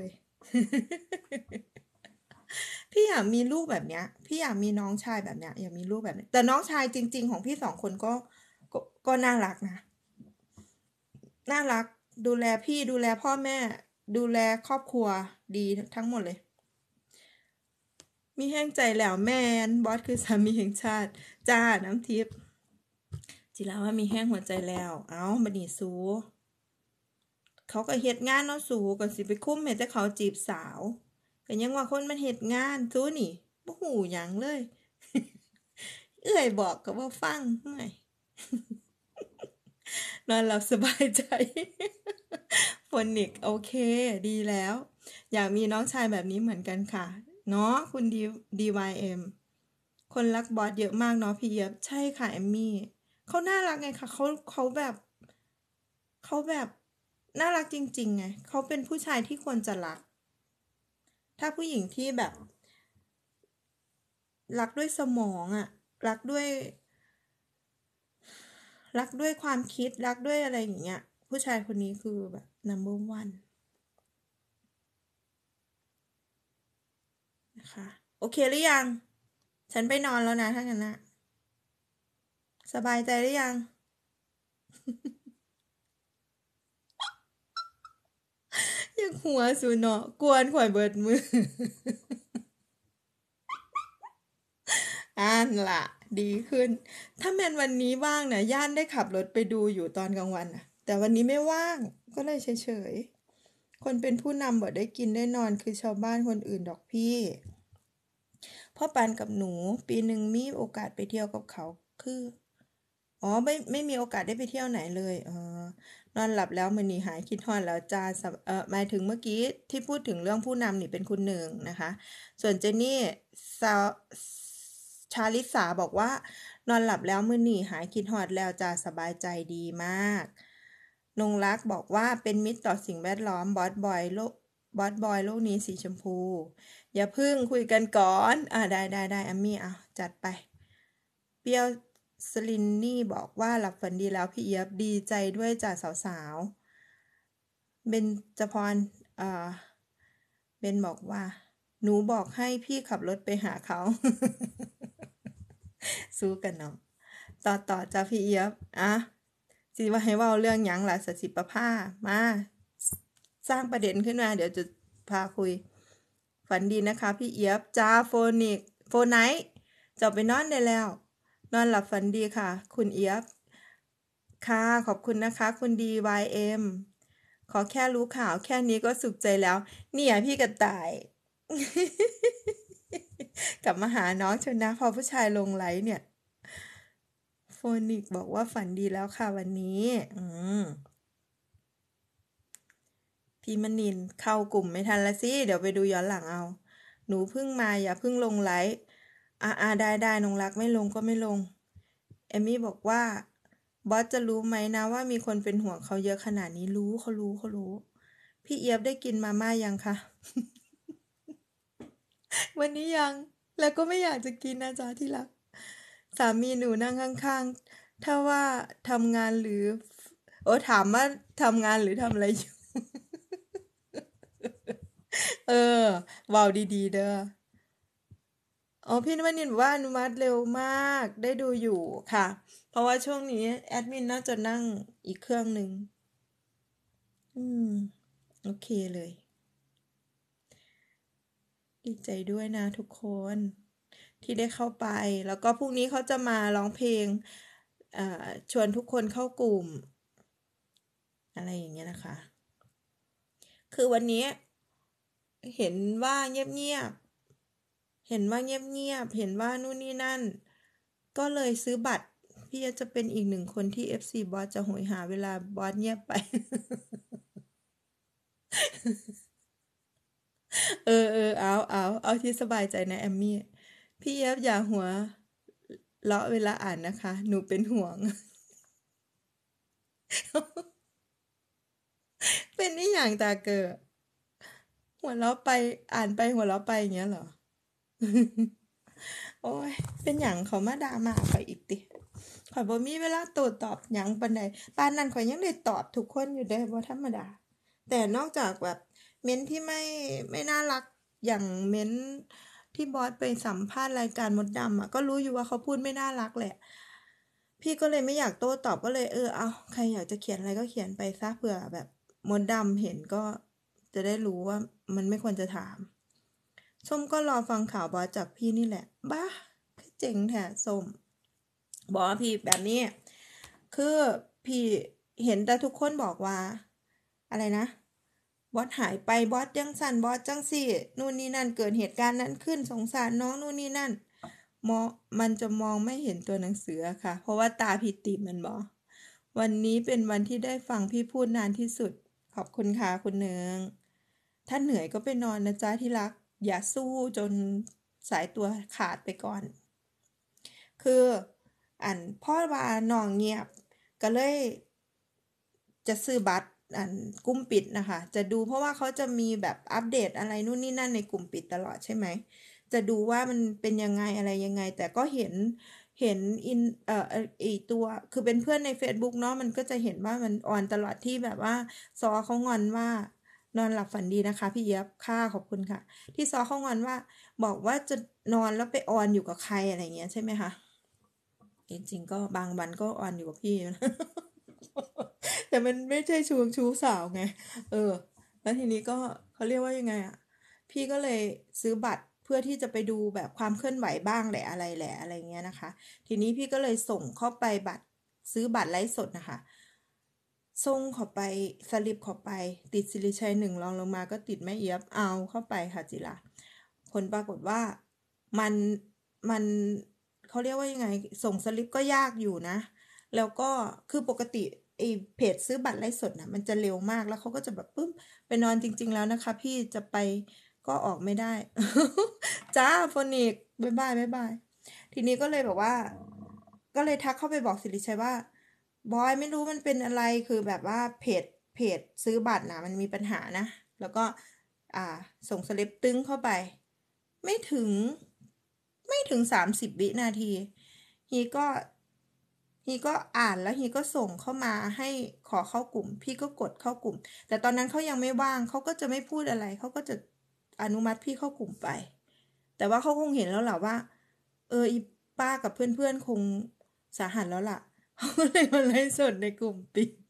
[SPEAKER 1] พี่อยากมีลูกแบบเนี้ยพี่อยากมีน้องชายแบบเนี้ยอยากมีลูกแบบนี้แต่น้องชายจริงๆของพี่สองคนก็ก็ก็น่ารักนะน่ารักดูแลพี่ดูแลพ่อแม่ดูแลครอบครัวดีทั้งหมดเลยมีแห้งใจแล้วแมนบอสคือสามีแห่งชาติจ้าน้ำทิพย์จิราว่ามีแห้งหัวใจแล้วเอ้าบัดนี้สูเขาก็เฮ็ดงานเนาะสูก็สิไปคุ้มให้แต่เขาจีบสาวก็ยังว่าคนมันเฮ็ดงานซูนี่บ่ฮู้หยังเลย เอื้อยบอกก็บ่ฟังเมื่อยนอนหลับสบายใจ โฟนิกโอเคดีแล้ว อยากมีน้องชายแบบนี้เหมือนกันค่ะเนาะคุณดี ดี วาย เอ็ม คนรักบอสเยอะมากเนาะพี่เอียบใช่ค่ะแอมมี่เขาน่ารักไงคะเขาเขาแบบเขาแบบน่ารักจริงๆไงเขาเป็นผู้ชายที่ควรจะรักถ้าผู้หญิงที่แบบรักด้วยสมองอะรักด้วยรักด้วยความคิดรักด้วยอะไรอย่างเงี้ยผู้ชายคนนี้คือแบบ number one นะคะโอเคหรือยังฉันไปนอนแล้วนะถ้างั้นนะสบายใจหรือยัง อยากหัวสูเนาะกวนข่อยเบิดมือ อ่านละดีขึ้น ถ้าแมนวันนี้ว่างเนี่ยย่านได้ขับรถไปดูอยู่ตอนกลางวันนะแต่วันนี้ไม่ว่างก็เลยเฉยๆคนเป็นผู้นำบ่ได้กินได้นอนคือชาวบ้านคนอื่นดอกพี่พ่อปานกับหนูปีหนึ่งมีโอกาสไปเที่ยวกับเขาคืออ๋อไม่ไม่มีโอกาสได้ไปเที่ยวไหนเลยเออนอนหลับแล้วมื้อนี้หายคิดฮอดแล้วจ้าสำเอ่อหมายถึงเมื่อกี้ที่พูดถึงเรื่องผู้นำนี่เป็นคุณหนึ่งนะคะส่วนเจนนี่ซาชาลิสาบอกว่านอนหลับแล้วมื้อนี้หายคิดฮอดแล้วจ้าสบายใจดีมากนงรักบอกว่าเป็นมิตรต่อสิ่งแวดล้อมบอสบอยโลกบอสบอยโลกนี้สีชมพูอย่าพึ่งคุยกันก่อนอ่าได้ได้ได้อามี่เอาจัดไปเปรี้ยวสลินนี่บอกว่าหลับฝันดีแล้วพี่เอียบดีใจด้วยจ้าสาวๆเบนจพรเอ่อเบนบอกว่าหนูบอกให้พี่ขับรถไปหาเขา สู้กันเนาะต่อต่อจ้าพี่เอียบอ่ะสิว่าให้เว้าเรื่องหยังล่ะสสิประภามาสร้างประเด็นขึ้นมาเดี๋ยวจะพาคุยฝันดีนะคะพี่เอียบจ้าโฟนิกโฟไนท์จะไปนอนได้แล้ว นอนหลับฝันดีค่ะ คุณเอียบค่ะขอบคุณนะคะคุณดี วาย เอ็ม ขอแค่รู้ข่าวแค่นี้ก็สุขใจแล้ว เนี่ยพี่กระต่าย กลับมาหาน้องชนะพอผู้ชายลงไลฟ์เนี่ย โฟนิกบอกว่าฝันดีแล้วค่ะวันนี้อืมพี่มนินเข้ากลุ่มไม่ทันละสิ เดี๋ยวไปดูย้อนหลังเอา หนูเพิ่งมาอย่าเพิ่งลงไลฟ์อ่าอ่าได้ได้นงรักไม่ลงก็ไม่ลง เอมมี่บอกว่าบอสจะรู้ไหมนะว่ามีคนเป็นห่วงเขาเยอะขนาดนี้รู้เขารู้เขารู้ พี่เอียบได้กินมาม่ายังคะ วันนี้ยัง แล้วก็ไม่อยากจะกินนะจ๊ะที่รัก สามีหนูนั่งข้างๆ ถ้าว่าทำงานหรือ โอ้ถามว่าทำงานหรือทำอะไรอยู่ เออเว้าดีๆเด้ออ๋อพี่นวนินบอกว่าอนุมัติเร็วมากได้ดูอยู่ค่ะ เพราะว่าช่วงนี้แอดมินน่าจะนั่งอีกเครื่องหนึ่งอืมโอเคเลย ดีใจด้วยนะทุกคนที่ได้เข้าไป แล้วก็พรุ่งนี้เขาจะมาร้องเพลงเอ่อชวนทุกคนเข้ากลุ่ม อะไรอย่างเงี้ยนะคะ คือวันนี้เห็นว่าเงียบๆ เห็นว่าเงียบๆ เห็นว่านู่นนี่นั่น ก็เลยซื้อบัตร พี่จะเป็นอีกหนึ่งคนที่ เอฟ ซี บอสจะโหยหาเวลาบอสเงียบไป เออเออเอาเอาเอาที่สบายใจนะแอมมี่ พี่เอฟอย่าหัวเราะเวลาอ่านนะคะ หนูเป็นห่วงเป็นนี่อย่างตาเกิดหัวเราะไปอ่านไปหัวเราะไปอย่างเงี้ยเหรอ โอ้ยเป็นอย่างเขามาด่ามาข่อยอีกติข่อยบ่มีเวลาโต้ตอบหยังปานใดปานนั้นข่อยยังได้ตอบทุกคนอยู่เด้บ่ธรรมดาแต่นอกจากแบบเม้นที่ไม่ไม่น่ารักอย่างเม้นที่บอสไปสัมภาษณ์รายการมดดำอ่ะก็รู้อยู่ว่าเขาพูดไม่น่ารักแหละพี่ก็เลยไม่อยากโต้ตอบก็เลยเออเอาใครอยากจะเขียนอะไรก็เขียนไปซะเผื่อแบบมดดำเห็นก็จะได้รู้ว่ามันไม่ควรจะถามส้มก็รอฟังข่าวบอสจากพี่นี่แหละบ้าเจ๋งแท้ส้มบอกว่าพี่แบบนี้คือพี่เห็นแต่ทุกคนบอกว่าอะไรนะบอสหายไปบอสจังสั่นบอสจังสี่นู่นนี่นั่นเกิดเหตุการณ์นั้นขึ้นสงสารน้องนู่นนี่นั่นมองมันจะมองไม่เห็นตัวหนังสือค่ะเพราะว่าตาพี่ติดมันบอกวันนี้เป็นวันที่ได้ฟังพี่พูดนานที่สุดขอบคุณค่ะคุณเนืองถ้าเหนื่อยก็ไปนอนนะจ๊ะที่รักอย่าสู้จนสายตัวขาดไปก่อนคืออันพ่อว่าน้องเงียบก็เลยจะซื้อบัตรอันกลุ่มปิดนะคะจะดูเพราะว่าเขาจะมีแบบอัปเดตอะไรนู่นนี่นั่นในกลุ่มปิดตลอดใช่ไหมจะดูว่ามันเป็นยังไงอะไรยังไงแต่ก็เห็นเห็นอินเอ่อไอตัวคือเป็นเพื่อนใน Facebook เนาะมันก็จะเห็นว่ามันออนตลอดที่แบบว่าซอเขางอนว่านอนหลับฝันดีนะคะพี่เย็บค่ะขอบคุณค่ะที่ซอเขางอนว่าบอกว่าจะนอนแล้วไปออนอยู่กับใครอะไรเงี้ยใช่ไหมคะจริงๆก็บางวันก็ออนอยู่กับพี่นะ แต่มันไม่ใช่ชูชู้สาวไงเออแล้วทีนี้ก็เขาเรียกว่ายังไงอ่ะพี่ก็เลยซื้อบัตรเพื่อที่จะไปดูแบบความเคลื่อนไหวบ้างแหละอะไรแหละอะไรเงี้ยนะคะทีนี้พี่ก็เลยส่งเข้าไปบัตรซื้อบัตรไลฟ์สดนะคะส่งเข้าไปสลิปเข้าไปติดสิริชัยหนึ่งรองลงมาก็ติดแม่เอียบเอาเข้าไปค่ะจิระผลปรากฏว่ามันมันเขาเรียกว่ายังไงส่งสลิปก็ยากอยู่นะแล้วก็คือปกติไอเพจซื้อบัตรไลฟ์สดนะมันจะเร็วมากแล้วเขาก็จะแบบปึ้มไปนอนจริงๆแล้วนะคะพี่จะไปก็ออกไม่ได้ จ้าโฟนิกบ๊ายบายบ๊ายบายทีนี้ก็เลยแบบว่าก็เลยทักเข้าไปบอกสิริชัยว่าบอยไม่รู้มันเป็นอะไรคือแบบว่าเพจเพจซื้อบัตรนะมันมีปัญหานะแล้วก็อ่าส่งสลิปตึ้งเข้าไปไม่ถึงไม่ถึงสามสิบวินาทีฮีก็ฮีก็อ่านแล้วฮีก็ส่งเข้ามาให้ขอเข้ากลุ่มพี่ก็กดเข้ากลุ่มแต่ตอนนั้นเขายังไม่ว่างเขาก็จะไม่พูดอะไรเขาก็จะอนุมัติพี่เข้ากลุ่มไปแต่ว่าเขาคงเห็นแล้วแหละว่าเอออีป้ากับเพื่อนๆคงสาหัสแล้วล่ะเขาก็เลยมาไลฟ์สดในกลุ่มปิด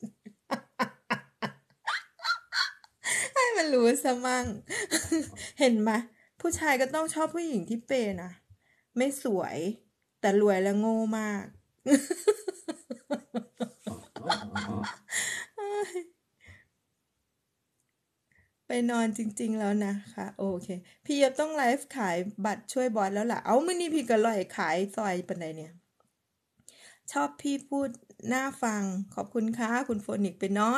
[SPEAKER 1] ให้มันรู้ซะมั่ง เห็นไหมผู้ชายก็ต้องชอบผู้หญิงที่เปย์นะไม่สวยแต่รวยและโง่มาก ไปนอนจริงๆแล้วนะคะโอเคพี่เอฟต้องไลฟ์ขายบัตรช่วยบอสแล้วล่ะเอามื่อนี้พี่ก็ลอยขายซอยปันใดเนี่ยชอบพี่พูดน่าฟังขอบคุณค่ะคุณโฟนิกไปนอน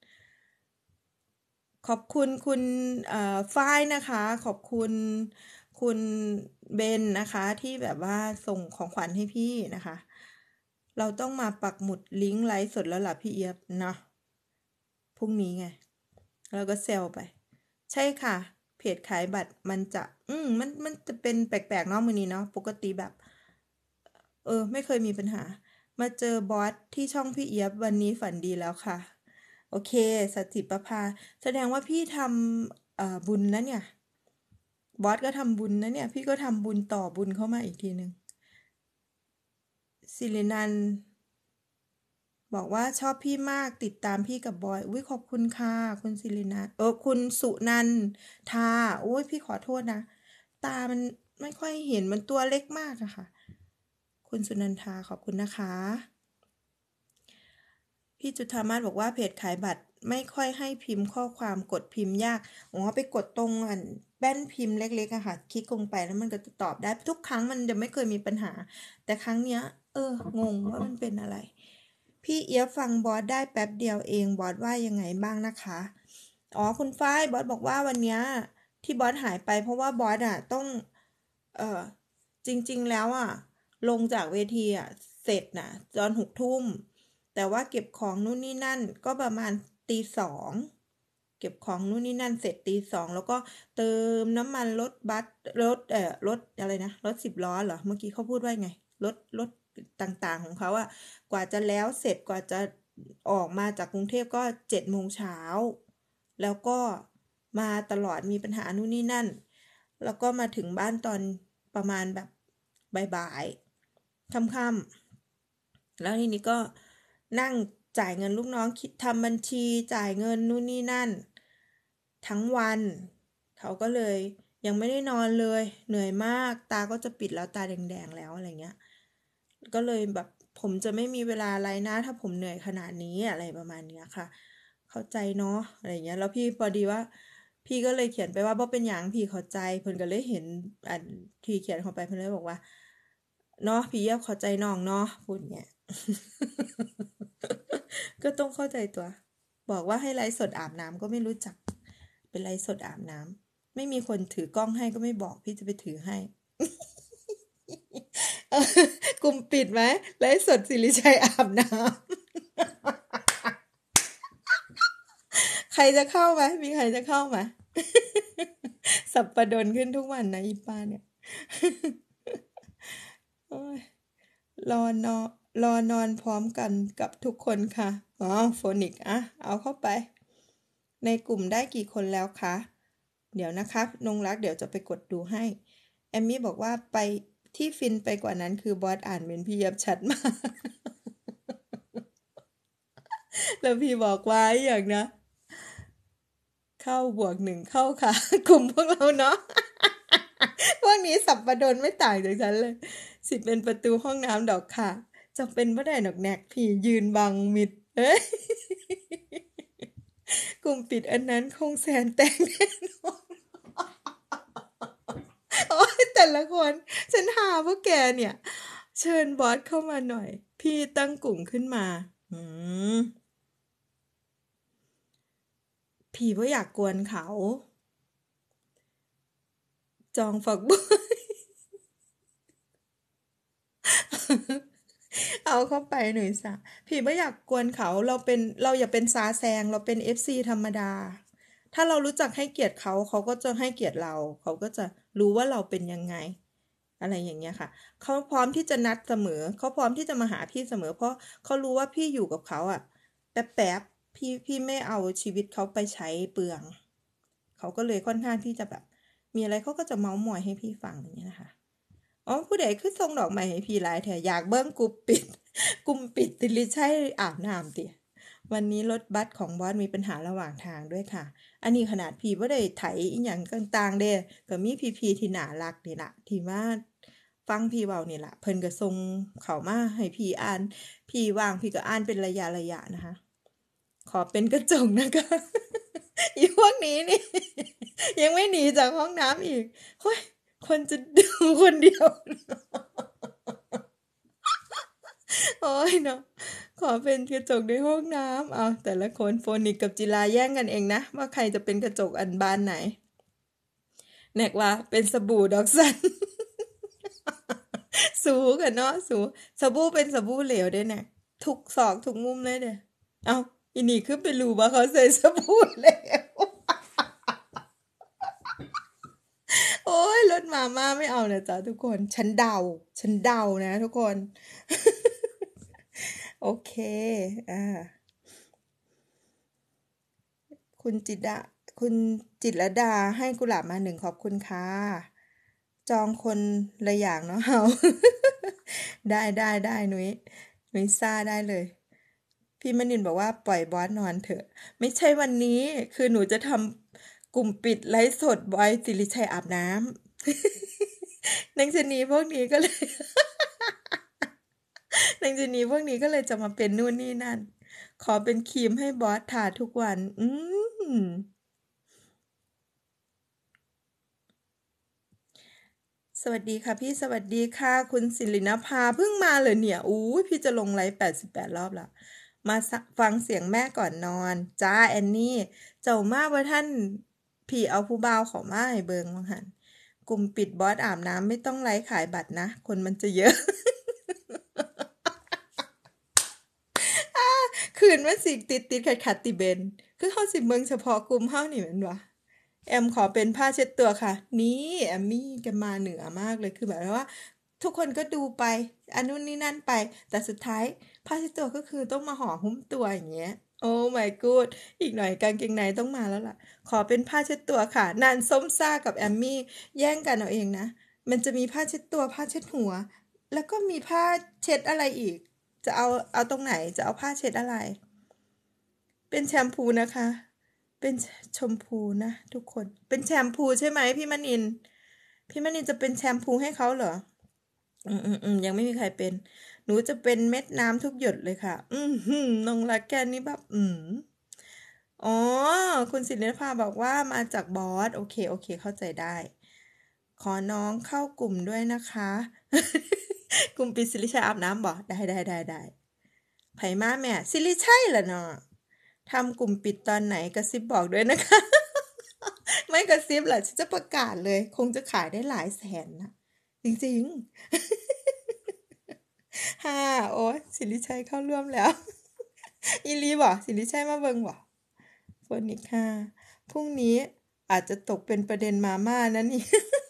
[SPEAKER 1] ขอบคุณคุณเอ่อฝ้ายนะคะขอบคุณคุณเบนนะคะที่แบบว่าส่งของขวัญให้พี่นะคะเราต้องมาปักหมุดลิงก์ไลฟ์สดแล้วล่ะพี่เอียบเนาะพรุ่งนี้ไงแล้วก็เซลไปใช่ค่ะเพจขายบัตรมันจะอืมมันมันจะเป็นแปลกๆเนาะมือนี้เนาะปกติแบบเออไม่เคยมีปัญหามาเจอบอสที่ช่องพี่เอียบวันนี้ฝันดีแล้วค่ะโอเคสัจจิประภาแสดงว่าพี่ทำเอ่อบุญนะเนี่ยบอสก็ทำบุญนะเนี่ยพี่ก็ทำบุญต่อบุญเข้ามาอีกทีหนึ่งสิรินันท์บอกว่าชอบพี่มากติดตามพี่กับบอยอุ้ยขอบคุณค่ะคุณสิรินันท์เออคุณสุนันทาโอ้ยพี่ขอโทษนะตามันไม่ค่อยเห็นมันตัวเล็กมากอะค่ะคุณสุนันทาขอบคุณนะคะพี่จุฑามาศบอกว่าเพจขายบัตรไม่ค่อยให้พิมพ์ข้อความกดพิมพ์ยากอ๋อไปกดตรงอันแป้นพิมพ์เล็กๆอะค่ะคลิกลงไปแล้วมันก็จะตอบได้ทุกครั้งมันจะไม่เคยมีปัญหาแต่ครั้งเนี้ยเอองงว่ามันเป็นอะไรพี่เอี๊ยบฟังบอสได้แป๊บเดียวเองบอสว่ายังไงบ้างนะคะอ๋อคุณฝ้ายบอสบอกว่าวันเนี้ยที่บอสหายไปเพราะว่าบอสอะต้องเออจริงๆแล้วอะลงจากเวทีอะเสร็จนะตอนหกทุ่มแต่ว่าเก็บของนู่นนี่นั่นก็ประมาณตีสองเก็บของนู่นนี่นั่นเสร็จตีสองแล้วก็เติมน้ำมันรถบัสรถเอ่อรถอะไรนะรถสิบล้อเหรอเมื่อกี้เขาพูดว่าไงรถรถต่างๆของเขาอะกว่าจะแล้วเสร็จกว่าจะออกมาจากกรุงเทพก็เจ็ดโมงเช้าแล้วก็มาตลอดมีปัญหานู่นนี่นั่นแล้วก็มาถึงบ้านตอนประมาณแบบบ่ายๆค่ำๆแล้วทีนี้ก็นั่งจ่ายเงินลูกน้องคิดทำบัญชีจ่ายเงินนู่นนี่นั่นทั้งวันเขาก็เลยยังไม่ได้นอนเลยเหนื่อยมากตาก็จะปิดแล้วตาแดงๆแล้วอะไรเงี้ยก็เลยแบบผมจะไม่มีเวลาอะไรนะถ้าผมเหนื่อยขนาดนี้อะไรประมาณเนี้ยค่ะเข้าใจเนาะอะไรเงี้ยแล้วพี่พอดีว่าพี่ก็เลยเขียนไปว่าบ่เป็นหยังพี่เข้าใจเพิ่นก็เลยเห็นอันที่เขียนเข้าไปเพิ่นเลยบอกว่าเนาะพี่เยียบเข้าใจน้องเนาะพูดเงี้ย ก็ต้องเข้าใจตัวบอกว่าให้ไลฟ์สดอาบน้ำก็ไม่รู้จักเป็นไลฟ์สดอาบน้ำไม่มีคนถือกล้องให้ก็ไม่บอกพี่จะไปถือให้ กลุ่มปิดไหมไลฟ์สดศิริชัยอาบน้ำ ใครจะเข้าไหมมีใครจะเข้าไหม สับประดนขึ้นทุกวันนะอีป้าเนี่ย โอ้ยรอนอนรอนอนพร้อมกันกับทุกคนค่ะอ๋อโฟนิกอ่ะเอาเข้าไป ในกลุ่มได้กี่คนแล้วคะเดี๋ยวนะครับนงรักเดี๋ยวจะไปกดดูให้แอมมี่บอกว่าไปที่ฟินไปกว่านั้นคือบอสอ่านเป็นพี่ยับชัดมาก แล้วพี่บอกว่าอย่างนะ เข้าบวกหนึ่งเข้าค่ะ กลุ่มพวกเราเนาะ พวกนี้สับประดนไม่ต่างจากฉันเลย สิเป็นประตูห้องน้ำดอกค่ะ จะเป็นบ่ได้ดอกแนกพี่ยืนบังมิดเอ้ย กลุ่มปิดอันนั้นคงแสนแตกแน่นอน โอ้ยแต่ละคนฉันหาพวกแกเนี่ย เชิญบอสเข้ามาหน่อย พี่ตั้งกลุ่มขึ้นมา อืม พี่ว่าอยากกวนเขา จองฝักบัว เอาเข้าไปหน่อยสะพี่ไม่อยากกวนเขาเราเป็นเราอย่าเป็นซาแซงเราเป็น เอฟ ซี ธรรมดา ถ้าเรารู้จักให้เกียรติเขาเขาก็จะให้เกียรติเรา เขาก็จะรู้ว่าเราเป็นยังไง อะไรอย่างเงี้ยค่ะเขาพร้อมที่จะนัดเสมอเขาพร้อมที่จะมาหาพี่เสมอ เพราะเขารู้ว่าพี่อยู่กับเขาอ่ะแป๊บๆพี่พี่ไม่เอาชีวิตเขาไปใช้เปลืองเขาก็เลยค่อนข้างที่จะแบบมีอะไรเขาก็จะเม้ามอยให้พี่ฟังอย่างเงี้ยนะคะอ๋อผู้ใดคือส่งดอกไม้ให้พี่หลายแถอยากเบิ้งกลุ่มปิด กลุ่มปิดติลิใช่อาบน้ำติวันนี้รถบัสของบอสมีปัญหาระหว่างทางด้วยค่ะ อันนี้ขนาดพี่บ่ได้ไถอีหยังต่างๆเด้ก็มีพี่ๆที่น่ารักนี่ล่ะที่มาฟังพี่เว้านี่ล่ะเพิ่นก็ส่งเข้ามาให้พี่อ่าน พี่ว่างพี่ก็อ่านเป็นระยะๆนะคะ ขอเป็นกระจกนะคะ อีพวกนี้นี่ ยังไม่หนีจากห้องน้ำอีกเฮ้ยคนจะดูคนเดียว โอ้ยเนาะขอเป็นกระจกในห้องน้ำเอาแต่ละคนโฟนิกกับจิลาแย่งกันเองนะว่าใครจะเป็นกระจกอันบานไหนแนกว่าเป็นสบู่ดอกสัน สูกันเนาะสูสบู่เป็นสบู่เหลวเด้เนี่ยทุกซอกทุกมุมเลยเด้เอาอีนี่คือไปรู้ว่าเขาใส่สบู่เหลว โอ้ยรถมาม่าไม่เอานะจ๊ะทุกคนฉันเดาฉันเดานะทุกคน โอเคอ่าคุณจิตดาคุณจิตรดาให้กุหลาบมาหนึ่งขอบคุณค่ะจองคนละอย่างเนาะเฮา ได้ได้ได้นุ้ยนุ้ยซ่าได้เลย พี่มณินบอกว่าปล่อยบอสนอนเถอะ ไม่ใช่วันนี้คือหนูจะทำกลุ่มปิดไลฟ์สดบอยสิริชัยอาบน้ำ นังชนีพวกนี้ก็เลย นังชนีพวกนี้ก็เลยจะมาเป็นนู่นนี่นั่น ขอเป็นครีมให้บอสทาทุกวัน อืมสวัสดีค่ะพี่สวัสดีค่ะคุณศิรินภาเพิ่งมาเลยเนี่ยอู้พี่จะลงไลฟ์แปดสิบแปดรอบละมาฟังเสียงแม่ก่อนนอนจ้าแอนนี่เจ้ามาว่าท่านพี่เอาผู้บ่าวเขามาให้เบิงว่าหันกลุ่มปิดบอสอาบน้ำไม่ต้องไลฟ์ขายบัตรนะคนมันจะเยอะ คือคืนมันสิติดติดขัดขัดติเบนคือเขาสิเมืองเฉพาะกลุ่มเฮานี่แมันวะแอมขอเป็นผ้าเช็ดตัวค่ะ นี่แอมมี่แกมาเหนือมากเลยคือแบบว่า ทุกคนก็ดูไปอันนู้นนี่นั่นไป แต่สุดท้ายผ้าเช็ดตัวก็คือต้องมาห่อหุ้มตัวอย่างเงี้ยโอ้ my god อีกหน่อยกางเกงในต้องมาแล้วล่ะ ขอเป็นผ้าเช็ดตัวค่ะนานส้มซ่ากับแอมมี่แย่งกันเอาเองนะมันจะมีผ้าเช็ดตัวผ้าเช็ดหัว แล้วก็มีผ้าเช็ดอะไรอีก จะเอาเอาตรงไหนจะเอาผ้าเช็ดอะไร เป็นแชมพูนะคะ เป็นชมพูนะทุกคน เป็นแชมพูใช่ไหมพี่มณิน พี่มณินจะเป็นแชมพูให้เขาเหรอ อืมอืมอืมยังไม่มีใครเป็น หนูจะเป็นเม็ดน้ำทุกหยดเลยค่ะ อืมหืมน้องรักแกนี่แบบ อืมอ๋อ คุณศิริภาบอกว่ามาจากบอส โอเค โอเค เข้าใจได้ ขอน้องเข้ากลุ่มด้วยนะคะ กลุ่มปิดสิริชัยอาบน้ำบ่ได้ได้ได้ได้ไผมาแม่สิริชัยล่ะเนาะทำกลุ่มปิดตอนไหนกระซิบบอกด้วยนะคะ ไม่กระซิบแหละฉันจะประกาศเลย คงจะขายได้หลายแสนนะจริงๆฮ่าโอ้ยสิริชัยเข้าร่วมแล้ว อีลีบ่สิริชัยมาเบิ่งบ่โฟนิกค่ะพรุ่งนี้อาจจะตกเป็นประเด็นมาม่านะนี่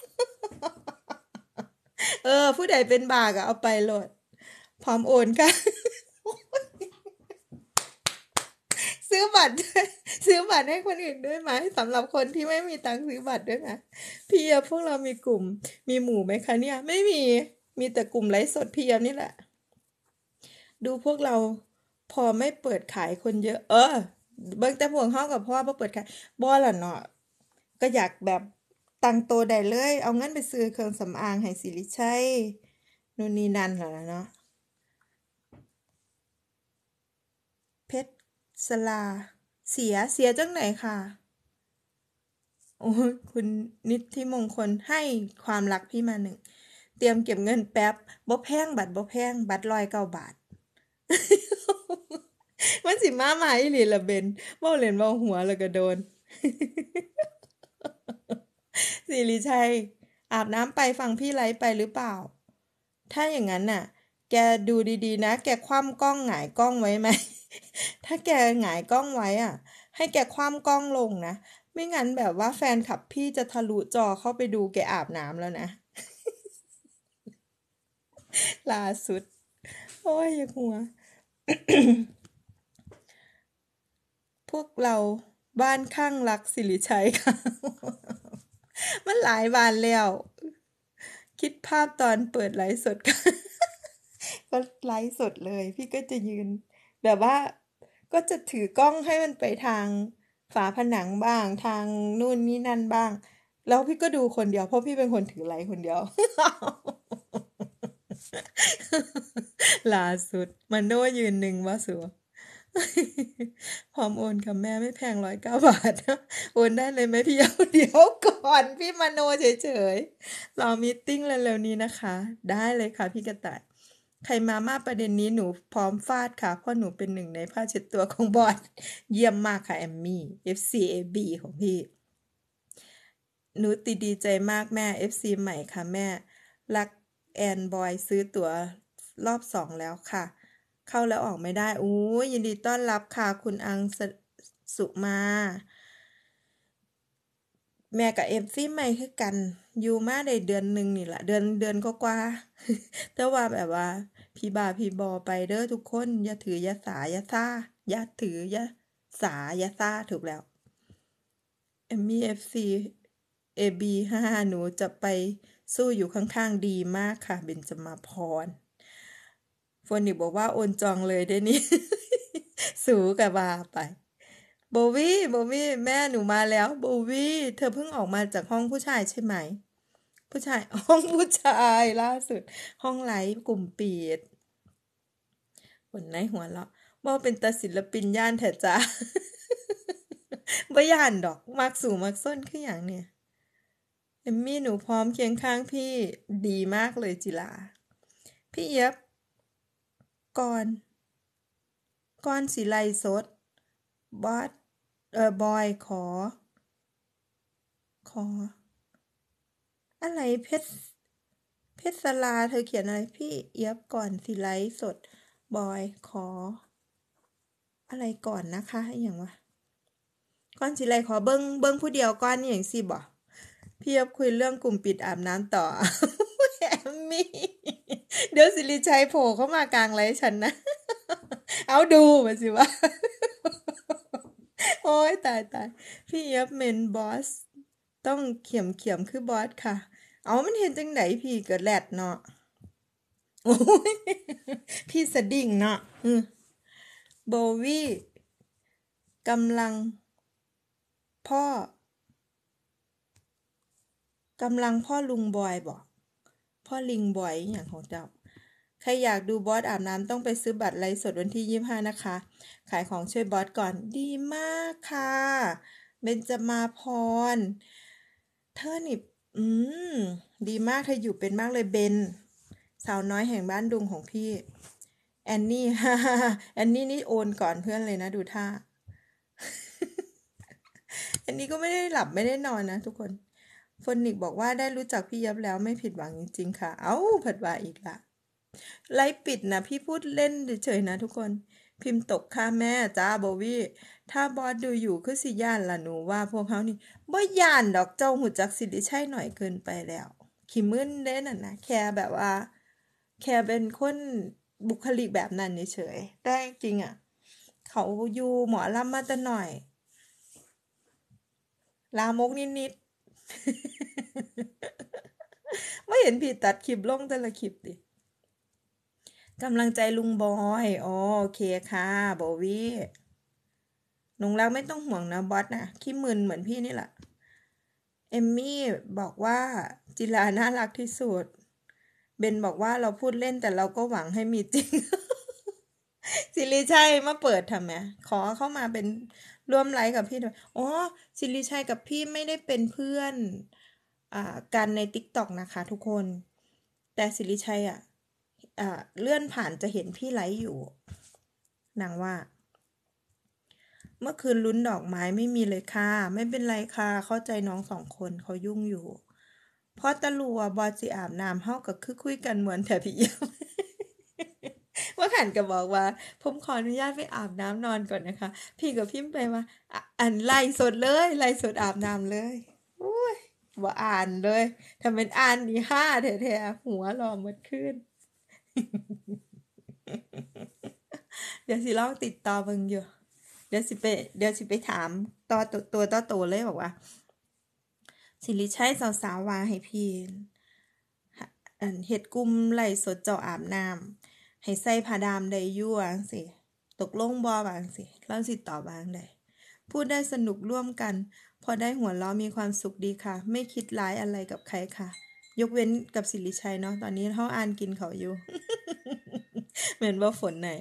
[SPEAKER 1] เออ ผู้ใดเป็นบากอะเอาไปโหลด พร้อมโอนค่ะ ซื้อบัตรด้วยซื้อบัตรให้คนอื่นด้วยไหมสำหรับคนที่ไม่มีตังค์ซื้อบัตรด้วยไหมพี่เอฟพวกเรามีกลุ่ม มีหมู่ไหมคะเนี่ย ไม่มี มีแต่กลุ่มไลฟ์สดพี่เอฟนี่แหละ ดูพวกเราพอไม่เปิดขายคนเยอะ เออ เบิ่งแต่พวกเฮากับพ่อบ่เปิดขายบ่ล่ะเนาะก็อยากแบบตั้งโตได้เลย เอาเงินไปซื้อเครื่องสำอางให้สิริชัยนู่นนี่นั่นล่ะเนาะเพชรสลา เสียเสียจังไหนค่ะ โอ้ยคุณนิติมงคลให้ความรักพี่มาหนึ่ง เตรียมเก็บเงินแป๊บบ่แพงบัตรบ่แพงบัตรร้อยเก้าบาท มันสิมาหมาอีหลีละเบนเว้าเล่นเว้าหัวแล้วก็โดน สิริชัย อาบน้ำไปฟังพี่ไลฟ์ไปหรือเปล่า ถ้าอย่างนั้นน่ะ แกดูดีๆนะ แกคว่ำกล้องหงายกล้องไว้ไหม ถ้าแกหงายกล้องไว้อ่ะ ให้แกคว่ำกล้องลงนะ ไม่งั้นแบบว่าแฟนคลับพี่จะทะลุจอเข้าไปดูแกอาบน้ำแล้วนะ ล่าสุด โอ้ยอยากหัว พวกเราบ้านข้างรักสิริชัยค่ะ มันหลายบานแล้ว คิดภาพตอนเปิดไลฟ์สด ก็ไลฟ์สดเลย พี่ก็จะยืน แบบว่าก็จะถือกล้องให้มันไปทางฝาผนังบ้าง ทางนู่นนี่นั่นบ้าง แล้วพี่ก็ดูคนเดียว เพราะพี่เป็นคนถือไลฟ์คนเดียว ล่าสุดมันโนยืนหนึ่งว่าสัว พร้อมโอนค่ะแม่ไม่แพงร้อยเก้าบาทนะโอนได้เลยไหมพี่เยาเดี๋ยวก่อนพี่มโนเฉยๆรอมีตติ้งเร็วๆนี้นะคะ ได้เลยค่ะพี่กระต่าย ใครมามาประเด็นนี้หนูพร้อมฟาดค่ะ เพราะหนูเป็นหนึ่งในผ้าเช็ดตัวของบอสเยี่ยมมากค่ะแอมมี่ เอฟ ซี เอ บี ของพี่ หนูติดดีใจมากแม่ เอฟ ซี ใหม่ค่ะแม่ รักแอนบอยซื้อตั๋วรอบสองแล้วค่ะ เข้าแล้วออกไม่ได้อู้ยินดีต้อนรับค่ะ คุณอังสสุมา แม่กับเอฟซีใหม่คือกัน อยู่มาได้เดือนหนึ่งนี่แหละ เดือนเดือนก็กว่า แต่ว่าแบบว่า พี่บาพี่บอไปเด้อทุกคน อย่าถืออย่าสาอย่าซ่าอย่าถืออย่าสาอย่าซ่าถูกแล้ว เอมมี่เอฟซีเอบีห้าหนูจะไปสู้อยู่ข้างๆดีมากค่ะเบญจมาพรโฟนิกบอกว่าโอนจองเลยได้นี่ สูกับว่าไปโบวี่โบวี่แม่หนูมาแล้วโบวี่เธอเพิ่งออกมาจากห้องผู้ชายใช่ไหม ผู้ชาย ห้องผู้ชายล่าสุด ห้องไลฟ์กลุ่มปิดคนในหัวเราะบ่เป็นตาศิลปินย่านแท้จ้า บ่ย่านดอกมักสู่มักส้นคืออย่างเนี่ย เอมมี่หนูพร้อมเคียงข้างพี่ดีมากเลยจิลา พี่เอียบก่อนก่อนสิไลฟ์สดบอสเออบอยขอ ขอ อะไรเพชรเพชรสลาเธอเขียนอะไรพี่เอียบก่อนสิไลฟ์สดบอยขออะไรก่อนนะคะอย่างวะก่อนสิไรขอเบิ้งเบิ้งผู้เดียวก่อนนี่อย่างสิบ่พี่ยับคุยเรื่องกลุ่มปิดอาบน้ำต่อแอมมี่เดี๋ยวสิริชัยโผล่เข้ามากลางไลฟ์ฉันนะเอาดูมาสิวะโอ้ยตายตายพี่ยับเมนบอสต้องเขียมเขียมคือบอสค่ะเอามันเห็นจังไหนพี่เกิดแลดเนาะโอ้ยพี่สดิ่งเนาะโบวี่กำลังพ่อกำลังพ่อลุงบอยบอกพ่อลิงบอยอย่างของเจ้าใครอยากดูบอสอาบน้ำต้องไปซื้อบัตรไลฟ์สดวันที่ยี่สิบห้านะคะขายของช่วยบอสก่อนดีมากค่ะเบญจมาพรเธอนี่อืมดีมากเธออยู่เป็นมากเลยเบนสาวน้อยแห่งบ้านดุงของพี่แอนนี่ แอนนี่นี่โอนก่อนเพื่อนเลยนะดูท่า อันนี้ก็ไม่ได้หลับไม่ได้นอนนะทุกคนฟอนนิกบอกว่าได้รู้จักพี่ยับแล้วไม่ผิดหวังจริงๆค่ะเอ้าผัดว่าอีกละไลฟ์ปิดนะพี่พูดเล่นเฉยๆนะทุกคนพิมพ์ตกค่ะแม่จ้าโบวี่ถ้าบอสดูอยู่คือสิย่านล่ะหนูว่าพวกเขานี่บ่ย่านดอกเจ้าหูจักสิได้ใช่หน่อยเกินไปแล้วขี้มึนเด้นั่นนะแค่แบบว่าแค่เป็นคนบุคลิกแบบนั้นเฉยๆแต่จริงอ่ะเขาอยู่หมอลำมาแต่หน่อยลามกนิดๆ ไม่เห็นพี่ตัดคลิปลงแต่ละคลิปดิกำลังใจลุงบอยโอเคค่ะโบวี่หนุ่งรักไม่ต้องห่วงนะบอสนะขี้มึนเหมือนพี่นี่แหละเอมมี่บอกว่าจิลาน่ารักที่สุดเบนบอกว่าเราพูดเล่นแต่เราก็หวังให้มีจริง สิริชัยมาเปิดทำไมขอเข้ามาเป็นร่วมไลฟ์กับพี่ด้วยอ๋อสิริชัยกับพี่ไม่ได้เป็นเพื่อนอ่ากันใน TikTok นะคะทุกคนแต่สิริชัยอ่ะอ่าเลื่อนผ่านจะเห็นพี่ไลฟ์อยู่นางว่าเมื่อคืนลุ้นดอกไม้ไม่มีเลยค่ะไม่เป็นไรค่ะเข้าใจน้องสองคนเขายุ่งอยู่เพราะตะลัวบอสิอาบน้ำเฮากับคือคุยกันเหมือนแต่พี่เอี่ยม ว่าขันก็บอกว่าผมขออนุญาตไปอาบน้ำนอนก่อนนะคะพี่กับพิมพ์ไปว่าอ่ะอันไล่สดเลยไล่สดอาบน้ำเลยโอ้ยว่าอ่านเลยทำเป็นอ่านนี่ห้าแท้ๆหัวรอหมดขึ้น เดี๋ยวสิลองติดต่อเบิ่งอยู่เดี๋ยวสิไปเดี๋ยวสิไปถามต่อตัวตัวต่อตัวเลยบอกว่าสิริชัยสาวๆว่าให้พี่อันเฮ็ดกลุ่มไล่สดเจ้าอาบน้ำให้ใส่ผ้าดามได้อยู่ว่าจังซี่ตกลงบ่ว่าจังซี่เราสิตอบว่าจั่งใดพูดได้สนุกร่วมกันพอได้หัวเราะมีความสุขดีค่ะไม่คิดร้ายอะไรกับใครค่ะยกเว้นกับสิริชัยเนาะตอนนี้เฮาอ่านกินเขาอยู่ เหมือนว่าฝนไหน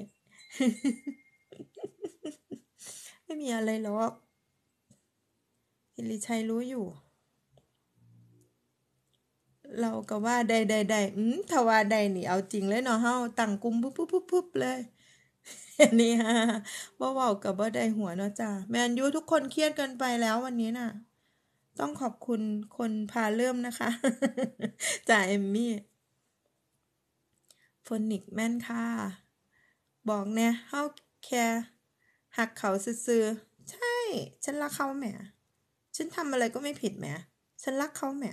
[SPEAKER 1] ไม่มีอะไรหรอกสิริชัยรู้อยู่ เราก็ว่าได้ได้ได้อืมถ้าว่าได้นี่เอาจริงเลยเนาะเฮาตั้งกลุ่มปุ๊บปุ๊บปุ๊บปุ๊บเลย อันนี้ฮะบ่เว้ากับบ่ได้หัวเนาะจ้าแมนยูทุกคนเครียดเกินไปแล้ววันนี้น่ะ ต้องขอบคุณคนพาเริ่มนะคะ จ่าเอมมี่โฟนิกแม่นค่ะ บอกแน่เฮาแค่หักเขาซื่อๆใช่ ฉันรักเขาแหมฉันทำอะไรก็ไม่ผิดแหมฉันรักเขาแหม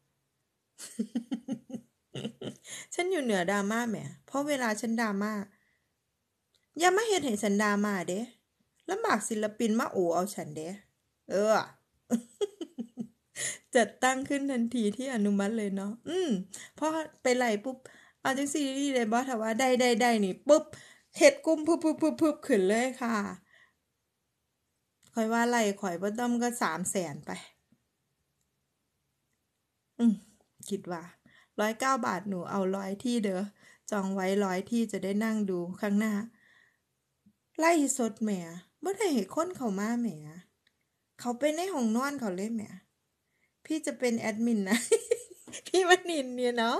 [SPEAKER 1] ฉันอยู่เหนือดราม่าแหมเพราะเวลาฉันดราม่าอย่ามาเฮ็ดให้ฉันดราม่าเด้ลำบากศิลปินมาโอเอาฉันเด้เออ จัดตั้งขึ้นทันทีที่อนุมัติเลยเนาะอืมพอไปไล่ปุ๊บเอาจังซี่ได้บ่ถ้าว่าได้ๆๆนี่ปุ๊บเฮ็ดกลุ่มพึบๆๆๆขึ้นเลยค่ะค่อยว่าไล่ข่อยบ่ต่ำก็สามแสนไปอืมคิดว่าหนึ่งร้อยเก้าบาทหนูเอาร้อยที่เด้อจองไว้ร้อยที่จะได้นั่งดูข้างหน้าไล่สดแหมบ่ได้ให้คนเข้ามาแหมเขาไปในห้องนอนเขาเลยแหมพี่จะเป็นแอดมินนะ พี่มณินเนี่ยเนาะ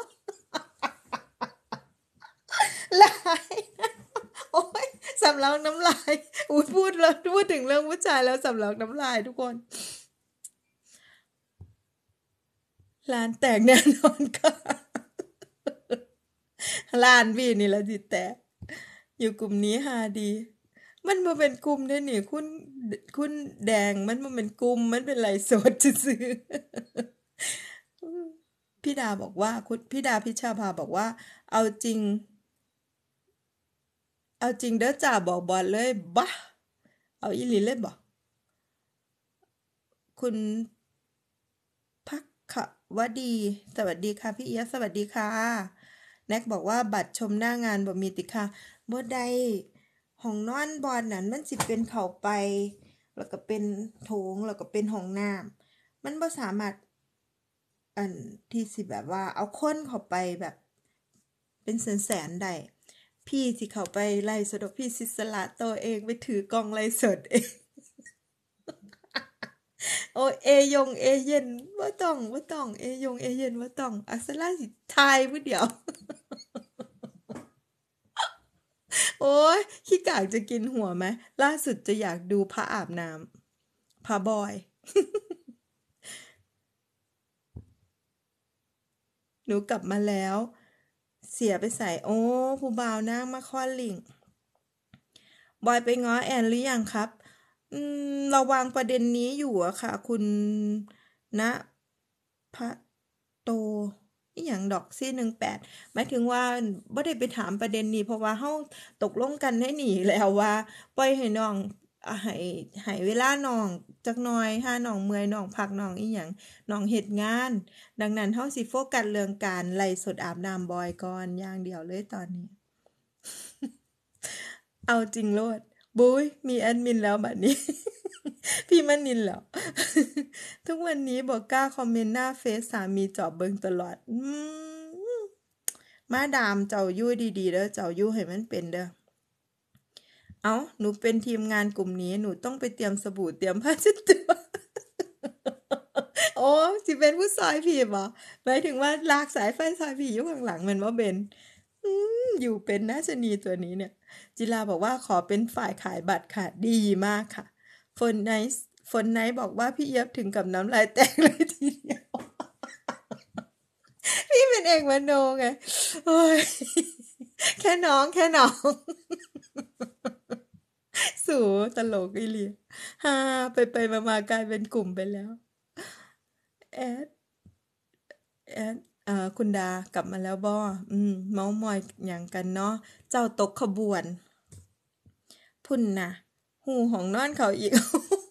[SPEAKER 1] ลายโอ้ยสำลักน้ำลายอุ้ยพูดแล้วพูดถึงเรื่องผู้ชายแล้วสำลักน้ำลายทุกคนร้านแตกแน่นอนค่ะร้านพี่นี่แหละจิแตกอยู่กลุ่มนี้ฮาดีมันบ่เป็นกลุ่มเด้นี่คุณคุณแดงมันบ่เป็นกลุ่มมันเป็นไลฟ์สดซื่อๆพี่ดาบอกว่าคุณพี่ดาพิชาภาบอกว่าเอาจริงเอาจริงเด้อจ้าบอกบอลเลยบะเอาอีหลีเลยบ่คุณพักขวดีสวัสดีค่ะพี่เอียสวัสดีค่ะแน็กบอกว่าบัตรชมหน้างานบ่มีติค่ะบ่ได้ห้องนอนบอลนั่นมันสิเป็นเข้าไปแล้วก็เป็นโถงแล้วก็เป็นห้องน้ำมันบ่สามารถอันที่สิแบบว่าเอาคนเข้าไปแบบเป็นแสนๆได้พี่สิเข้าไปไล่สดพี่สิสละตัวเองไปถือกล้องไล่สดเองโอ้เอยงเอเย็นบ่ต้องบ่ต้องเอยงเอเย็นบ่ต้องอัสลาสิทายผู้เดียวโอ้ยขี้กากจะกินหัวไหมล่าสุดจะอยากดูพระอาบน้ำพระบอยหนูกลับมาแล้วเสียไปใส่โอ้ผู้บ่าวนางมาคอนลิงบอยไปง้อแอนหรือยังครับอืมเราวางประเด็นนี้อยู่อะค่ะคุณณพระโตอีหยังดอกซี่หนึ่งแปดหมายถึงว่าบ่ได้ไปถามประเด็นนี้เพราะว่าเฮาตกลงกันให้หนีแล้วว่าปล่อยให้น้องอ่ะให้ให้เวลาน้องจักหน่อยถ้าน้องเมื่อยน้องพักน้องอีหยังน้องเฮ็ดงานดังนั้นเฮาสิโฟกัสเรื่องการไล่สดอาบน้ำบอยก่อนอย่างเดียวเลยตอนนี้ เอาจริงโลดบุ้ยมีแอดมินแล้วบัดนี้ พี่มนินแล้ว ทุกวันนี้บอกกล้าคอมเมนต์หน้าเฟซสามีจอบเบิงตลอดอืมมาดามเจ้ายู่ดีๆเด้อเจ้ายู่ให้มันเป็นเด้อเอาหนูเป็นทีมงานกลุ่มนี้หนูต้องไปเตรียมสบู่เตรียมผ้าเช็ดตัว โอ้สิเป็นผู้ซอยผีบ่หมายถึงว่าลากสายไฟซอยผีอยู่ข้างหลังมันว่าเบนอืมอยู่เป็นนาชนีตัวนี้เนี่ยจิราบอกว่าขอเป็นฝ่ายขายบัตรค่ะดีมากค่ะฝนไนท์ฝนไนท์บอกว่าพี่เอียบถึงกับน้ำลายแตกเลยทีเดียว พี่เป็นเอกมโนไงโอ้ยแค่น้องแค่น้อง สูตลกอีหลีฮ่าไปไปมามากลายเป็นกลุ่มไปแล้วแอดแอดเอ่อคุณดากลับมาแล้วบ่อืมเมาท์มอยหยังกันเนาะเจ้าตกขบวน พุ่นน่ะหูของนอนเขาอีก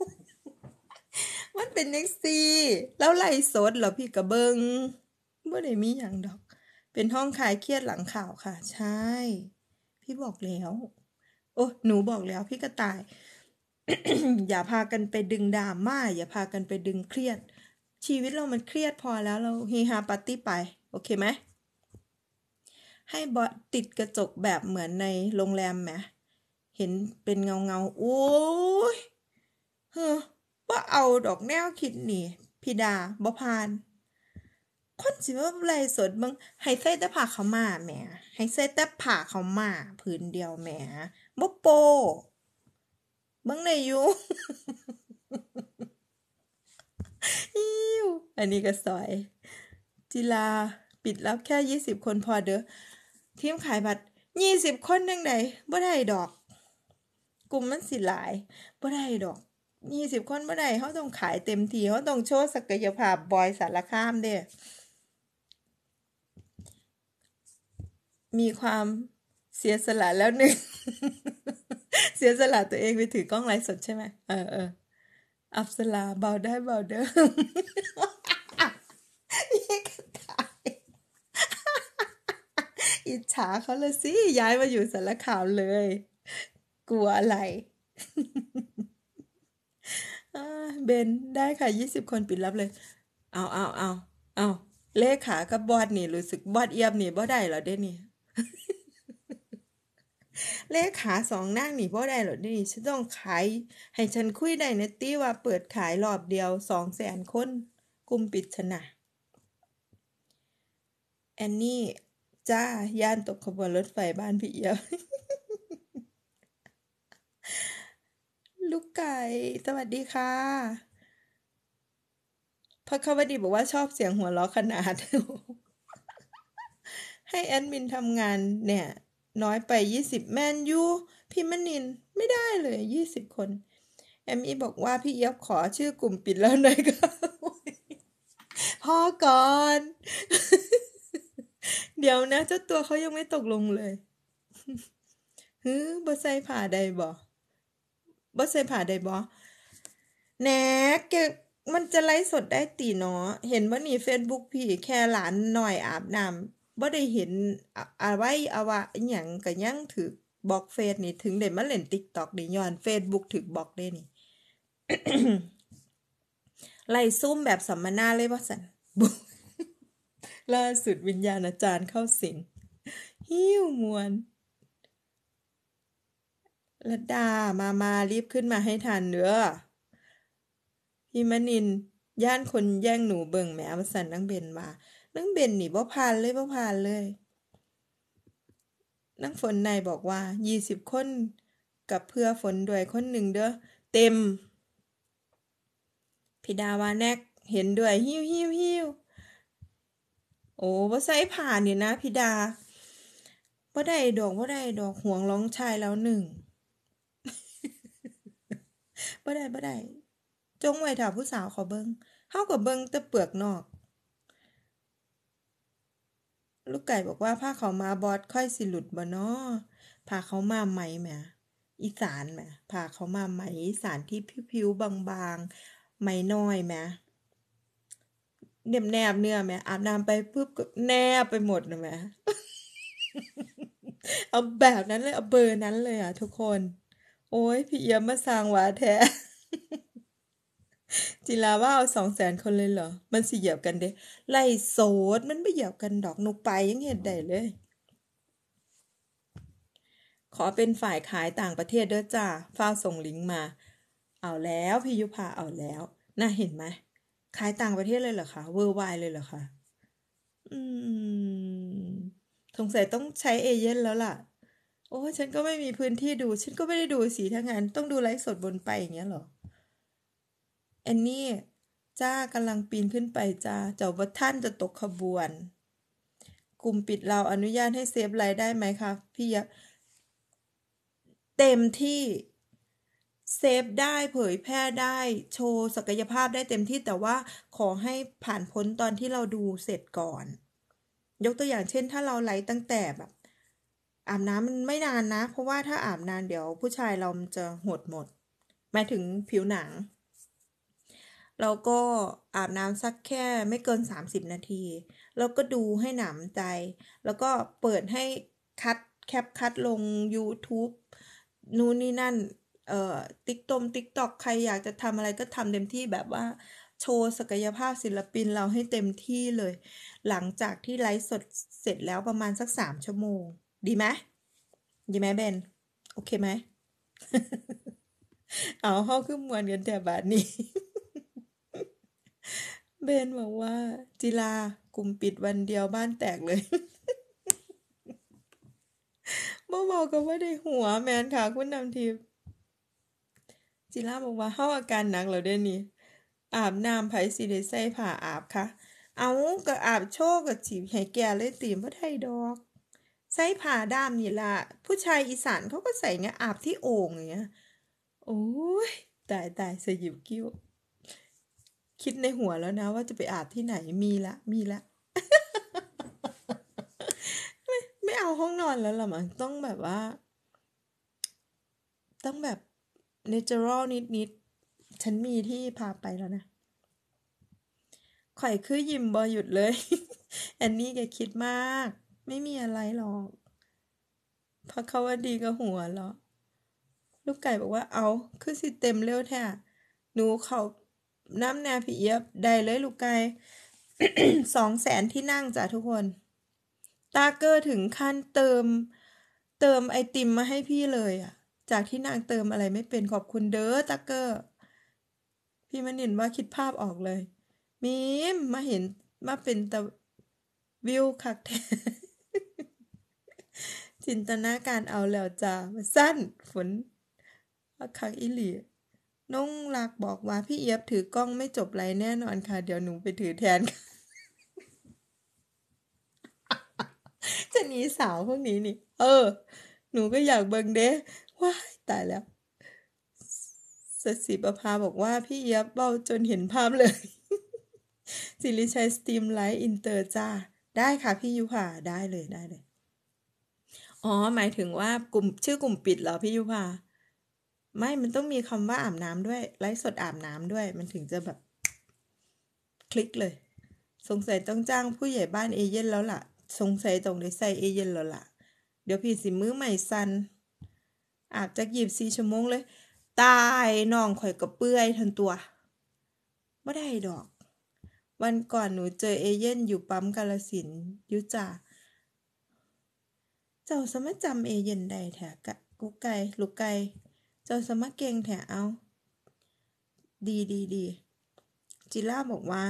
[SPEAKER 1] มันเป็นจังซี่แล้วไลฟ์สดเหรอพี่กะเบิงบ่ได้มีหยังดอก เป็นห้องคลายเครียดหลังข่าวค่ะ ใช่ พี่บอกแล้ว โอ้หนูบอกแล้วพี่กระต่าย อย่าพากันไปดึงดราม่าอย่าพากันไปดึงเครียด ชีวิตเรามันเครียดพอแล้วเราเฮฮาปาร์ตี้ไป โอเคไหม ให้บอสติดกระจกแบบเหมือนในโรงแรมไหมเห็นเป็นเงาเงาโอ้ยเฮ้อว่าเอาดอกแนวคิดนี่พี่ดาบ่ผ่าน คนสิว่าไลฟ์สดเบิ่งให้ใส่แต่ผ้าขาวม้าแหมให้ใส่แต่ผ้าขาวม้าผืนเดียวแหมบ่โปเบิ่งได้อยู่ อิ้วอันนี้ก็สอย จิลาปิดรับแค่ยี่สิบคนพอเด้อทีมขายบัตรยี่สิบคนจังไดบ่ได้ดอก กลุ่มมันสิหลายบ่ได้ดอกยี่สิบคนบ่ได้เฮาต้องขายเต็มที่เฮาต้องโชว์ศักยภาพบอยสารคามเด้มีความเสียสละแล้วหนึ่ง เสียสละตัวเองไปถือกล้องไลฟ์สดใช่ไหมเออเอออับสลาเบาได้เบาเด้อ นี่ก็ตายอิจฉาเขาเลยสิย้ายมาอยู่สารคามเลย กลัวอะไร อ่าเบนได้ค่ะยี่สิบคนปิดรับเลย เอาเอาเอาเอาเลขากับบอดนี่รู้สึกบอดเอียบนี่บ่ได้เหรอเด้นี่ เลขาสองนางนี่บ่ได้เหรอเด้นี่ฉันต้องขายให้ฉันคุยได้นะติว่าเปิดขายรอบเดียวสองแสนคนกลุ่มปิดชนะแอนนี่จ้าย่านตกขบวนรถไฟบ้านพี่เอียบ ลูกไก่สวัสดีค่ะพระควดีบอกว่าชอบเสียงหัวเราะขนาด ให้แอดมินทำงานเนี่ยน้อยไปยี่สิบแม่นยูพิมนินไม่ได้เลยยี่สิบคนแอมมี่บอกว่าพี่เอียบขอชื่อกลุ่มปิดแล้วหน่อยค่ะพอก่อน เดี๋ยวนะเจ้าตัวเขายังไม่ตกลงเลยฮึบ่ใส่ผ้าได้บ่บ่ใส่ผ้าได้บ่แหนแกมันจะไลฟ์สดได้ติเนาะเห็นบ่นี่ Facebook พี่แค่หลานน้อยอาบน้ำบ่ได้เห็นอะอะไว้อะวะอิหยังก็ยังถูกบล็อกเฟซนี่ถึงได้มาเล่น TikTok นี่ย้อน Facebook ถูกบล็อกเด้นี่ ไล่ซุ่มแบบสัมมนาเลยว่าซั่น ล่าสุดวิญญาณอาจารย์เข้าสิงหิ้วมวนระดามามารีบขึ้นมาให้ทันเด้อพี่มนินย่านคนแย่งหนูเบิ่งแหมว่าซั่นนางเบนมา นางเบนนี่บ่ผ่านเลยบ่ผ่านเลยนางฝนในบอกว่ายี่สิบคนกับเพื่อฝนด้วยคนหนึ่งเด้อเต็มพี่ดาวาแนกเห็นด้วยหิ้วหิ้วหิ้วโอ้บ่ใส่ผ่านนี่นะพี่ดาบ่ได้ดอกบ่ได้ดอกห่วงร้องชายแล้วหนึ่งบ่ได้บ่ได้จงไว้ถ้าผู้สาวเขาเบิ่งเฮาก็เบิ่งแต่เปลือกนอกลูกไก่บอกว่าผ้าเขามาบอสค่อยสิหลุดบ่น้อผ้าเขามาไหมแหมอีสานแหมผ้าเขามาไหมอีสานที่ผิวๆบางๆไหมน้อยแหมแนบๆเนื้อแหมอาบน้ำไปปุ๊บก็แนบไปหมดน่ะแหม เอาแบบนั้นเลยเอาเบอร์นั้นเลยอ่ะทุกคน โอ้ยพี่เอียมมาสร้างหวาแท้ จิราว่าเอาสองแสนคนเลยเหรอ มันสิเหยียบกันเด้ไล่โสดมันไม่เหยียบกันดอกนกไปยังเห็นได้เลย ขอเป็นฝ่ายขายต่างประเทศเด้อจ้าฟ้าวส่งลิงก์มา เอาแล้วพี่ยุพาเอาแล้ว น่าเห็นไหม ขายต่างประเทศเลยเหรอคะเวอร์ไวเลยเหรอคะ อืมสงสัยต้องใช้เอเย่นแล้วล่ะ โอ้ฉันก็ไม่มีพื้นที่ดู ฉันก็ไม่ได้ดูสีถ้างั้นต้องดูไลฟ์สดบนไปอย่างเงี้ยเหรอแอนนี่จ้ากำลังปีนขึ้นไปจ้าเจ้าว่าท่านจะตกขบวน กลุ่มปิดเราอนุญาตให้เซฟไลฟ์ได้ไหมคะพี่ยะเต็มที่เซฟได้เผยแพร่ได้โชว์ศักยภาพได้เต็มที่แต่ว่าขอให้ผ่านพ้นตอนที่เราดูเสร็จก่อน ยกตัวอย่างเช่นถ้าเราไลฟ์ตั้งแต่แบบอาบน้ำมันไม่นานนะ เพราะว่าถ้าอาบนานเดี๋ยวผู้ชายเรามันจะหดหมดหมายถึงผิวหนัง เราก็อาบน้ำสักแค่ไม่เกินสามสิบนาที แล้วก็ดูให้หนำใจ แล้วก็เปิดให้คัดแคปคัดลง YouTube นู่นนี่นั่น เอ่อ TikTok TikTok ใครอยากจะทำอะไรก็ทำเต็มที่แบบว่าโชว์ศักยภาพศิลปินเราให้เต็มที่เลย หลังจากที่ไลฟ์สดเสร็จแล้วประมาณสักสามชั่วโมง ดีไหมดีไหมเบน โอเคไหม เอาเข้าขึ้นมวนกันแต่บาดนี้ เบนบอกว่าจิลากลุ่มปิดวันเดียวบ้านแตกเลย บ่บอกก็ว่าได้หัวแมนค่ะคุณนำทีมจิลาบอกว่าเฮาอาการหนักแล้วเด้นี่อาบน้ำไผสิได้ใส่ผ้าอาบคะเอาก็อาบโชว์ก็สิให้แก่เลยติบ่ได้ดอกใส่ผ้าด้ามนี่ล่ะผู้ชายอีสานเขาก็ใส่ไงอาบที่โอ่งอย่างเงี้ยโอ้ยตายตายสยิวกิ้วคิดในหัวแล้วนะว่าจะไปอาบที่ไหนมีละมีละ ไม่ไม่เอาห้องนอนแล้วล่ะมั้งต้องแบบว่า ต้องแบบ natural นิดๆฉันมีที่พาไปแล้วนะข่อยคือยิ้มบ่หยุดเลย แอนนี่แกคิดมาก ไม่มีอะไรหรอกเพราะเขาว่าดีกับหัวเหรอ ลูกไก่บอกว่าเอาคือสิเต็มเร็วแท้หนูเขาน้ำแนวพี่เอียบได้เลยลูกไก่ สองแสนที่นั่งจ้ะทุกคน ตาเกอร์ถึงขั้นเติม เติมไอติมมาให้พี่เลยอ่ะ จากที่นางเติมอะไรไม่เป็นขอบคุณเด้อตาเกอร์ พี่มณินว่าคิดภาพออกเลย มีมมาเห็นมาเป็นตะวิวคักแท้ จินตนาการเอาแล้วจ้าสั้นฝนคักอีหลีน้องรักบอกว่าพี่เอียบถือกล้องไม่จบไรแน่นอนค่ะ เดี๋ยวหนูไปถือแทน จะหนีสาวพวกนี้นี่ เออ หนูก็อยากเบิ่งเด้ว้ายตายแล้วสศิประภาบอกว่าพี่เอียบเบ้าจนเห็นภาพเลย สิริชัยสตรีมไลท์อินเตอร์จ้าได้ค่ะพี่ยุพาได้เลยได้เลยอ๋อหมายถึงว่ากลุ่มชื่อกลุ่มปิดเหรอพี่ยุพาไม่มันต้องมีคำว่าอาบน้ำด้วยไลฟ์สดอาบน้ำด้วยมันถึงจะแบบคลิกเลยสงสัยต้องจ้างผู้ใหญ่บ้านเอเย่นแล้วล่ะสงสัยต้องได้ใส่เอเย่นแล้วล่ะเดี๋ยวพี่สิมื้อใหม่ซันอาบจากยี่สิบสี่ชั่วโมงเลยตายน้องข่อยกระเปื่อยทันตัวไม่ได้ดอกวันก่อนหนูเจอเอเย่นอยู่ปั๊มกาฬสินธุ์ยุจ่าเจ้าสมะจำเอเย่นได้แท้กะกุ๊กไก่ลูกไก่เจ้าสมะเก่งแท้เอาดีดีดีจิล่าบอกว่า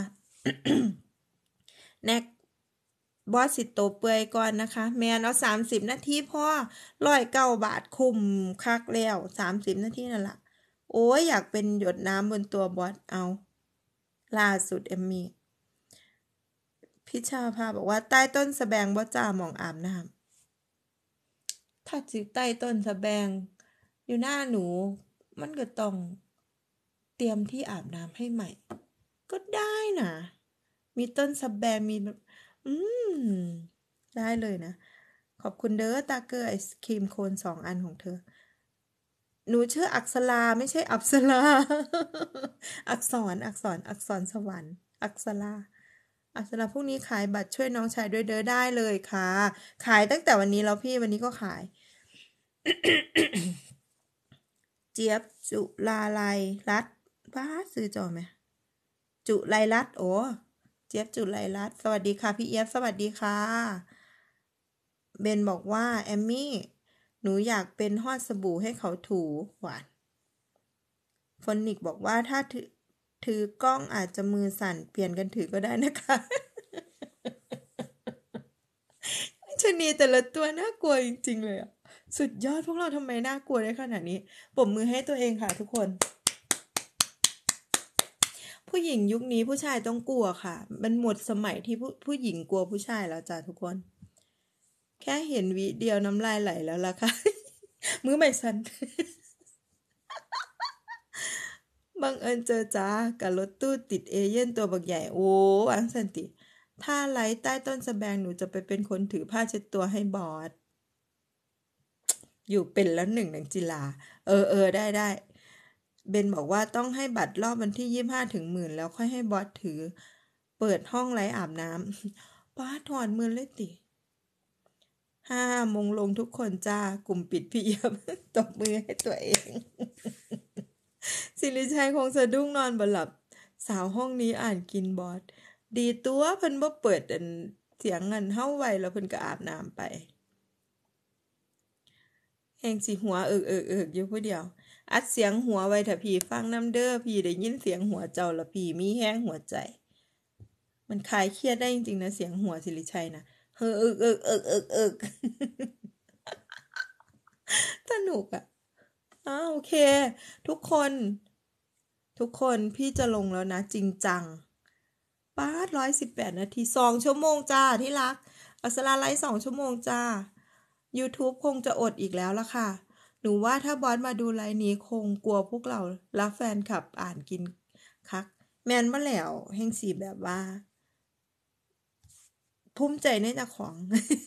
[SPEAKER 1] แนกบอสสิโตเปื่อยก่อนนะคะแมนเอาสามสิบนาทีพ่อร้อยเก้าบาทคุ้มคักแล้วสามสิบนาทีนั่นละโอ้ยอยากเป็นหยดน้ำบนตัวบอสเอาล่าสุดเอมมี่พิชาภาบอกว่าใต้ต้นสะแบงบ่จ่ามองอาบน้ำถ้าจิใต้ต้นสะแบงอยู่หน้าหนูมันก็ต้องเตรียมที่อาบน้ำให้ใหม่ก็ได้นะมีต้นสะแบงมีแบบอืมได้เลยนะขอบคุณเด้อตาเกอร์ไอศครีมโคนสองอันของเธอหนูชื่ออักษราไม่ใช่อัปสรา อักษรอักษรอักษรสวรรค์อักษราอักษราพรุ่งนี้ขายบัตรช่วยน้องชายด้วยเด้อได้เลยค่ะขายตั้งแต่วันนี้แล้วพี่วันนี้ก็ขาย เจี๊ยบจุลาลัยรัตน์บ้าซื้อจอไหมจุไลรัตน์โอ้เจี๊ยบจุไลรัตน์สวัสดีค่ะพี่เอียบสวัสดีค่ะเบนบอกว่าแอมมี่หนูอยากเป็นฮอดสบู่ให้เขาถูหวานฟอนนิกบอกว่าถ้าถือถือกล้องอาจจะมือสั่นเปลี่ยนกันถือก็ได้นะคะ ชะนีแต่ละตัวน่ากลัวจริงๆเลยอ่ะสุดยอดพวกเราทำไมน่ากลัวได้ขนาดนี้ปรบมือให้ตัวเองค่ะทุกคนผู้หญิงยุคนี้ผู้ชายต้องกลัวค่ะมันหมดสมัยที่ผู้ผู้หญิงกลัวผู้ชายแล้วจ้ะทุกคนแค่เห็นวิเดียวน้ำลายไหลแล้วล่ะค่ะ มือไม่สั่น บังเอิญเจอจ้ากับรถตู้ติดเอเย่นตัวบักใหญ่โอ้อังสันติถ้าไลฟ์ใต้ต้นสะแบงหนูจะไปเป็นคนถือผ้าเช็ดตัวให้บอสอยู่เป็นแล้วหนึ่งหนังจิลาเออเออได้ได้เบนบอกว่าต้องให้บัตรรอบวันที่ยี่สิบห้าถึงหมื่นแล้วค่อยให้บอสถือเปิดห้องไลฟ์อาบน้ำป้าถอนมือเลยติห้ามงลงทุกคนจ้ากลุ่มปิดพี่เอียบ ตบมือให้ตัวเอง สิริชัยคงสะดุ้งนอนบ่หลับสาวห้องนี้อ่านกินบอสดีตัวเพิ่นบ่เปิดอันเสียงเงินเฮาไว้แล้วเพิ่นก็อาบน้ำไปแฮงสิหัวเอิกเอิกเอิกอยู่ผู้เดียวอัดเสียงหัวไว้ถ้าพี่ฟังน้ำเด้อพี่ได้ยินเสียงหัวเจ้าละพี่มีแห้งหัวใจมันคลายเครียดได้จริงๆนะเสียงหัวสิริชัยนะเฮอเอิกเอิกเอิกเอิกเอิก สนุกอ่ะอ้าวโอเคทุกคนทุกคนพี่จะลงแล้วนะจริงจังป้าร้อยสิบแปดนาทีสองชั่วโมงจ้าที่รักอัสราไลฟ์สองชั่วโมงจ้า YouTube คงจะอดอีกแล้วล่ะค่ะหนูว่าถ้าบอสมาดูไลฟ์นี้คงกลัวพวกเราและแฟนคลับอ่านกินคักแมนมาแล้วแห่งสีแบบว่าภูมิใจในเจ้าของ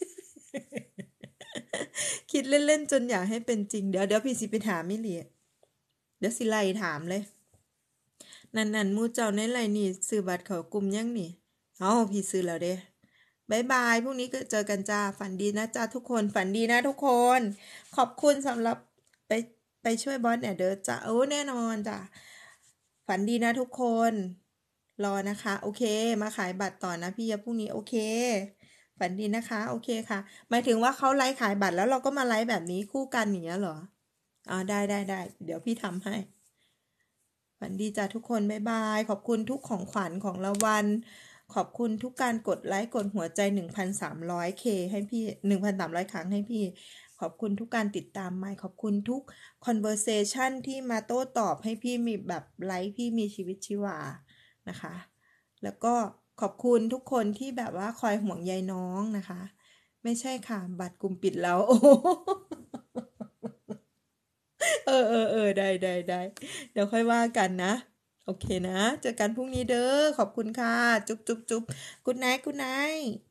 [SPEAKER 1] คิดเล่นๆจนอยากให้เป็นจริงเดี๋ยวเดี๋ยวพี่สิไปถามมิเลียเดี๋ยวสิไล่ถามเลยนั่นนั่นมูเจ้าในไรนี่ซื้อบัตรเขากลุ่มยังนี่เอาพี่ซื้อแล้วเด้บายบายพรุ่งนี้ก็เจอกันจ้าฝันดีนะจ้าทุกคนฝันดีนะทุกคนขอบคุณสำหรับไปไปช่วยบอสเนี่ยเด้อจ้าโอ้แน่นอนจ้าฝันดีนะทุกคนรอนะคะโอเคมาขายบัตรต่อนะพี่ยาพรุ่งนี้โอเคฝันดีนะคะโอเคค่ะหมายถึงว่าเขาไลฟ์ขายบัตรแล้วเราก็มาไลฟ์แบบนี้คู่กันอย่างเงี้ยเหรออ๋อได้ได้ได้เดี๋ยวพี่ทำให้ฝันดีจ้าทุกคนบ๊ายบายขอบคุณทุกของขวัญของรางวัลขอบคุณทุกการกดไลค์กดหัวใจ หนึ่งพันสามร้อย เค ให้พี่ หนึ่งพันสามร้อย ครั้งให้พี่ขอบคุณทุกการติดตามใหม่ขอบคุณทุก conversation ที่มาโต้ตอบให้พี่มีแบบไลฟ์พี่มีชีวิตชีวานะคะแล้วก็ขอบคุณทุกคนที่แบบว่าคอยห่วงใยน้องนะคะไม่ใช่ค่ะบัตรกลุ่มปิดแล้วโอ้ออเออเออได้ได้ได้เดี๋ยวค่อยว่ากันนะโอเคนะเจอกันพรุ่งนี้เด้อขอบคุณค่ะจุ๊บจุ๊บจุ๊บกุ๊ดไนท์กุ๊ดไนท์